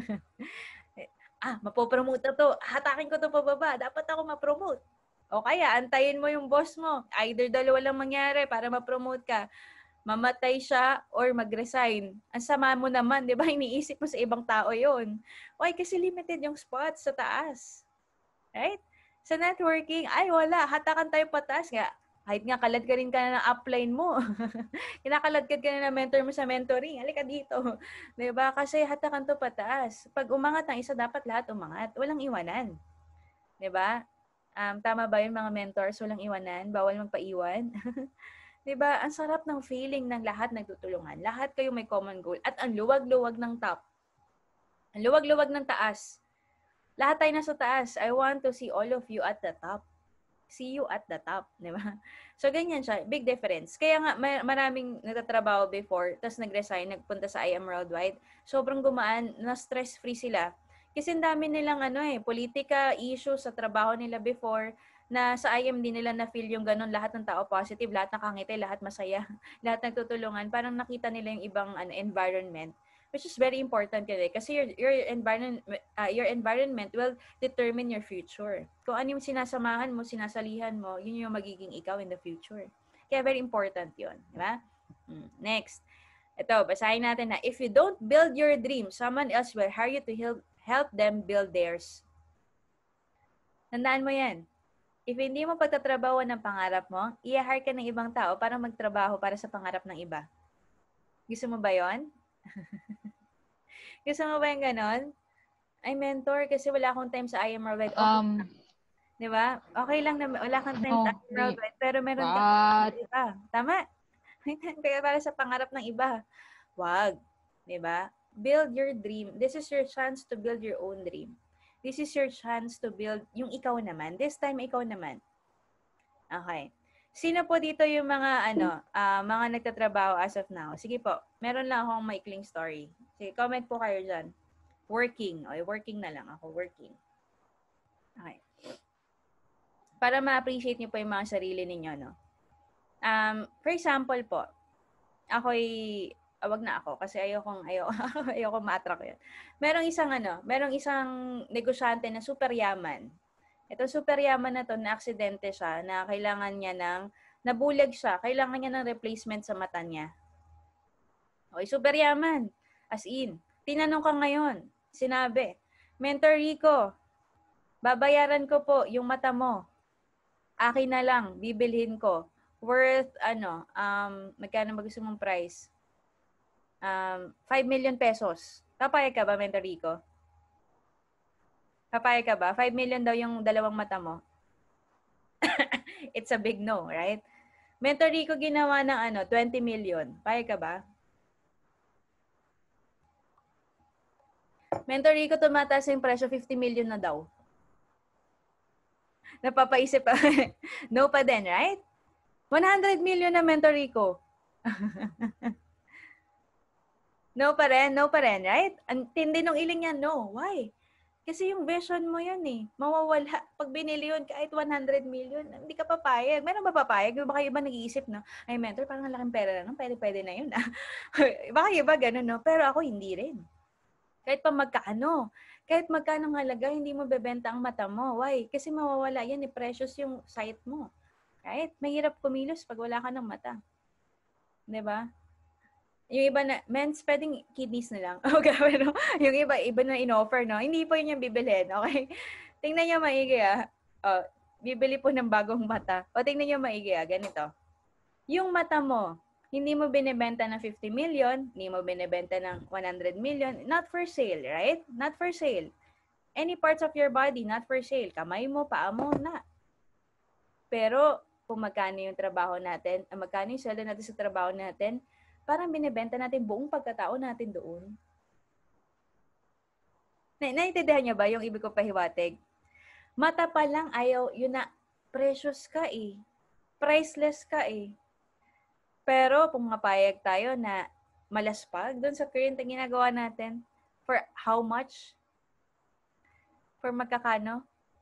Mapopromote na to. Hatakin ko to pababa. Dapat ako ma-promote. O kaya, antayin mo yung boss mo. Either dalawa lang mangyari para ma-promote ka. Mamatay siya or mag-resign. Ang sama mo naman, di ba? Iniisip mo sa ibang tao yon. Why? Kasi limited yung spots sa taas. Right? Sa networking, wala. Hatakan tayo pataas nga. Kahit nga kalad ka rin ka na ng upline mo. Kinakaladkad ka na ng mentor mo sa mentoring. Halika dito. Diba? Kasi hatakan to pataas. Pag umangat ang isa, dapat lahat umangat. Walang iwanan. Diba? Tama ba yun mga mentors? Walang iwanan? Bawal magpaiwan? Diba? Ang sarap ng feeling ng lahat nagtutulungan. Lahat kayo may common goal. At ang luwag-luwag ng top. Ang luwag-luwag ng taas. Lahat tayo nasa taas. I want to see all of you at the top. See you at the top. Diba? So, ganyan siya. Big difference. Kaya nga, maraming nagtatrabaho before, tapos nag-resign, nagpunta sa IAM Worldwide. Sobrang gumaan, na stress-free sila. Kasi ang dami nilang politika, issue sa trabaho nila before, na sa IAM din nila na-feel yung ganun, lahat ng tao positive, lahat nakangiti, lahat masaya, lahat nagtutulungan. Parang nakita nila yung ibang environment. Which is very important kasi your environment will determine your future. Kung ano yung sinasamahan mo, sinasalihan mo, yun yung magiging ikaw in the future. Kaya very important yun. Diba? Next. Ito, basahin natin na, if you don't build your dream, someone else will hire you to help them build theirs. Tandaan mo yan. If hindi mo pagtatrabaho ng pangarap mo, i-hire ka ng ibang tao para magtrabaho para sa pangarap ng iba. Gusto mo ba yon? Gusto mo ba yung ganon? Ay, mentor, kasi wala akong time sa IAM Worldwide. Okay. Di ba? Okay lang na wala kang time sa IAM Worldwide, pero meron kang iba. Tama? Kaya para sa pangarap ng iba. Wag. Di ba? Build your dream. This is your chance to build your own dream. This is your chance to build yung ikaw naman. This time, ikaw naman. Okay. Sino po dito yung mga mga nagtatrabaho as of now? Sige po, meron lang akong maikling story. Sige, comment po kayo dyan. Working. Okay, working na lang ako. Working. Okay. Para ma-appreciate niyo po yung mga sarili ninyo, no? For example po, wag na ako kasi ayoko ma-attract yun. Merong isang negosyante na super yaman. Ito super yaman na to, na aksidente siya, na kailangan niya nabulag siya, kailangan niya ng replacement sa mata niya. Okay, super yaman. As in, tinanong ka ngayon, sinabi, Mentor Rico, babayaran ko po yung mata mo. Akin na lang, bibilhin ko. Worth, magkano ba gusto mong price? 5 million pesos. Papayag ka ba, Mentor Rico? Papayag ka ba? 5 million daw yung dalawang mata mo. It's a big no, right? Mentor Rico ginawa ng 20 million. Payag ka ba? Mentor Rico tumataas yung presyo, 50 million na daw. Napapaisip pa. No pa din, right? 100 million na, Mentor Rico. No pa rin, right? Ang tindi nung iling yan, no. Why? Kasi yung vision mo yan eh. Mawawala. Pag binili yun, kahit 100 million, hindi ka papayag. Meron ba papayag? Baka iba nag-iisip, no? Ay, mentor, parang laking pera na, no? Pwede na yun, ah. Baka iba ganun, no? Pero ako, hindi rin. Kahit pa magkano. Kahit magkano halaga, hindi mo bebenta ang mata mo. Why? Kasi mawawala yan eh. Precious yung sight mo. Right? Mahirap kumilos pag wala ka ng mata. Diba? Yung iba na, men's pwedeng kidneys na lang. Okay, pero yung iba na in-offer, no? Hindi po yun yung bibilhin, okay? Tingnan nyo maigi, ah. Bibili po ng bagong mata. O, tingnan nyo maigi, ah. Ganito. Yung mata mo, hindi mo binibenta ng 50 million, hindi mo binibenta ng 100 million, not for sale, right? Not for sale. Any parts of your body, not for sale. Kamay mo, paa mo, na. Pero, kung magkano yung trabaho natin, magkano yung sweldo natin sa trabaho natin, parang binibenta natin buong pagkatao natin doon. Naintindihan niyo ba yung ibig ko pahiwatig? Mata pa lang ayaw, yun na, precious ka eh. Priceless ka eh. Pero kung mapayag tayo na malaspag doon sa current na ginagawa natin, for how much? For magkakano?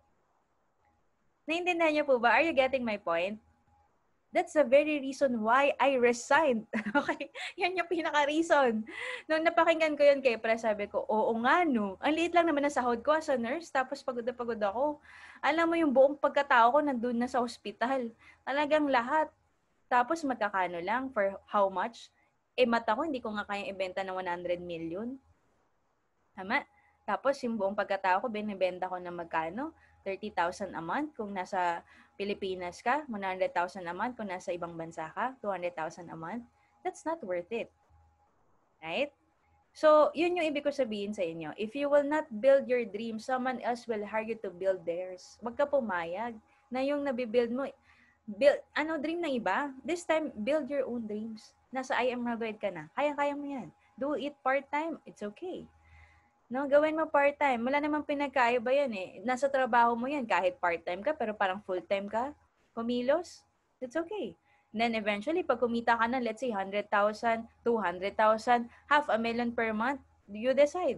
Naintindihan niyo po ba? Are you getting my point? That's the very reason why I resigned. Okay? Yan yung pinaka-reason. Nung napakinggan ko yun kay Pre, sabi ko, oo nga no. Ang liit lang naman ang sahod ko as a nurse, tapos pagod na pagod ako. Alam mo yung buong pagkatao ko nandun na sa ospital. Talagang lahat. Tapos magkakano lang for how much? Mata ko, hindi ko nga kayang ibenta ng 100 million. Tama? Tapos yung buong pagkatao ko, binibenta ko na magkano? 30,000 a month kung nasa Pilipinas ka, 100,000 a month kung nasa ibang bansa ka, 200,000 a month. That's not worth it. Right? So, yun yung ibig ko sabihin sa inyo. If you will not build your dream, someone else will hire you to build theirs. Wag ka pumayag na yung nabibuild mo, dream ng iba. This time, build your own dreams. Nasa I am Rabed ka na. Kaya-kaya mo yan. Do it part-time. It's okay. No, gawin mo part-time. Wala namang pinagkaiba yan eh. Nasa trabaho mo yan kahit part-time ka pero parang full-time ka. Kumilos. It's okay. And then eventually, pag kumita ka na, let's say, 100,000, 200,000, $500,000 per month, you decide.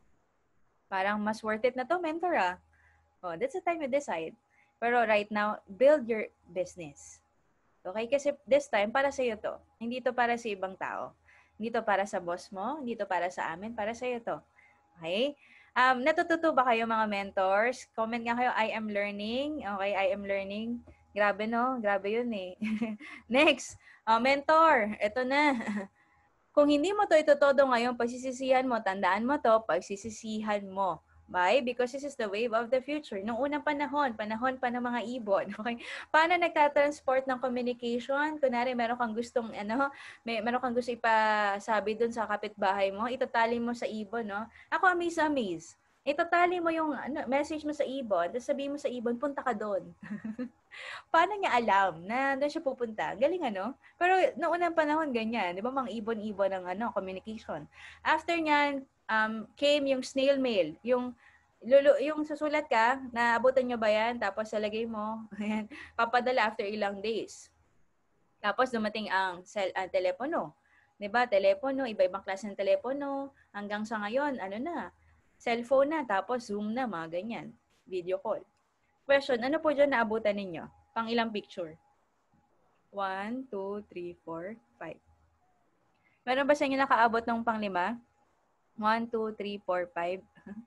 Parang mas worth it na to, mentor ah. Oh, that's the time you decide. Pero right now, build your business. Okay? Kasi this time, para sa'yo to. Hindi to para sa ibang tao. Hindi to para sa boss mo. Hindi to para sa amin. Para sa'yo to. Okay? Natututo ba kayo mga mentors? Comment nga kayo, I am learning. Okay, I am learning. Grabe no? Grabe yun eh. Next, mentor. Ito na. Kung hindi mo to itutodo ngayon, pagsisisihan mo, tandaan mo to, pagsisisihan mo. Why? Because this is the wave of the future. Noong unang panahon pa ng mga ibon. Okay? Paano nagtatransport ng communication? Kunwari, meron kang gustong, meron kang gusto ipasabi dun sa kapitbahay mo, itatali mo sa ibon, no? Ako, amaze. Itatali mo yung message mo sa ibon, tapos sabihin mo sa ibon, punta ka doon. Paano niya alam na doon siya pupunta? Galing Pero noong unang panahon, ganyan. Di ba, mga ibon-ibon ng communication. After nyan, came yung snail mail. Yung susulat ka, naabutan nyo ba yan? Tapos salagay mo, ayan, papadala after ilang days. Tapos dumating ang telepono. 'Di ba? Telepono, iba-ibang klase ng telepono. Hanggang sa ngayon, cellphone na, tapos Zoom na, mga ganyan. Video call. Question, ano po dyan naabutan ninyo? Pang ilang picture? 1, 2, 3, 4, 5. Meron ba sa inyo nakaabot ng pang 5? 1, 2, 3, 4, 5.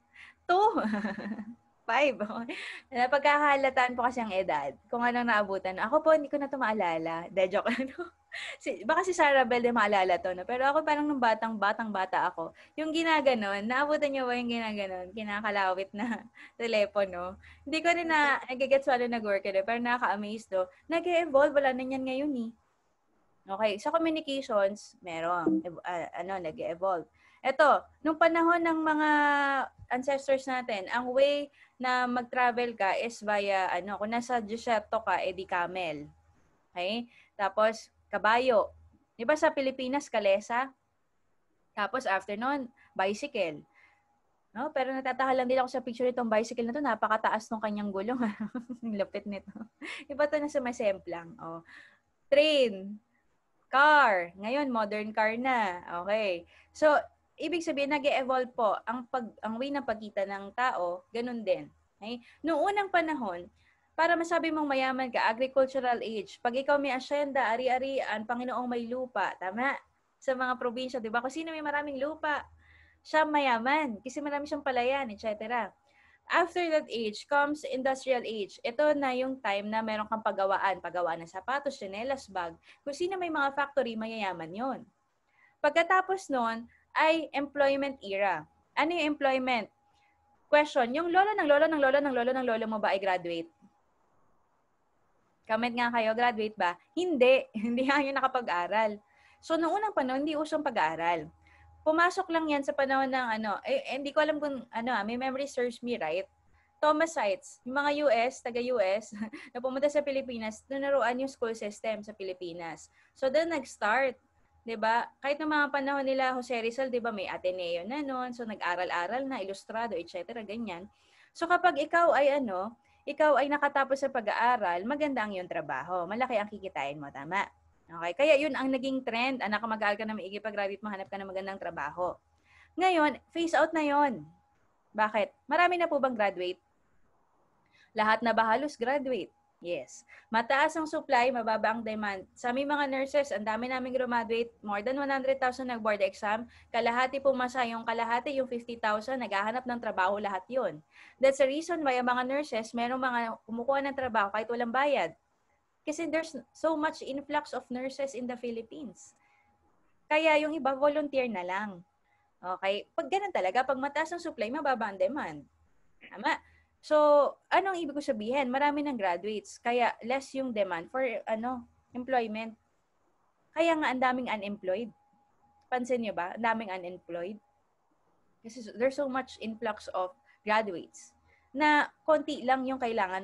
2. 5. Napagkakahalataan po kasi ang edad. Kung anong naabutan. Ako po, hindi ko na ito maalala. De, joke. Baka si Sarah Bell din maalala to. No? Pero ako parang nung batang-bata ako, yung ginaganon, naabutan niyo ba yung ginaganon? Kinakalawit na telepono. Hindi ko rin na nagigets wala nag-work rin. Pero nakaka-amaze do. Nag-evolve. Wala na yan ngayon eh. Okay. Sa communications, meron. Nag-evolve. Ito, nung panahon ng mga ancestors natin, ang way na mag-travel ka is via, kung nasa desierto ka, edi camel. Okay? Tapos, kabayo. Di ba sa Pilipinas, kalesa? Tapos, after nun, bicycle. No? Pero natataka lang din ako sa picture nitong bicycle na to, napakataas ng kanyang gulong. Lapit nito. Iba to na sa masemplang. Oh. Train. Car. Ngayon, modern car na. Okay. So, ibig sabihin, nag-evolve po ang way ng pagkita ng tao, ganun din. Okay? Noong unang panahon, para masabi mong mayaman ka, agricultural age. Pag ikaw may asyenda, ari-arian, Panginoong may lupa, tama? Sa mga probinsya, di ba? Kung sino may maraming lupa, siya mayaman. Kasi marami siyang palayan, etc. After that age comes industrial age. Ito na yung time na meron kang pagawaan ng sapatos, tsinelas, bag. Kung sino may mga factory, mayayaman yon. Pagkatapos nun, ay employment era. Ano yung employment? Question, yung lolo mo ba ay graduate? Comment nga kayo, graduate ba? Hindi. Hindi nga yun nakapag-aral. So, noong unang panahon, hindi usong pag-aaral. Pumasok lang yan sa panahon ng hindi ko alam kung may memory serves me right. Thomasites, yung mga taga-US, na pumunta sa Pilipinas, naruan yung school system sa Pilipinas. So, doon nag-start. 'Di ba? Kahit ng mga panahon nila Jose Rizal, 'di ba, may Ateneo na noon, so nag-aral-aral na, ilustrado, etc. ganyan. So kapag ikaw ay nakatapos sa pag-aaral, maganda ang iyong trabaho. Malaki ang kikitain mo, tama? Okay, kaya yun ang naging trend. Anak, mag-aaral ka na maigi, pag-graduate mahanap ka ng magandang trabaho. Ngayon, phase out na yon. Bakit? Marami na po bang graduate? Lahat na ba halos graduate? Yes. Mataas ang supply, mababa ang demand. Sa aming mga nurses, ang dami naming graduate, more than 100,000 nag-board exam, kalahati pumasa, yung kalahati, yung 50,000, naghahanap ng trabaho, lahat yun. That's the reason why ang mga nurses, merong mga kumukuha ng trabaho kahit walang bayad. Kasi there's so much influx of nurses in the Philippines. Kaya yung iba, volunteer na lang. Okay? Pag ganun talaga, pag mataas ang supply, mababa ang demand. Tama? So, anong ibig ko sabihin? Marami ng graduates, kaya less yung demand for employment. Kaya nga ang daming unemployed. Pansin niyo ba? Ang daming unemployed. Kasi there's so much influx of graduates na konti lang yung kailangan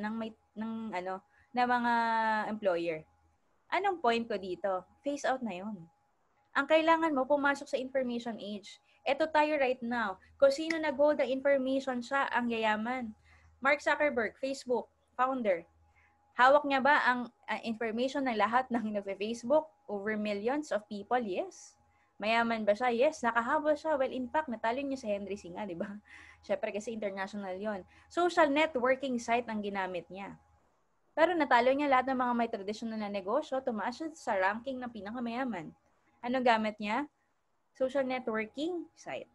ng mga employer. Anong point ko dito? Phase out na yun. Ang kailangan mo, pumasok sa information age. Eto tayo right now. Kung sino nag-hold the information, siya ang yayaman. Mark Zuckerberg, Facebook, founder. Hawak niya ba ang information ng lahat ng nagpe-Facebook? Over millions of people? Yes. Mayaman ba siya? Yes. Nakahabol siya. Well, in fact, natalo niya si Henry Singa, di ba? Siyempre kasi international yon. Social networking site ang ginamit niya. Pero natalo niya lahat ng mga may traditional na negosyo, tumaas siya sa ranking ng pinakamayaman. Anong gamit niya? Social networking site.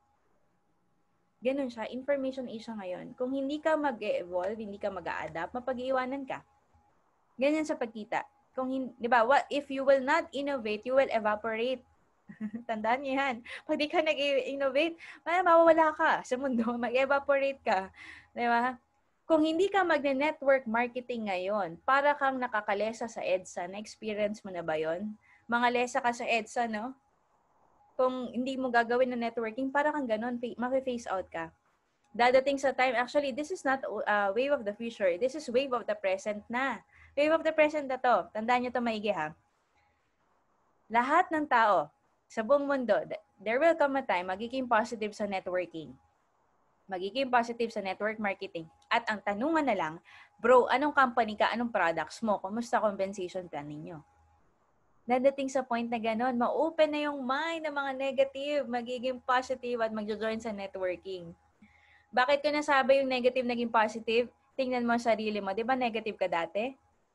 Ganun siya. Information age ngayon. Kung hindi ka mag-evolve, hindi ka mag-a-adapt, mapag-iwanan ka. Ganyan sa pagkita. Di ba, if you will not innovate, you will evaporate. Tandaan niyo yan. Pag di ka nag-innovate, mawawala ka sa mundo, mag-evaporate ka. Di ba? Kung hindi ka magne-network marketing ngayon, para kang nakakalesa sa EDSA, na-experience mo na ba yon? Mga lesa ka sa EDSA, no? Kung hindi mo gagawin na networking, para kang ganun, mafe-face out ka. Dadating sa time, actually, this is not wave of the future. This is wave of the present na. Wave of the present na to. Tandaan nyo to maigi, ha? Lahat ng tao sa buong mundo, there will come a time magiging positive sa networking. Magiging positive sa network marketing. At ang tanungan na lang, bro, anong company ka, anong products mo, kumusta compensation plan ninyo? Dadating sa point na gano'n, ma-open na yung mind ng mga negative, magiging positive at magjo-join sa networking. Bakit ko nasabi yung negative naging positive? Tingnan mo ang sarili mo. Di ba negative ka dati?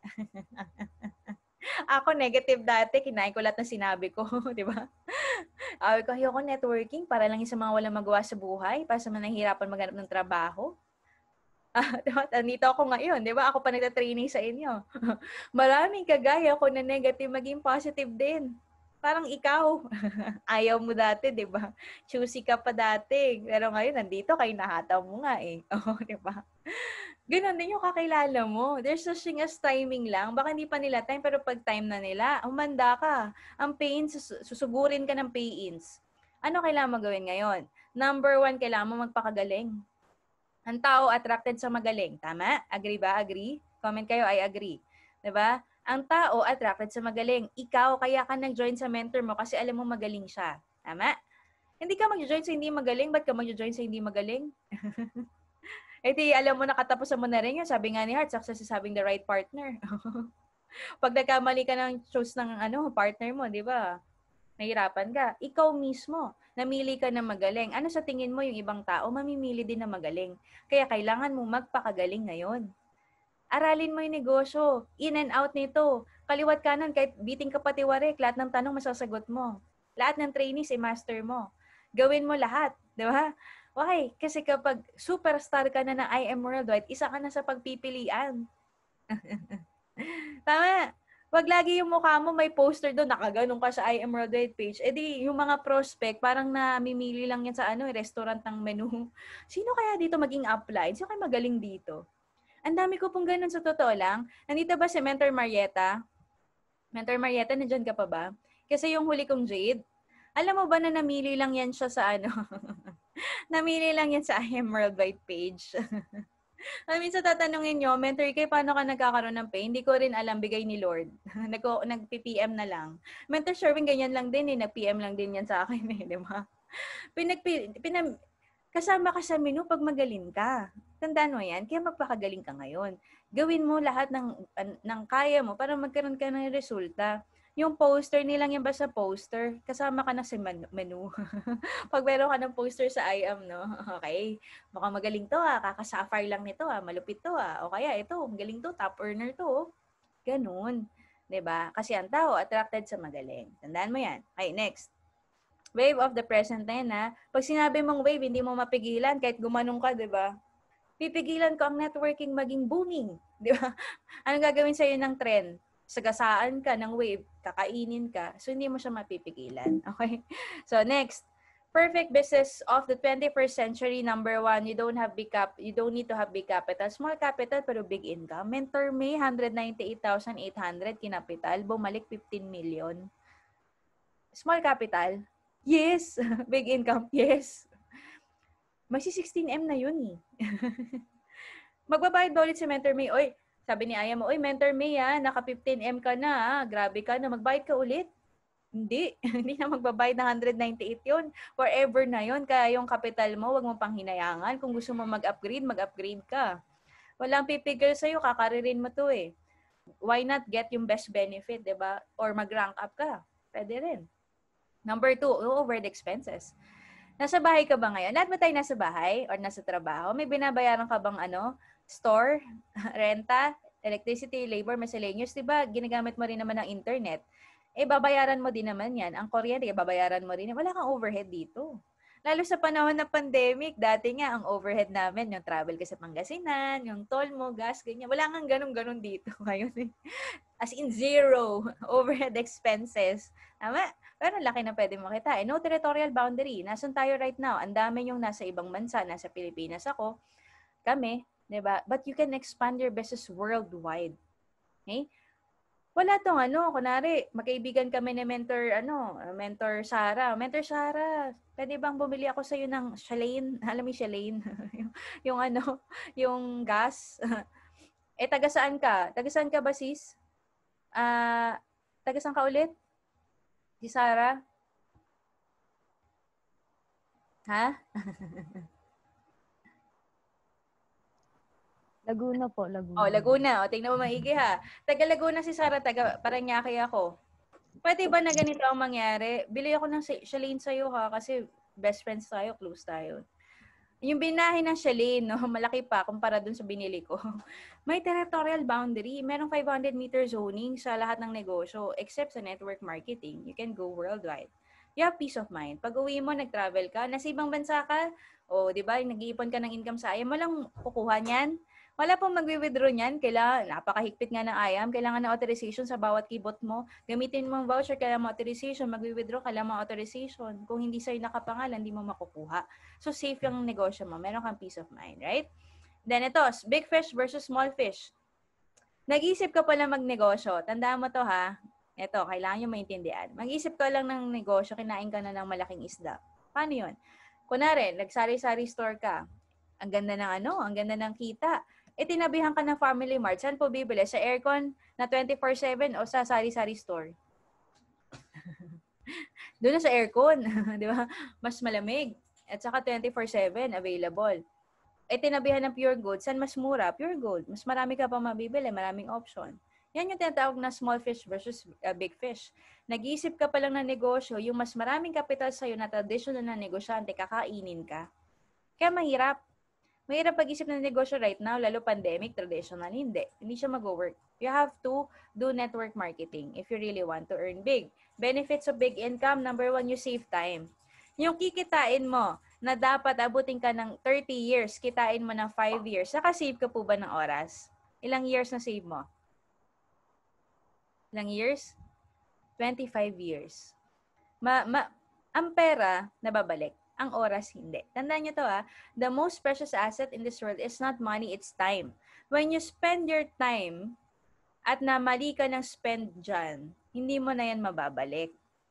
Ako negative dati, kinain ko lahat ng sinabi ko. Di ba? Ko, ayoko networking para lang sa mga walang magawa sa buhay, para sa mga nahihirapan maghanap ng trabaho. Diba? Nandito ako ngayon, di ba? Ako pa nagta-training sa inyo. Maraming kagaya ko na negative, maging positive din. Parang ikaw. Ayaw mo dati, di ba? Choosy ka pa dati. Pero ngayon, nandito kayo, nahataw mo nga eh. Di ba? Ganon din yung kakilala mo. There's such thing as timing lang. Baka hindi pa nila time, pero pag time na nila, humanda ka. Ang pain, susugurin ka ng pay-ins. Ano kailangan mo gawin ngayon? Number 1, kailangan mo magpakagaling. Ang tao attracted sa magaling. Tama? Agree ba? Agree? Comment kayo, I agree. Diba? Ang tao attracted sa magaling. Ikaw, kaya ka nag-join sa mentor mo kasi alam mo magaling siya. Tama? Hindi ka mag-join sa hindi magaling. Ba't ka mag-join sa hindi magaling? Di alam mo, nakatapusan mo na rin yun. Sabi nga ni Hart, success is having the right partner. Pag nagkamali ka ng choose ng partner mo, di ba? Nahirapan ka. Ikaw mismo, namili ka na magaling. Ano sa tingin mo yung ibang tao? Mamimili din na magaling. Kaya kailangan mo magpakagaling ngayon. Aralin mo yung negosyo. In and out nito. Kaliwat kanan, kahit biting ka pati warik, lahat ng tanong masasagot mo. Lahat ng trainees, i-master mo. Gawin mo lahat. Di ba? Why? Kasi kapag superstar ka na ng IM Worldwide, isa ka na sa pagpipilian. Tama. Wag lagi yung mukha mo may poster doon, nakaganon ka sa IM Worldwide page. Di yung mga prospect, parang namimili lang yan sa restaurant ng menu. Sino kaya dito maging applied? Sino kaya magaling dito? Ang dami ko pong ganun sa totoo lang. Nandito ba si Mentor Marietta? Mentor Marietta, nandyan ka pa ba? Kasi yung huli kong Jade, Alam mo ba na namili lang yan siya sa ano? Namili lang yan sa I Am Worldwide page. Minsan tatanungin nyo, mentor kayo, paano ka nagkakaroon ng pay? Hindi ko rin alam, bigay ni Lord. Nag-PPM na lang. Mentor Sherwin, ganyan lang din eh. Nag-PM lang din yan sa akin eh, di ba? Kasama ka sa menu pag magaling ka. Tandaan mo yan, kaya magpakagaling ka ngayon. Gawin mo lahat ng kaya mo para magkaroon ka ng resulta. Yung poster, nilang yan basta poster, kasama ka na sa menu. Pag meron ka ng poster sa IAM, no? Okay, mukhang magaling to kakasafar lang nito malupit to o kaya ito, magaling to, top earner to. Ganun. 'Di ba? Kasi ang tao attracted sa magaling. Tandaan mo yan. Okay, next. Wave of the present na yan, Pag sinabi mong wave, hindi mo mapigilan kahit gumanong ka, di ba? Pipigilan ko ang networking maging booming, di ba? Anong gagawin sa'yo ng trend? Sagasaan ka ng wave, kakainin ka, so hindi mo siya mapipigilan. Okay? So next, perfect business of the 21st century, number 1, you don't need to have big capital. Small capital pero big income. Mentor May, 198,800 kinapital, bumalik 15 million. Small capital, yes. Big income, yes. May 16M na yun eh. Magbabayad ba ulit si Mentor May? Oy, sabi ni Aya mo, oy, Mentor May naka 15M ka na, grabe ka na, magbayad ka ulit. Hindi. Hindi na magbabayad ng 198 yun. Forever na yun. Kaya yung capital mo, wag mo pang hinayangan. Kung gusto mo mag-upgrade, mag-upgrade ka. Walang pipigil sa'yo, kakaririn mo to eh. Why not get yung best benefit, diba? Or mag-rank up ka. Pwede rin. Number 2, overhead expenses. Nasa bahay ka ba ngayon? Lahat ba tayo nasa bahay or nasa trabaho? May binabayaran ka bang store, renta, electricity, labor, miscellaneous, 'di ba? Ginagamit mo rin naman ang internet. Babayaran mo din naman 'yan. Ang kuryente, babayaran mo rin. Wala kang overhead dito. Lalo sa panahon ng pandemic, dati nga ang overhead namin, yung travel ka sa Pangasinan, yung toll mo, gas, ganyan. Wala kang ganun-ganun dito ngayon. As in zero overhead expenses. Tama? Pero laki na pwede makita. No territorial boundary. Nasaan tayo right now? Ang dami yung nasa ibang bansa. Nasa Pilipinas ako. Kami. Diba? But you can expand your business worldwide. Okay? Wala tong kunwari, magkaibigan kami ni Mentor Sarah. Mentor Sarah, pwede bang bumili ako sa'yo ng Shalane? Alam mo yung Shalane? yung yung gas. Taga saan ka? Taga saan ka ba, sis? Taga saan ka ulit? Si Sarah? Ha? Laguna po, Laguna. Laguna. Tingnan mo maigi ha. Taga Laguna si Sarah, taga Parañaque ako. Pwede ba na ganito ang mangyari? Bili ako ng Shalane sa'yo ha, kasi best friends tayo, close tayo. Yung binahin ng Shalane, malaki pa kumpara dun sa binili ko. May territorial boundary. Merong 500-meter zoning sa lahat ng negosyo except sa network marketing. You can go worldwide. You have peace of mind. Pag uwi mo, nag-travel ka, nasa ibang bansa ka, di ba, nag-iipon ka ng income sa IAM, walang kukuha niyan. Wala pong magwi-withdraw niyan. Kailangan, napakahigpit nga ng IAM. Kailangan ng authorization sa bawat kibot mo. Gamitin mo ang voucher, kailangan mo authorization. Magwi-withdraw, kailangan mo authorization. Kung hindi sa'yo nakapangalan, hindi mo makukuha. So, safe yung negosyo mo. Meron kang peace of mind, right? Then ito, big fish versus small fish. Nag-isip ka pala magnegosyo. Tandaan mo to ha. Ito, kailangan nyo maintindihan. Mag-isip ka lang ng negosyo, kinain ka na ng malaking isda. Paano yun? Kunwari, nagsari-sari store ka. Ang ganda ng ang ganda ng kita. Tinabihan ka ng Family Mart. Saan po bibili? Sa aircon na 24/7 o sa sari-sari store? Doon na sa aircon. Di ba? Mas malamig. At saka 24/7 available. Tinabihan ng Pure Gold. Saan mas mura? Pure Gold. Mas marami ka pa mabibili. Maraming option. Yan yung tinatawag na small fish versus big fish. Nag-iisip ka pa lang ng negosyo, yung mas maraming kapital sa'yo na traditional na negosyante, kakainin ka. Kaya mahirap. Mahirap pag-isip ng negosyo right now, lalo pandemic, traditional, hindi. Hindi siya mag-work. You have to do network marketing if you really want to earn big. Benefits of big income, number 1, you save time. Yung kikitain mo na dapat abutin ka ng 30 years, kitain mo ng 5 years, saka-save ka po ba ng oras? Ilang years na save mo? Ilang years? 25 years. Ang pera, nababalik. Ang oras, hindi. Tandaan nyo to the most precious asset in this world is not money, it's time. When you spend your time at na mali ka ng spend dyan, hindi mo na yan mababalik.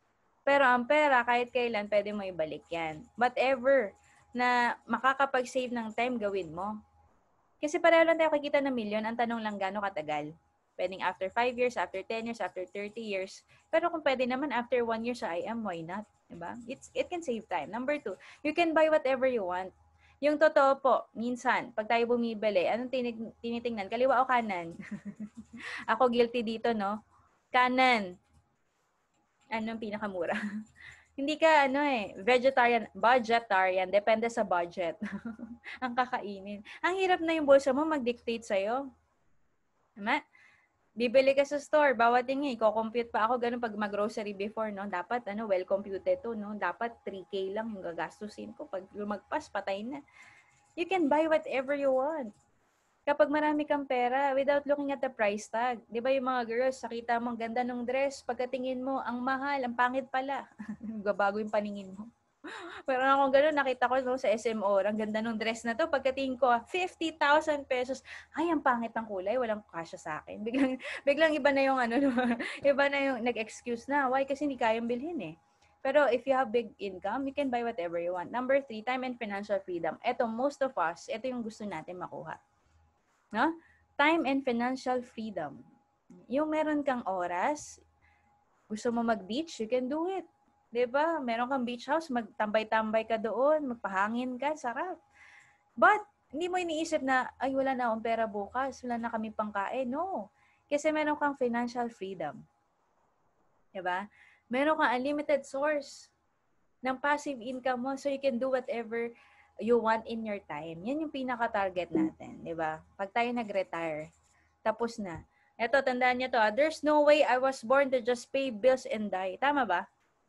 Pero ang pera, kahit kailan, pwede mo ibalik yan. Whatever na makakapag-save ng time, gawin mo. Kasi pareho lang tayo kikita ng milyon, ang tanong lang gaano katagal. Pwedeng after 5 years, after 10 years, after 30 years. Pero kung pwede naman after 1 year sa IM, why not? Diba? It can save time. Number 2, you can buy whatever you want. Yung totoo po, minsan, pag tayo bumibili, anong tinitingnan? Kaliwa o kanan? Ako guilty dito, no? Kanan. Anong pinakamura? Hindi ka, vegetarian, budgetarian, depende sa budget. Ang kakainin. Ang hirap na yung bulsa mo mag-dictate sa'yo. Tama? Bibili ka sa store, bawat tingin, i-compute pa ako, ganun pag mag-grocery before, no? Dapat, well computed to, no? Dapat 3K lang yung gagastusin ko. Pag lumagpas, patay na. You can buy whatever you want. Kapag marami kang pera, without looking at the price tag. Di ba yung mga girls, nakita mo, ganda ng dress, pagkatingin mo, ang mahal, ang pangit pala. Gabago yung paningin mo. Pero ako gano'n, nakita ko no, sa SMO, ang ganda ng dress na to. Pagkatingin ko, 50,000 pesos. Ay, ang pangit ng kulay, walang kasya sa akin. Biglang iba na yung iba na yung nag-excuse na. Why? Kasi hindi kayang bilhin eh. Pero if you have big income, you can buy whatever you want. Number 3, time and financial freedom. Ito, most of us, ito yung gusto natin makuha. No? Time and financial freedom. Yung meron kang oras, gusto mo mag-beach, you can do it. 'Di ba? Meron kang beach house, magtambay-tambay ka doon, magpahangin ka, sarap. But hindi mo iniisip na, ay wala na akong pera bukas, wala na kami pangkain. No. Kasi meron kang financial freedom. 'Di ba? Meron kang unlimited source ng passive income mo so you can do whatever you want in your time. Yan yung pinaka-target natin, 'di ba? Pag tayo nag-retire, tapos na. Eto, tandaan niyo to. There's no way I was born to just pay bills and die. Tama ba?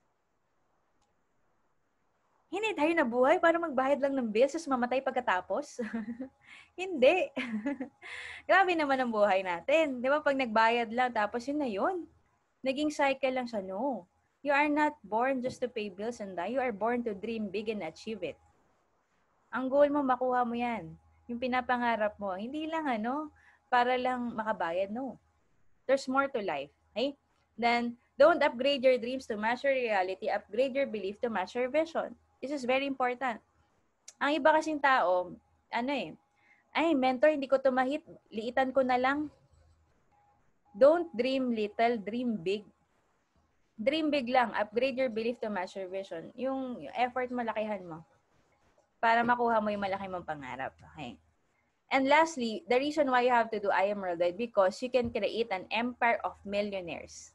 Hindi tayo nabuhay para magbayad lang ng bills tapos mamatay pagkatapos. Hindi. Grabe naman ang buhay natin. Di ba pag nagbayad lang tapos yun na yun. Naging cycle lang siya. No. You are not born just to pay bills and die. You are born to dream big and achieve it. Ang goal mo, makuha mo yan. Yung pinapangarap mo. Hindi lang para lang makabayad. No. There's more to life. Okay? Then, don't upgrade your dreams to match your reality. Upgrade your belief to match your vision. This is very important. Ang iba kasing tao, ay, mentor, hindi ko to mahit. Liitan ko na lang. Don't dream little, dream big. Dream big lang. Upgrade your belief to match your vision. Yung effort mo, lakihan mo. Para makuha mo yung malaki mong pangarap. Okay? And lastly, the reason why you have to do I Am Worldwide because you can create an empire of millionaires.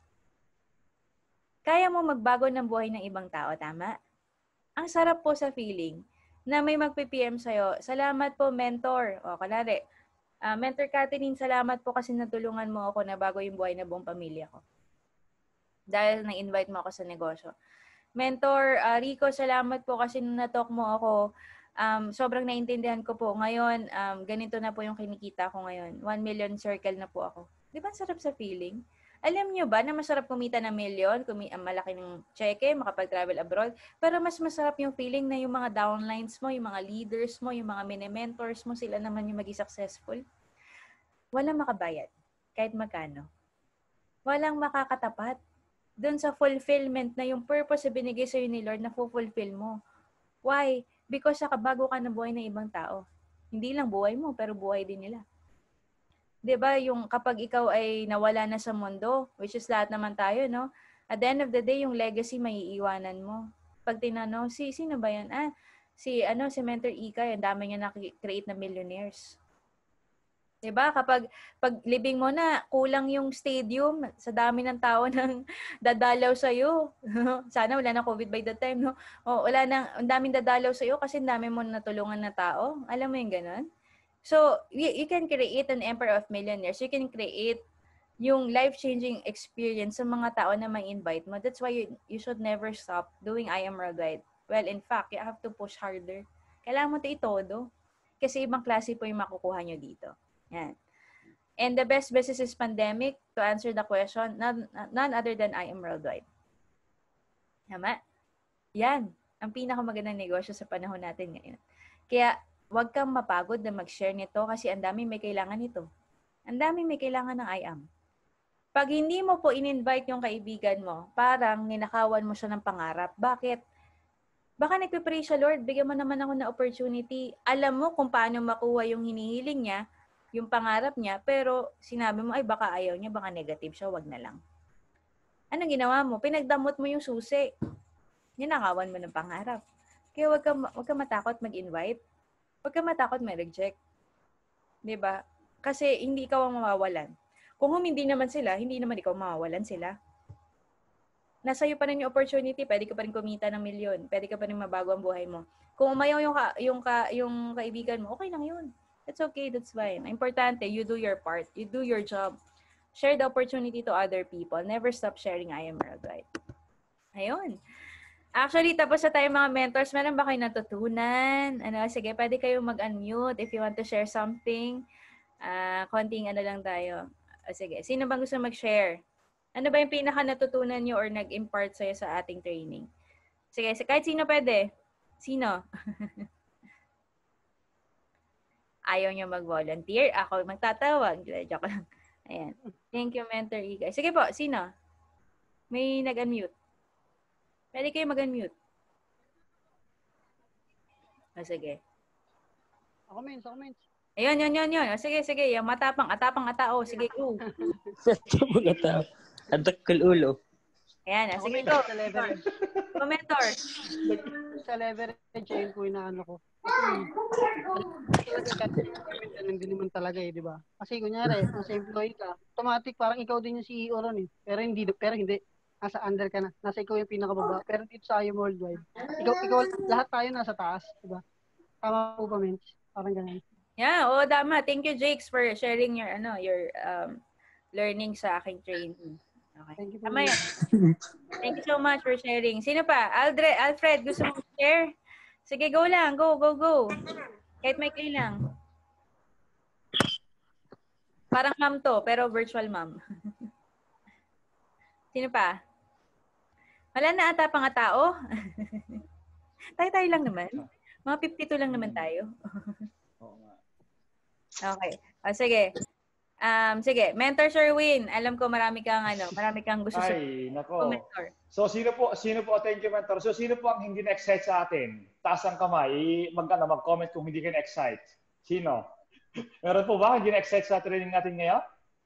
Kaya mo magbago ng buhay ng ibang tao, tama? Ang sarap po sa feeling na may magpi-PM sa'yo, salamat po, mentor. O, kunwari, Mentor Catherine, salamat po kasi natulungan mo ako na bago yung buhay na buong pamilya ko. Dahil na-invite mo ako sa negosyo. Mentor Rico, salamat po kasi nung na-talk mo ako, sobrang naintindihan ko po. Ngayon, ganito na po yung kinikita ko ngayon. 1 million circle na po ako. Di ba sarap sa feeling? Alam nyo ba na masarap kumita ng milyon, malaki ng cheque, makapag-travel abroad, pero mas masarap yung feeling na yung mga downlines mo, yung mga leaders mo, yung mga mini-mentors mo, sila naman yung maging successful. Walang makabayad, kahit magkano. Walang makakatapat doon sa fulfillment na yung purpose na binigay sa'yo ni Lord na fulfill mo. Why? Because nakabago ka ng buhay ng ibang tao. Hindi lang buhay mo, pero buhay din nila. 'Di ba yung kapag ikaw ay nawala na sa mundo, which is lahat naman tayo, no? At the end of the day, yung legacy may iiwanan mo. Pag tinanong, sino ba yan? Si Mentor Ika, ang dami niya na-create na millionaires. 'Di ba? Kapag libing mo na, kulang yung stadium sa dami ng tao nang dadalaw sa iyo. Sana wala na COVID by that time, no? O wala nang ang daming dadalaw sa iyo kasi ang dami mo natulungan na tao. Alam mo yung ganun? So, you can create an empire of millionaires. You can create yung life-changing experience sa mga tao na may invite mo. That's why you should never stop doing I Am Worldwide. Well, in fact, you have to push harder. Kailangan mo ito itodo. Kasi ibang klase po yung makukuha nyo dito. Yan. And the best business is pandemic, to answer the question, none other than I Am Worldwide. Tama? Yan. Ang pinakamagandang negosyo sa panahon natin ngayon. Kaya, huwag kang mapagod na mag-share nito kasi ang daming may kailangan nito. Ang daming may kailangan ng I Am. Pag hindi mo po in-invite yung kaibigan mo, parang ninakawan mo siya ng pangarap. Bakit? Baka nagpe-pray siya, Lord, bigyan mo naman ako ng opportunity. Alam mo kung paano makuha yung hinihiling niya, yung pangarap niya, pero sinabi mo, ay baka ayaw niya, baka negative siya, wag na lang. Anong ginawa mo? Pinagdamot mo yung susi. Ninakawan mo ng pangarap. Kaya wag ka matakot mag-invite. Wag ka matakot mag-reject. 'Di ba? Kasi hindi ikaw ang mawawalan. Kung hindi naman sila, hindi naman ikaw mawawalan sila. Nasa iyo pa rin yung opportunity, pwede ka pa rin kumita ng milyon, pwede ka pa rin mabago ang buhay mo. Kung umayaw yung kaibigan mo, okay lang yun. That's okay, that's fine. Importante, you do your part, you do your job. Share the opportunity to other people. Never stop sharing I Am Worldwide. Ayun. Actually, tapos na tayo mga mentors. Meron ba kayo natutunan? Sige, pwede kayong mag-unmute if you want to share something. Konting lang tayo. Sige, sino bang gusto mag-share? Ano ba yung pinaka natutunan nyo or nag-impart sa'yo sa ating training? Sige, kahit sino pwede. Sino? Ayaw nyo mag-volunteer? Ako magtatawag. Joke lang. Ayan. Thank you, Mentor Igay. Sige po, sino? May nag-unmute. Pwede kayo mag-unmute. Sige. Ako, mens. Ayun, yun. Sige. Yung atapang tao. Sige, go. Mga tao. Adakal ulo. Ayan, sige, go. Sa leverage. Mentor. Sa leverage, ayun po yung ano ko. Kasi, hindi naman talaga di ba? Kasi kunyari, nasa employee ka, automatic parang ikaw din yung CEO ron eh. Pero hindi. Nasa under ka na. Nasa ikaw yung pinakababa. Pero dito sa I Am Worldwide, ikaw lahat tayo nasa taas, di ba? Tama po ba, mens? Parang ganun. Yeah, tama. Thank you, Jakes, for sharing your learning sa aking training. Okay. Thank you. Tama yan. Thank you so much for sharing. Sino pa? Alfred, gusto mo share? Sige, go lang. Go. Kahit may lang. Parang ma'am to, pero virtual ma'am. Sino pa? Wala na ata pang tao. tayo lang naman. Mga 52 lang naman tayo. Okay. Sige. Sige, Mentor Sherwin, alam ko marami kang gusto sa mentor. So sino po, thank you, Mentor. So sino po ang hindi na-excite sa atin? Taas ang kamay, mag-comment kung hindi ka na-excite. Sino? Meron po ba hindi na-excite sa training natin ngayon?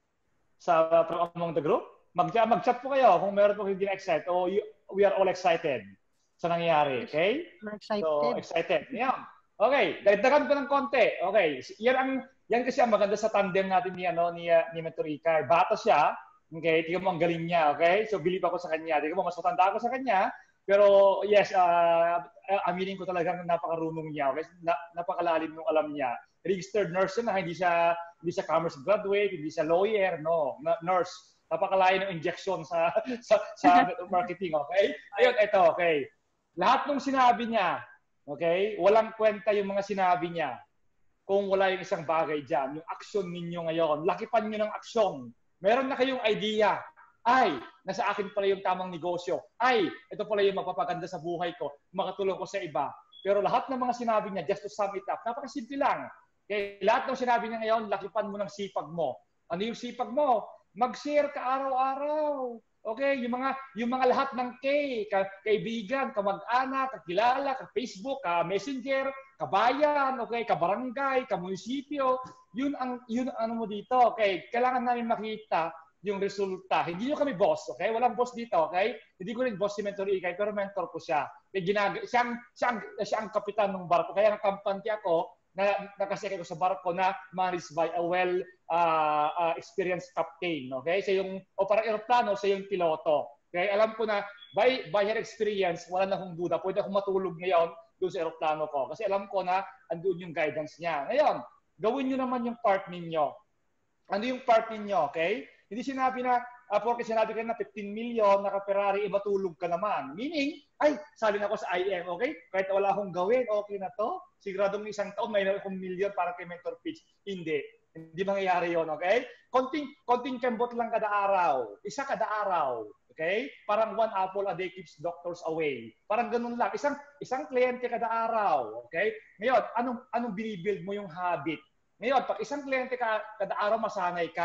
From among the group? Mag-chat po kayo kung meron po hindi na-excite o we are all excited sa nangyayari, okay? We're excited. So, excited. Yeah. Okay, dagdagan ko ng konti. Okay, yan kasi ang maganda sa tandem natin ni Mentor Ikay. Bata siya, okay? Tingnan mo ang galing niya, okay? So, believe ako sa kanya. Tingnan mo, mas matanda ako sa kanya. Pero, yes, aminin ko talagang napakarunong niya, okay? Napakalalim ng alam niya. Registered nurse na, hindi siya commerce graduate, hindi siya lawyer, no. Nurse. Napakalayo ng injection sa marketing, okay? Ayun, ito, okay. Lahat ng sinabi niya, okay, walang kwenta yung mga sinabi niya kung wala yung isang bagay dyan. Yung aksyon ninyo ngayon, lakipan nyo ng aksyon. Meron na kayong idea. Ay, nasa akin pala yung tamang negosyo. Ay, ito pala yung mapapaganda sa buhay ko. Makatulong ko sa iba. Pero lahat ng mga sinabi niya, just to sum it up, napakasimple lang. Okay, lahat ng sinabi niya ngayon, lakipan mo ng sipag mo. Ano yung sipag mo? Mag-share ka araw-araw. Okay, yung mga lahat ng kaibigan, kamag-anak, kakilala, ka-Facebook, ka-messenger, kabayan, okay, kabarangay, ka-munisipyo, yun ang ano mo dito, okay? Kailangan namin makita yung resulta. Hindi nyo kami boss, okay? Walang boss dito, okay? Hindi ko rin boss si Mentor Ikay, pero mentor ko siya. Siya ang kapitan ng barko. Kaya nakampante ako, nakasakay ko sa barko na managed by a experienced captain, okay? Siya yung parang aeroplano, siya yung piloto. Okay? Alam ko na by her experience, wala na akong duda. Pwede akong matulog ngayon doon sa aeroplano ko kasi alam ko na andun yung guidance niya. Ngayon, gawin niyo naman yung part ninyo. Ano yung part ninyo, okay? Hindi sinabi na porque sinabi ka na 15 million, naka-Ferrari, matulog ka naman. Meaning, ay, sali na ako sa IM, okay? Kahit wala akong gawin, okay na to. Siguradong isang taon, may akong million para kay Mentor Pitch. Hindi mangyayari yon, okay? Konting kembot lang kada araw. Isa kada araw, okay? Parang one apple a day keeps doctors away. Parang ganun lang. Isang kliyente kada araw, okay? Ngayon, anong binibuild mo yung habit? Ngayon, pag isang kliyente kada araw masanay ka,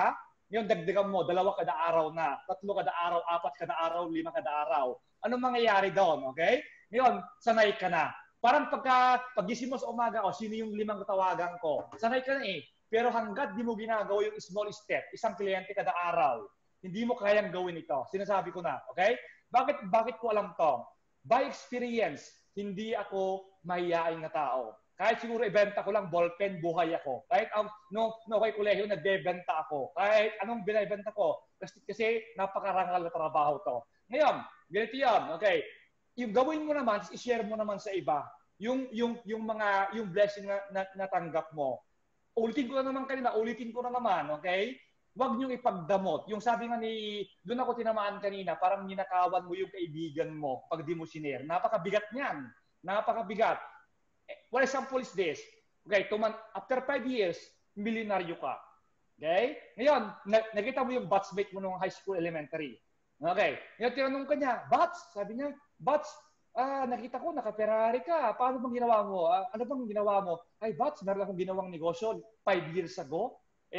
Ngayon, dagdagan mo, 2 kada araw na, 3 kada araw, 4 kada araw, 5 kada araw. Anong mangyayari doon, okay? Ngayon, sanay ka na. Parang pagising mo sa umaga, sino yung 5 tawagan ko? Sanay ka na eh. Pero hanggat di mo ginagawa yung small step, isang kliyente kada araw, hindi mo kayang gawin ito. Sinasabi ko na, okay? Bakit ko alam to? By experience, hindi ako mahihain na tao. Kahit siguro ibenta ko lang ballpen, buhay ako. Kahit no kay kolehiyo, nagbebenta ako. Kahit anong binibenta ko. Kasi napakarangal na trabaho to. Ngayon, ganito yan. Okay. Yung gawin mo naman, i-share mo naman sa iba. Yung blessing na natanggap mo. Ulitin ko na naman, okay? Huwag niyong ipagdamot. Yung sabi nga doon ako tinamaan kanina, parang ninakawan mo yung kaibigan mo pag di mo sinare. Napakabigat niyan. Napakabigat. One example is this. Okay, after 5 years, milyonaryo ka. Okay? Ngayon, nakita mo yung batchmate mo nung high school, elementary. Okay. Ngayon, tinanong ka niya, Bats, sabi niya, Bats, nakita ko, naka-Ferrari ka. Paano bang ginawa mo? Ano bang ginawa mo? Ay, Bats, meron akong ginawang negosyo 5 years ago.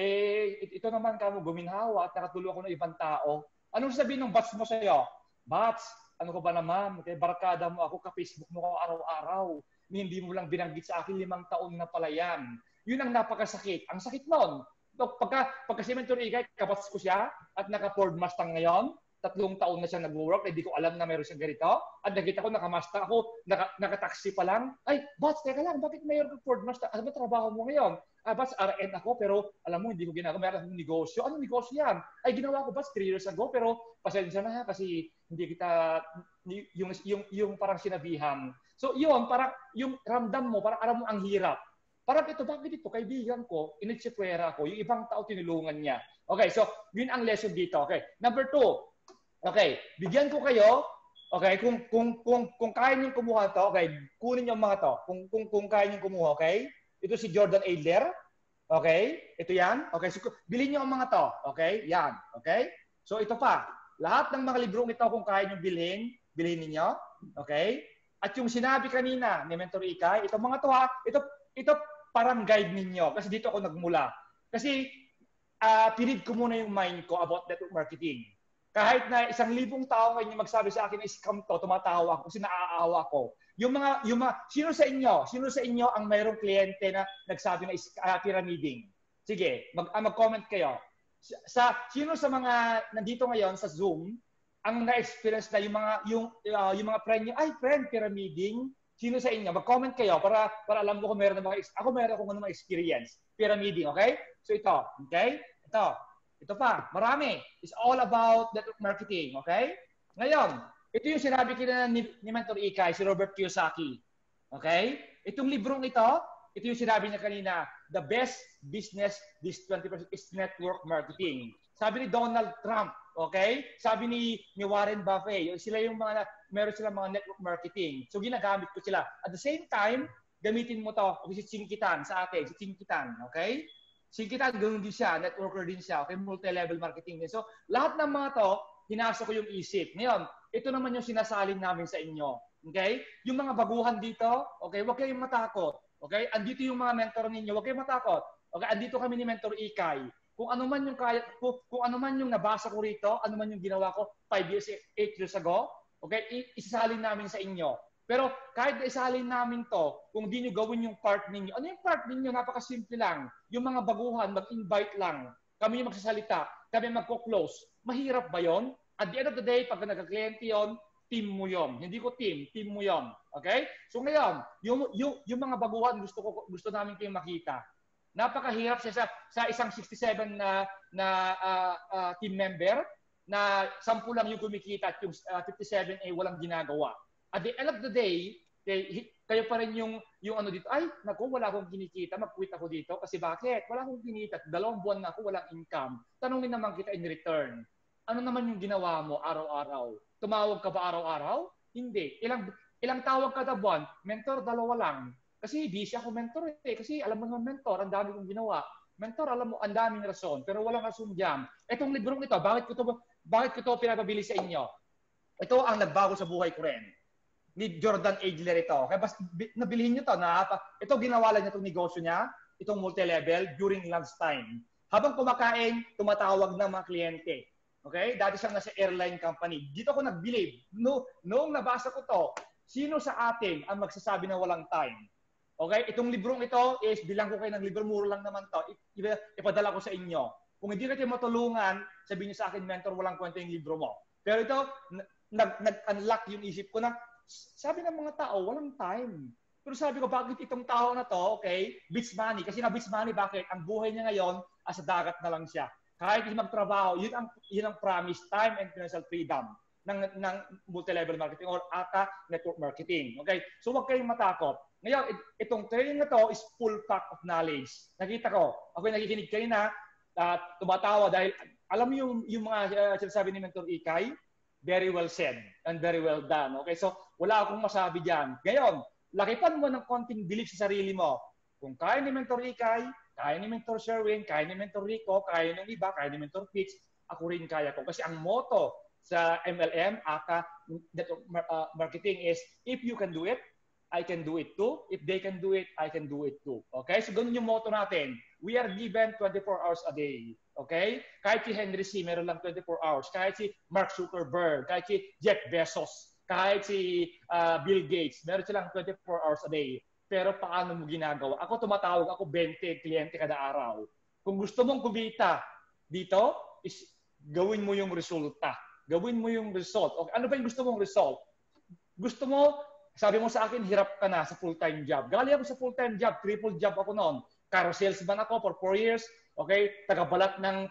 Ito naman ka mo guminhawa at nakatulong ako ng ibang tao. Anong sabihin ng Bats mo sa'yo? Bats, ano ka ba naman? Okay, barkada mo ako, ka-Facebook mo ako araw-araw. Hindi mo lang binanggit sa akin 5 taon na pala yan. Yun ang napakasakit. Ang sakit nun. Pagka si Mentor Ikay, kapats ko siya at naka-Ford Mustang ngayon, 3 taon na siya nag-work, hindi ko alam na meron siyang ganito. At nakita ko, naka-Mustang ako, naka-taxi pa lang. Ay, Bats, teka lang, bakit mayroon kang Ford Mustang? Ano ba trabaho mo ngayon? Bats, RN ako, pero alam mo, hindi ko ginagawa. Meron akong negosyo. Anong negosyo yan? Ay, ginawa ko, Bats, 3 years ago, pero pasensya na ha, kasi hindi kita, yung parang sinabihan. So, yun, parang yung ramdam mo, parang alam mo ang hirap. Parang bakit ito? Kaibigan ko, initsipwera ko, yung ibang tao tinulungan niya. Okay, so, yun ang lesson dito. Okay, number 2. Okay, bigyan ko kayo. Okay, kung kaya niyo kumuha to, okay, kunin niyo mga to. Kung kaya niyo kumuha, okay? Ito si Jordan Adler. Okay? Ito yan. Okay, so bilhin niyo ang mga to. Okay? Yan. Okay? So ito pa. Lahat ng mga librong ito kung kaya niyo bilhin niyo. Okay? At yung sinabi kanina ni Mentor Ikay, ito mga to ha, ito parang guide ninyo kasi dito ako nagmula. Kasi pinid ko muna yung mind ko about network marketing. Kahit na 1,000 tao ngayon yung magsabi sa akin na scam to, tumatawa ako kasi naaawa ko. Yung mga sino sa inyo ang mayroong kliyente na nagsabi na pyramiding? Sige, mag-comment kayo. Sino sa mga nandito ngayon sa Zoom ang na-experience na yung mga friend niyo, ay friend, pyramiding? Sino sa inyo? Mag-comment kayo para alam ko kung meron na meron akong mga experience. Pyramiding, okay? So ito, okay? Ito pa, marami. It's all about network marketing, okay? Ngayon, ito yung sinabi kina ni Mentor Ikay, si Robert Kiyosaki. Okay? Itong librong ito yung sinabi niya kanina, the best business this 20% is network marketing. Sabi ni Donald Trump, okay? Sabi ni Warren Buffett, meron silang mga network marketing. So ginagamit ko sila. At the same time, gamitin mo to, si Chinkitan sa atin, si Chinkitan, okay? Chinkitan, ganoon din siya, networker din siya, okay? Multi-level marketing din. So lahat ng mga to, hinasa ko yung isip. Ngayon, ito naman yung sinasalin namin sa inyo. Okay? Yung mga baguhan dito, okay, huwag kayong matakot. Okay? Andito yung mga mentor ninyo, huwag kayong matakot. Okay? Andito kami ni Mentor Ikay. Kung ano man yung nabasa ko rito, ano man yung ginawa ko 5 years, 8 years ago, okay? Isasalin namin sa inyo. Pero kahit isasalin namin to, kung di nyo gawin yung part ninyo, ano yung part ninyo? Napakasimple lang. Yung mga baguhan, mag-invite lang. Kami yung magsasalita, kami magko-close. Mahirap ba yon? At the end of the day, pag nagka-kliyente yon, team mo yon. Hindi ko team mo yon. Okay? So ngayon, yung mga baguhan gusto namin kayong makita. Napakahirap sa isang 67 na team member na 10 lang yung kumikita at yung 57 ay walang ginagawa. At the end of the day, kayo pa rin yung ano dito, ay, naku, wala akong kinikita, mag-quit ako dito. Kasi bakit? Wala akong kinikita. 2 buwan na ako, walang income. Tanungin naman kita in return. Ano naman yung ginawa mo araw-araw? Tumawag ka ba araw-araw? Hindi. Ilang tawag ka na buwan? Mentor, 2 lang. Kasi busy ako mentor eh. Kasi alam mo naman mentor, ang dami kong ginawa. Mentor, alam mo, ang daming rason. Pero walang rason dyan. Itong librong ito, bakit ko ito pinapabili sa inyo? Ito ang nagbago sa buhay ko rin. Ni Jordan Adler ito. Kaya nabilihin nyo ito. Ito ginawa lang niya itong negosyo niya, itong multi-level during lunchtime. Habang kumakain, tumatawag ng mga kliyente. Okay? Dati siyang nasa airline company. Dito ako nag-believe. Noong nabasa ko to, sino sa atin ang magsasabi na walang time? Okay? Itong librong ito is, bilang ko kayo ng libro, muro lang naman to. Ipadala ko sa inyo. Kung hindi kayo matulungan, sabihin niyo sa akin, mentor, walang kwenta yung libro mo. Pero ito, nag-unlock yung isip ko na, sabi ng mga tao, walang time. Pero sabi ko, bakit itong tao na to, okay, beach money. Kasi nga beach money, bakit? Ang buhay niya ngayon, sa dagat na lang siya. Kahit hindi magtrabaho, yun ang promise, time and financial freedom ng multi-level marketing or AKA network marketing. Okay? So huwag kayong matakot. Ngayon, itong training na to is full pack of knowledge. Nakita ko, ako yung nakikinig kayo na tumatawa dahil alam mo yung mga sinasabi ni Mentor Ikay, very well said and very well done. Okay? So wala akong masabi dyan. Ngayon, lakipan mo ng konting belief sa sarili mo. Kung kaya ni Mentor Ikay, kaya ni Mentor Sherwin, kaya ni Mentor Rico, kaya ng iba, kaya ni Mentor Pitch, ako rin kaya ko. Kasi ang motto sa MLM, AKA network marketing is, if you can do it, I can do it too. If they can do it, I can do it too. Okay? So ganun yung motto natin. We are given 24 hours a day. Okay? Kahit si Henry C. meron lang 24 hours. Kahit si Mark Zuckerberg, kahit si Jeff Bezos, kahit si Bill Gates, meron silang 24 hours a day. Pero paano mo ginagawa? Ako tumatawag, ako 20 kliyente kada araw. Kung gusto mong kumita dito, is gawin mo yung resulta. Gawin mo yung result. Okay, ano ba yung gusto mong result? Gusto mo, sabi mo sa akin, hirap ka na sa full-time job. Galing ako sa full-time job, triple job ako noon. Car salesman ako for 4 years. Okay, tagabalat ng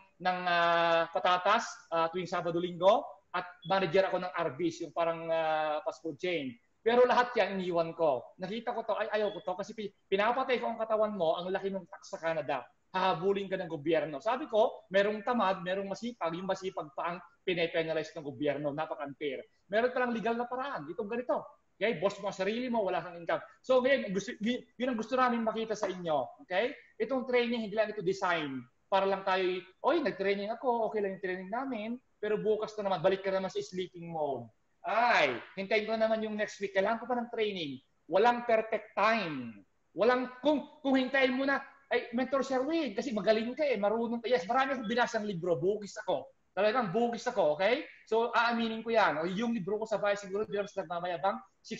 patatas tuwing Sabado-Linggo. At manager ako ng Arby's, yung parang fast food chain. Pero lahat yan, iniwan ko. Nakita ko to, ay ayaw ko to, kasi pinapatay ko ang katawan mo, ang laki ng tax sa Canada. Hahabulin ka ng gobyerno. Sabi ko, merong tamad, merong masipag, yung masipag pa ang pinapenalize ng gobyerno, napaka-unfair. Meron palang legal na paraan, itong ganito. Okay, boss mo ang sarili mo, wala kang income. So ngayon, yun ang gusto namin makita sa inyo. Okay? Itong training, hindi lang ito design. Para lang tayo, oy, nag-training ako, okay lang yung training namin, pero bukas na naman, balik ka naman sa sleeping mode. Ay, hintayin ko naman yung next week. Kailangan ko pa ng training. Walang perfect time. Kung hintayin mo na, ay, Mentor Sherwin, kasi magaling ka marunong ka. Yes, marami akong binasang libro, bugis ako. Talagang bugis ako, okay? So, aaminin ko yan. O, yung libro ko sa bahay, siguro, dirang sa nagmamayabang,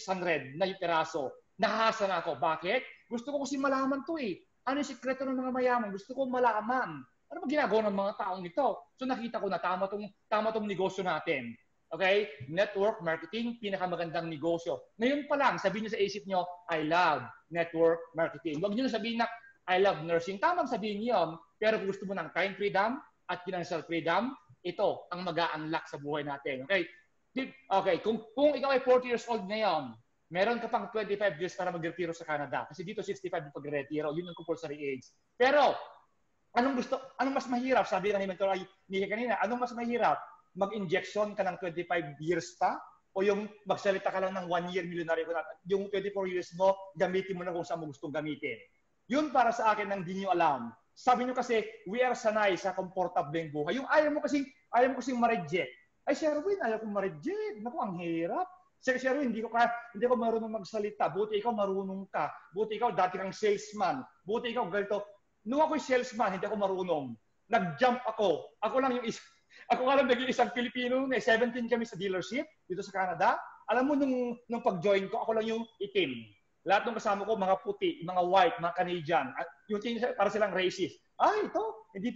600 na yung piraso. Nahasa na ako. Bakit? Gusto ko kasi malaman to Ano yung sikreto ng mga mayaman? Gusto ko malaman. Ano ba ginagawa ng mga taong ito? So, nakita ko na tama tong negosyo natin. Okay? Network marketing, pinakamagandang negosyo. Ngayon pa lang, sabihin niyo sa isip niyo, I love network marketing. Huwag niyo na sabihin na, I love nursing. Tamang sabihin niyo, pero kung gusto mo ng time freedom at financial freedom, ito ang mag-a-unlock sa buhay natin. Okay? Okay, kung ikaw ay 40 years old ngayon, meron ka pang 25 years para mag-retiro sa Canada. Kasi dito 65 yung pag-retiro. Yun yung compulsory age. Pero, anong mas mahirap? Sabi na ni Mentor Nika kanina, anong mas mahirap? Mag-injection ka ng 25 years pa o yung magsalita ka lang ng 1 year millionaire ko na yung 24 years mo, gamitin mo na kung saan mo gustong gamitin. Yun para sa akin ang di nyo alam. Sabi nyo kasi, we are sanay sa komportableng buhay. Yung ayaw mo kasing ma-reject. Ay, Sherwin, ayaw kong ma-reject. Naku, ang hirap. Sherwin, hindi ko marunong magsalita. Buti ikaw marunong ka. Buti ikaw dati kang salesman. Buti ikaw ganito. Nung ako'y salesman, hindi ako marunong. Nag-jump ako. Ako nga lang naging isang Pilipino, 17 kami sa dealership dito sa Canada. Alam mo, nung pag-join ko, ako lang yung itim. Lahat ng kasama ko, mga puti, mga white, mga Canadian. At yung para silang racist. Ay, ito, hindi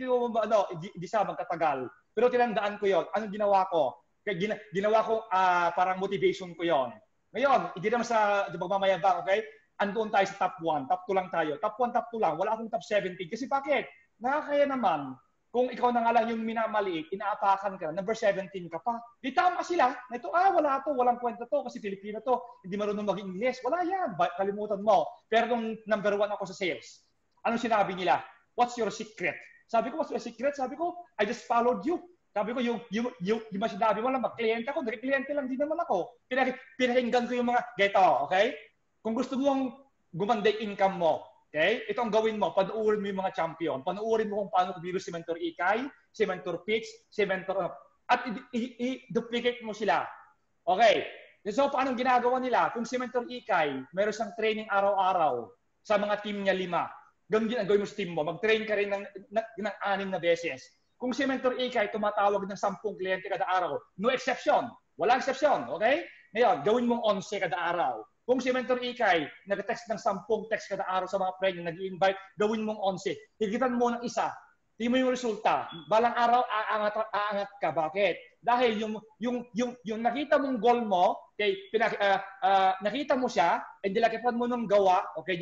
sa magkatagal. Pero tinandaan ko yon. Anong ginawa ko? Ginawa ko parang motivation ko yon. Ngayon, hindi naman sa pagmamayabang, okay? Andoon tayo sa top 1, top 2 lang tayo. Top 1, top 2 lang. Wala akong top 17. Kasi bakit? Nakakaya naman. Kung ikaw na nga lang yung minamaliit, inaapakan ka, number 17 ka pa. Di tama sila. Na ito, wala to, walang kwenta to, kasi Filipino to, hindi marunong mag-English. Wala yan. Kalimutan mo. Pero nung number 1 ako sa sales, ano sinabi nila? What's your secret? Sabi ko, what's your secret? Sabi ko, I just followed you. Sabi ko, yung sinabi mo lang, mag-kliyente ako, kliyente lang din naman ako. Pinakinggan ko yung mga, geto, okay? Kung gusto mong gumanda yung income mo, okay? Ito ang gawin mo. Panuurin mo yung mga champion. Panuurin mo kung paano kumilos si Mentor Ikay, si Mentor Pitch, si Mentor... At i-duplicate mo sila. Okay. So, paano ginagawa nila? Kung si Mentor Ikay, meron siyang training araw-araw sa mga team niya 5. ganun din ang gawin mo sa team mo. Mag-train ka rin ng 6 na beses. Kung si Mentor Ika ay tumatawag ng 10 kliyente kada araw, no exception. Walang exception, okay? Ngayon, gawin mong 11 kada araw. Kung si Mentor Ikay, nag-text ng 10 text kada araw sa mga friend, nag-i-invite, gawin mong 11. Higitan mo ng isa. Tingnan mo yung resulta. Balang araw, aangat ka. Bakit? Dahil yung nakita mong goal mo, okay, nakita mo siya, nilakipan mo ng gawa, okay,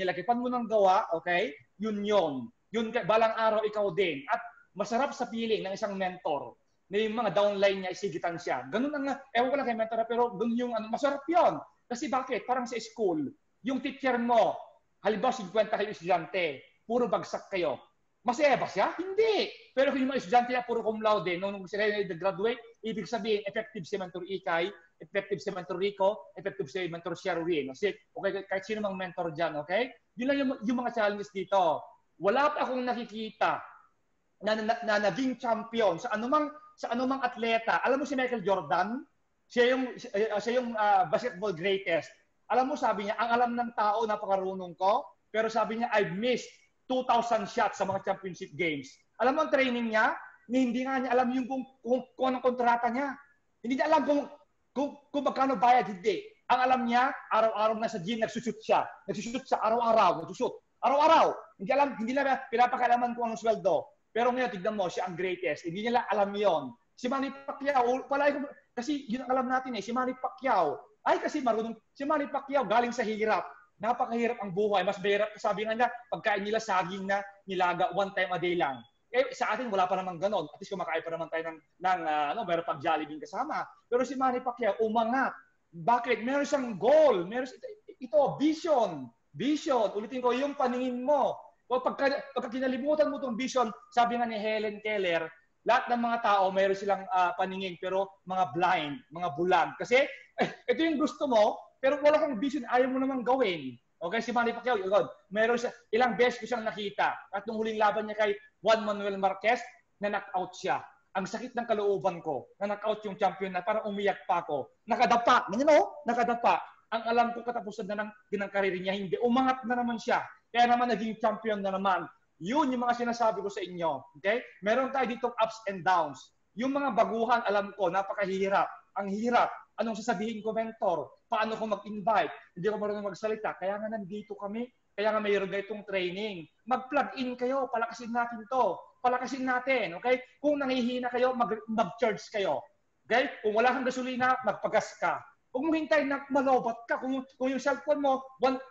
yun. Yun, balang araw, ikaw din. At masarap sa feeling ng isang mentor na yung mga downline niya, isigitan siya. Ganun ang, ewan ko lang kay mentor, pero ganun yung, masarap yun. Kasi bakit? Parang sa school, yung teacher mo, halimbawa 50 kayo estudyante, puro bagsak kayo. Masaya ba siya? Hindi. Pero kung yung mga estudyante niya, puro cum laude, nung sila nag-graduate, ibig sabihin, effective si Mentor Ikay, effective si Mentor Rico, effective si Mentor Sherwin. Kasi, okay, kahit sino mang mentor dyan, okay? Yun lang yung mga challenges dito. Wala pa akong nakikita na naging champion sa anumang atleta. Alam mo si Michael Jordan? Siya yung basketball greatest. Alam mo, sabi niya, ang alam ng tao, napakarunong ko, pero sabi niya, I've missed 2,000 shots sa mga championship games. Alam mo ang training niya? Hindi nga niya alam yung kung anong kontrata niya. Hindi niya alam kung magkano bayad, hindi. Ang alam niya, araw-araw nasa gym, nagsushoot siya. Nagsushoot siya araw-araw, nagsushoot. Araw-araw. Hindi na pinapakalaman kung anong sweldo. Pero ngayon, tignan mo, siya ang greatest. Hindi niya lang alam yon. Si Manny Pacquiao, kasi yun ang alam natin si Manny Pacquiao. Kasi marunong. Si Manny Pacquiao galing sa hirap. Napakahirap ang buhay. Mas mahirap, sabi nga niya, pagkain nila saging na nilaga 1 time a day lang. Sa atin, wala pa naman ganon. At least kumakain pa naman tayo meron pag Jollibee kasama. Pero si Manny Pacquiao, umangat. Bakit? Meron siyang goal. Ito, vision. Vision. Ulitin ko, yung paningin mo. Pagka kinalimutan mo itong vision, sabi nga ni Helen Keller, lahat ng mga tao, mayroon silang paningin, pero mga blind, mga bulag. Kasi, ito yung gusto mo, pero wala kang vision, ayaw mo namang gawin. Okay, si Manny Pacquiao, meron siya, ilang beses ko siyang nakita. At nung huling laban niya kay Juan Manuel Marquez, na-knockout siya. Ang sakit ng kalooban ko, na-knockout yung champion na parang umiyak pa ako. Nakadapa, nakadapa. Ang alam ko katapusan na ng karir niya, hindi. Umangat na naman siya. Kaya naman naging champion na naman. Yun yung mga sinasabi ko sa inyo. Okay? Meron tayo dito ups and downs. Yung mga baguhan, alam ko, napakahirap. Ang hirap. Anong sasabihin ko, mentor? Paano ko mag-invite? Hindi ko marunong magsalita. Kaya nga nandito kami. Kaya nga mayroon itong training. Mag-plug in kayo. Palakasin natin to. Palakasin natin. Okay? Kung nangihina kayo, mag-charge kayo. Okay? Kung wala kang gasolina, magpagas ka. Kung mo hintay na malobat ka, kung yung cellphone mo 1%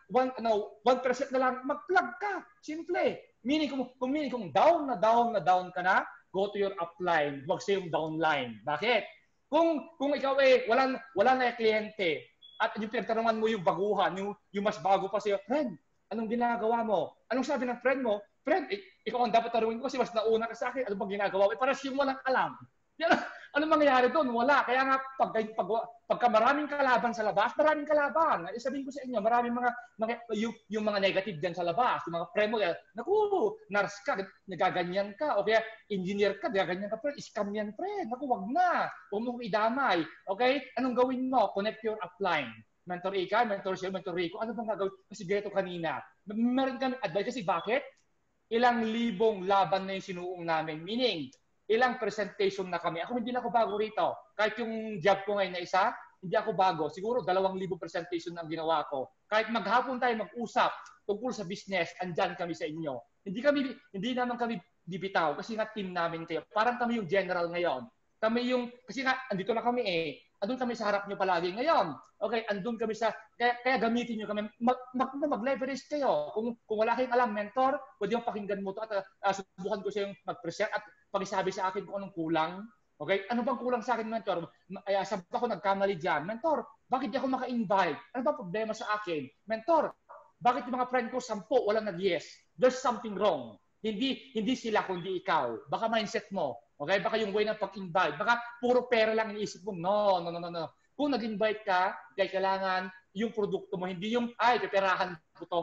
na lang, mag-plug ka. Simple. Meaning kung down ka na, go to your upline. Huwag sa yung downline. Bakit? Kung ikaw wala na yung kliyente at yung pinagtanungan mo yung baguhan, yung mas bago pa sa'yo, friend, anong ginagawa mo? Anong sabi ng friend mo? Friend, ikaw ang dapat tarungin ko kasi mas nauna ka sa akin. Ano bang ginagawa mo? Para siya mo lang alam. Ano mangyayari doon? Wala. Kaya nga, pagka maraming kalaban sa labas, maraming kalaban. Sabihin ko sa inyo, maraming yung mga negative dyan sa labas. Yung mga premo, naku, nurse ka, nagaganyan ka. O kaya, engineer ka, nagaganyan ka, friend. Scam yan, friend. Naku, wag na. Huwag mo idamay. Okay? Anong gawin mo? Connect your upline. Mentor Ika, Mentor Sio, Mentor Rico. Ano bang gagawin? Kasi ganito kanina. Meron kami advice. Kasi bakit? Ilang libong laban na yung sinuong namin. Meaning, ilang presentation na kami. Ako hindi na ako bago rito. Kahit yung job ko ngayon na isa, hindi ako bago. Siguro 2,000 presentation ang ginawa ko. Kahit maghapon tayo mag-usap tungkol sa business, andyan kami sa inyo. Hindi naman kami bibitaw kasi nga team namin kayo. Parang kami yung general ngayon. Kasi nga, andito na kami andun kami sa harap nyo palagi ngayon. Okay, andun kami kaya gamitin nyo kami. Mag-leverage kayo. Kung wala kayong alam, mentor, pwede yung pakinggan mo to at subukan ko siya yung mag-present at pakisabi sa akin kung anong kulang. Okay? Ano bang kulang sa akin, mentor? Sabi ako nagkamali dyan. Mentor, bakit di ako maka-invite? Ano ba problema sa akin? Mentor, bakit yung mga friend ko 10 walang nag-yes? There's something wrong. Hindi sila kundi ikaw. Baka mindset mo. Okay? Baka yung way ng pag-invite. Baka puro pera lang iniisip mo. No. Kung nag-invite ka, kailangan yung produkto mo. Hindi yung, peperahan ko to.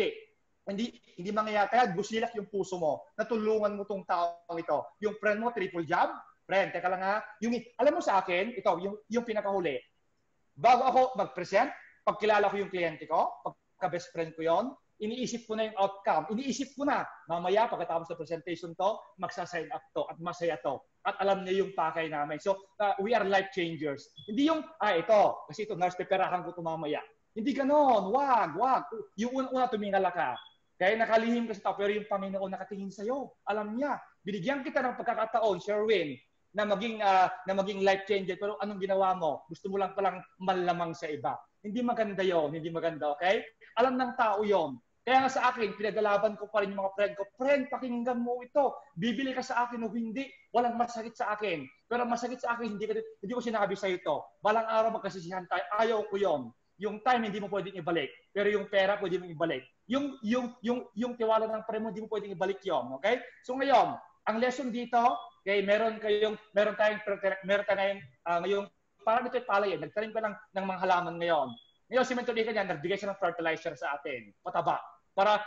Hindi mangyayari. Kaya busilak yung puso mo. Natulungan mo tong taong ito. Yung friend mo, triple job. Friend, teka lang ha. Alam mo sa akin, ito, yung pinakahuli. Bago ako mag-present, pagkilala ko yung kliyente ko, pagka-best friend ko yon, iniisip ko na yung outcome. Iniisip ko na, mamaya pagkatapos ng presentation to, magsa-sign up to at masaya to. At alam niya yung pakay namin. So, we are life changers. Hindi yung, ito, kasi ito, nurse, peperahan ko ito mamaya. Hindi ganon, wag. Yung una tumingala ka. Kaya nakalihim ka sa tao, pero yung Panginoon nakatingin sa'yo. Alam niya. Binigyan kita ng pagkakataon, Sherwin, na maging life changer, pero anong ginawa mo? Gusto mo lang palang malamang sa iba. Hindi maganda yon, hindi maganda, okay? Alam ng tao yon. Kaya nga sa akin, pinagalaban ko pa rin yung mga friend ko, friend, pakinggan mo ito. Bibili ka sa akin o hindi, walang masakit sa akin. Pero masakit sa akin, hindi ko sinabi sa ito. Balang araw magkasisihan tayo, ayaw ko yon. Yung time hindi mo pwedeng ibalik, pero yung pera pwede mo ibalik. Yung tiwala ng pare mo, hindi mo pwedeng ibalik yon, okay? So ngayon, ang lesson dito, okay, meron tayong ngayong parang ito ay palay, nagtanim ka ng mga halaman ngayon. Ngayon, si Mentor Ika niya, nagbigay siya ng fertilizer sa atin, pataba, para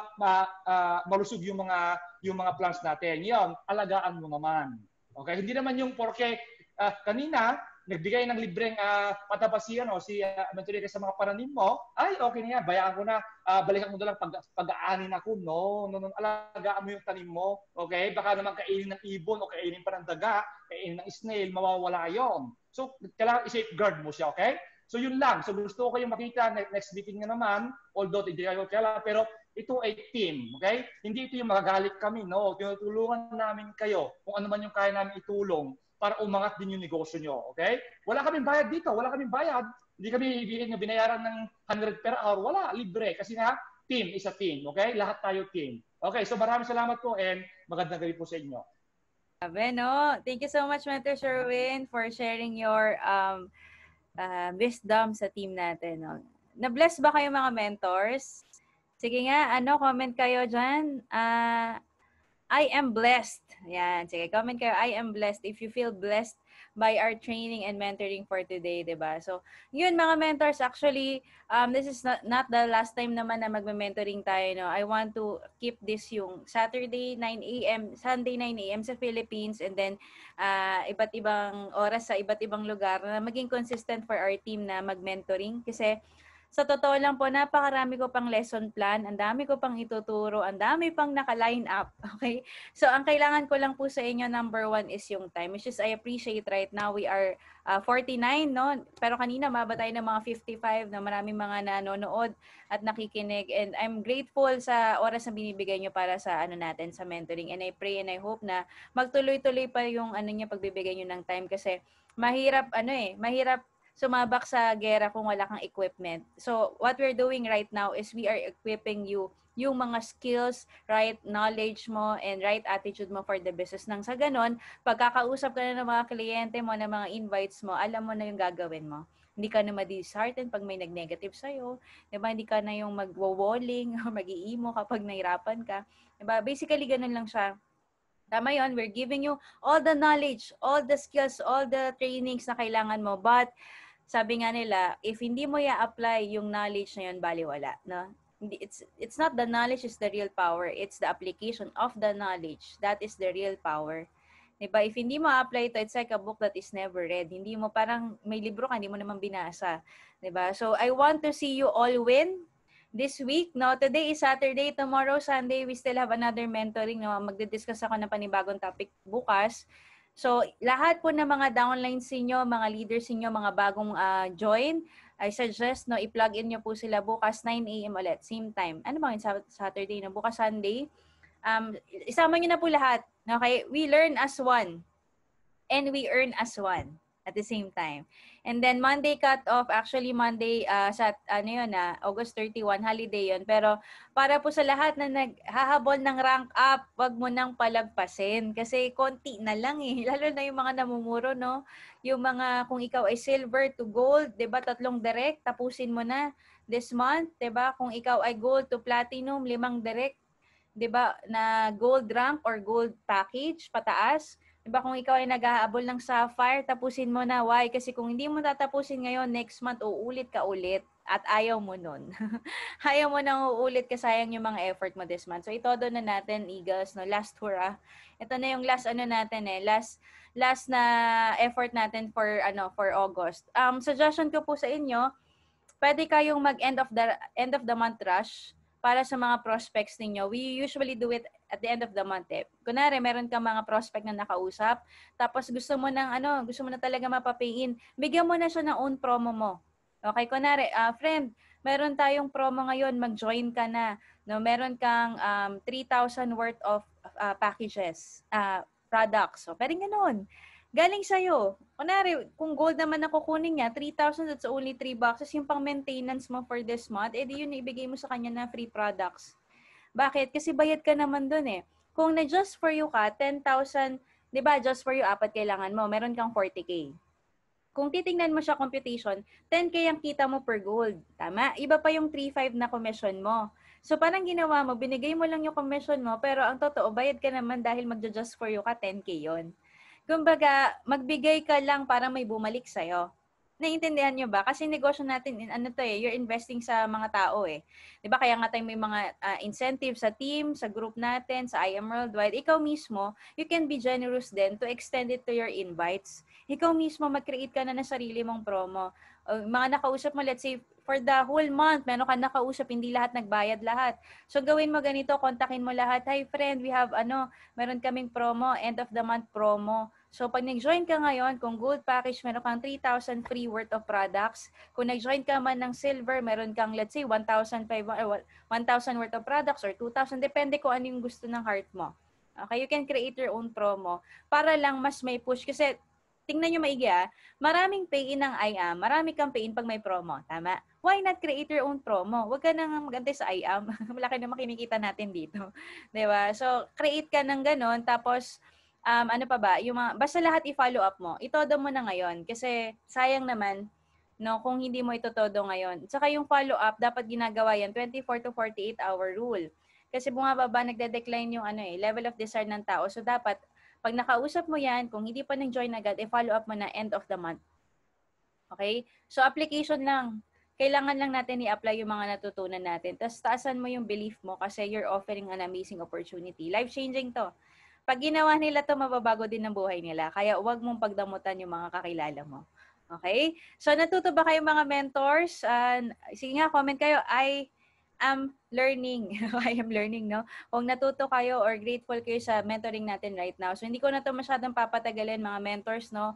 malusog yung mga plants natin. Ngayon, alagaan mo naman. Okay? Hindi naman yung porke kanina, nagbigay ng libreng patabasiyan si Mentor Ika sa mga pananim mo, ay okay na yan, bayaan ko na, balikan mo na lang pag-aanin ako. No, alagaan mo yung tanim mo. Okay? Baka naman kainin ng ibon o kainin pa ng daga, kainin ng snail, mawawala yon. So, kailangan i-safeguard mo siya, okay? So, yun lang. So, gusto ko kayong makita next meeting na naman, although hindi kayo kailangan, pero ito ay team, okay? Hindi ito yung magagalit kami, no? Tinutulungan namin kayo kung ano man yung kaya namin itulong para umangat din yung negosyo nyo, okay? Wala kaming bayad dito, wala kaming bayad. Hindi kami binayaran ng 100 per hour. Wala, libre. Kasi nga, team is a team, okay? Lahat tayo team. Okay, so maraming salamat po and magandang gabi po sa inyo. Sabi, no? Thank you so much, Mentor Sherwin, for sharing your wisdom sa team natin. No? Na-bless ba kayo mga mentors? Sige nga, comment kayo dyan. I am blessed. Yan, sige, comment kayo. I am blessed. If you feel blessed by our training and mentoring for today, diba? So, yun mga mentors, actually, this is not the last time naman na magme-mentoring tayo, no? I want to keep this yung Saturday 9 a.m., Sunday 9 a.m. sa Philippines, and then iba't ibang oras sa iba't ibang lugar na maging consistent for our team na mag-mentoring. Kasi, sa totoo lang po, napakarami ko pang lesson plan, ang dami ko pang ituturo, ang dami pang naka-line up, okay? So, ang kailangan ko lang po sa inyo, number 1 is yung time, which is I appreciate right now, we are 49, no? Pero kanina, maba tayo ng mga 55 na maraming mga nanonood at nakikinig, and I'm grateful sa oras na binibigay nyo para sa natin, sa mentoring, and I pray and I hope na magtuloy-tuloy pa yung pagbibigay nyo ng time, kasi mahirap, mahirap sumabak sa gera kung wala kang equipment. So, what we're doing right now is we are equipping you yung mga skills, right knowledge mo, and right attitude mo for the business. Nang sa ganon, pagkakausap ka na ng mga kliyente mo, ng mga invites mo, alam mo na yung gagawin mo. Hindi ka na ma-dishearten pag may nag-negative sa'yo. Diba? Hindi ka na yung mag-walling or mag-iimo kapag nahirapan ka. Diba? Basically, ganun lang siya. Tama yun, we're giving you all the knowledge, all the skills, all the trainings na kailangan mo. But, sabi nga nila, if hindi mo i-apply yung knowledge na yun, baliwala. No? It's not the knowledge is the real power. It's the application of the knowledge. That is the real power. Diba? If hindi mo apply ito, it's like a book that is never read. Hindi mo parang may libro ka, hindi mo naman binasa. Diba? So, I want to see you all win this week. No? Today is Saturday. Tomorrow, Sunday, we still have another mentoring. No? Magdi-discuss ako ng panibagong topic bukas. So, lahat po ng mga downlines niyo, mga leaders niyo, mga bagong join, I suggest i-plug in niyo po sila bukas 9 a.m. ulit, same time. Ano ba yung Saturday na bukas Sunday? Isama niyo na po lahat. Okay? We learn as one and we earn as one at the same time. And then Monday cut-off, actually Monday sa August 31, holiday yun. Pero para po sa lahat na naghahabol ng rank up, wag mo nang palagpasin. Kasi konti na lang Lalo na yung mga namumuro, no? Yung mga, kung ikaw ay silver to gold, 'di ba? 3 direct, tapusin mo na this month, 'di ba? Kung ikaw ay gold to platinum, 5 direct, 'di ba? Na gold rank or gold package, pataas. Diba, kung ikaw ay nag-aabol ng sapphire, tapusin mo na. Why? Kasi kung hindi mo tatapusin ngayon, next month, uulit ka ulit. At ayaw mo nun. Ayaw mo nang uulit, kasayang yung mga effort mo this month. So, itodo na natin, Eagles, no? Last hurrah. Ito na yung last natin last na effort natin for August. Suggestion ko po sa inyo, pwede kayong mag end of the month rush. para sa mga prospects ninyo. We usually do it at the end of the month. Kunwari, meron kang mga prospect na nakausap, tapos gusto mo na talaga mapapay-in, bigyan mo na siya ng own promo mo. Okay, kunwari, friend, meron tayong promo ngayon, mag-join ka na. No, meron kang 3,000 worth of packages, products. So, pwedeng ganun. Galing sa'yo. Kunwari, kung gold naman na kukunin niya, 3,000, that's only 3 boxes. Yung pang maintenance mo for this month, edi yun ibigay mo sa kanya na free products. Bakit? Kasi bayad ka naman dun eh. Kung na just for you ka, 10,000, di ba, just for you, 4 kailangan mo, meron kang 40K. Kung titingnan mo siya computation, 10K ang kita mo per gold. Tama? Iba pa yung 3,500 na commission mo. So parang ginawa mo, binigay mo lang yung commission mo, pero ang totoo, bayad ka naman dahil magja-just for you ka, 10K yon. Kumbaga, magbigay ka lang para may bumalik sa'yo. Naiintindihan nyo ba? Kasi negosyo natin, you're investing sa mga tao eh. Diba? Kaya nga tayo may mga incentives sa team, sa group natin, sa I Am Worldwide. Ikaw mismo, you can be generous din to extend it to your invites. Ikaw mismo, mag-create ka na ng sarili mong promo. Mga nakausap mo, let's say, for the whole month, meron ka nakausap, hindi lahat nagbayad lahat. So, gawin mo ganito, kontakin mo lahat. Hi, friend, we have, meron kaming promo, end of the month promo. So, pag nag-join ka ngayon, kung gold package, meron kang 3,000 free worth of products. Kung nag-join ka man ng silver, meron kang, let's say, 1,000 worth of products or 2,000. Depende kung ano yung gusto ng heart mo. Okay? You can create your own promo para lang mas may push. Kasi, tingnan nyo maigi maraming pay-in ng IAM. Marami kang pay-in pag may promo. Tama? Why not create your own promo? Huwag ka nang magantay sa IAM. Malaki na makinikita natin dito. Diba? So, create ka ng ganon. Tapos, ano pa ba? Basta lahat i-follow up mo. Itodo mo na ngayon. Kasi, sayang naman, no, kung hindi mo itotodo ngayon. Saka yung follow up, dapat ginagawa yan 24 to 48 hour rule. Kasi bumababa, nagde-decline yung level of desire ng tao. So, dapat, pag nakausap mo yan, kung hindi pa nag-join agad, i-follow up mo na end of the month. Okay? So, application lang. Kailangan lang natin i-apply yung mga natutunan natin. Tapos, taasan mo yung belief mo kasi you're offering an amazing opportunity. Life-changing to. Pag ginawa nila to, mababago din ang buhay nila. Kaya, huwag mong pagdamutan yung mga kakilala mo. Okay? So, natuto ba kayo mga mentors? Sige nga, comment kayo. I am learning. I am learning, no? Kung natuto kayo or grateful kayo sa mentoring natin right now. So, hindi ko na to masyadong papatagalin, mga mentors, no?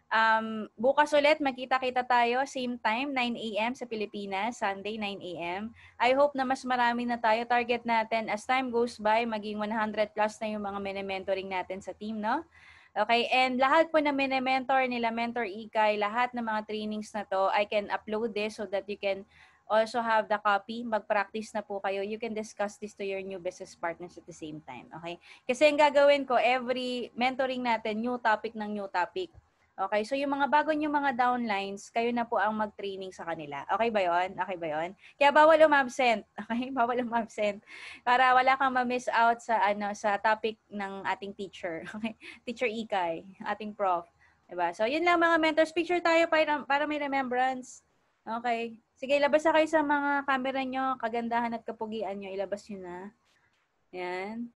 Bukas ulit, magkita-kita tayo, same time, 9 a.m. sa Pilipinas, Sunday, 9 a.m. I hope na mas marami na tayo. Target natin, as time goes by, maging 100 plus na yung mga mini-mentoring natin sa team, no? Okay, and lahat po na mini-mentor nila, Mentor Ikay, lahat ng mga trainings na to, I can upload this so that you can also have the copy, mag-practice na po kayo. You can discuss this to your new business partners at the same time. Okay? Kasi ang gagawin ko, every mentoring natin, new topic ng new topic. Okay? So yung mga bago yung mga downlines, kayo na po ang mag-training sa kanila. Okay ba yun? Okay ba yun? Kaya bawal umabsent. Okay? Bawal umabsent. Para wala kang ma-miss out sa, sa topic ng ating teacher. Okay? Teacher Ikay, ating prof. Diba? So yun lang mga mentors. Picture tayo para may remembrance. Okay. Sige, ilabas na kayo sa mga camera nyo, kagandahan at kapugian nyo. Ilabas nyo na. Yan.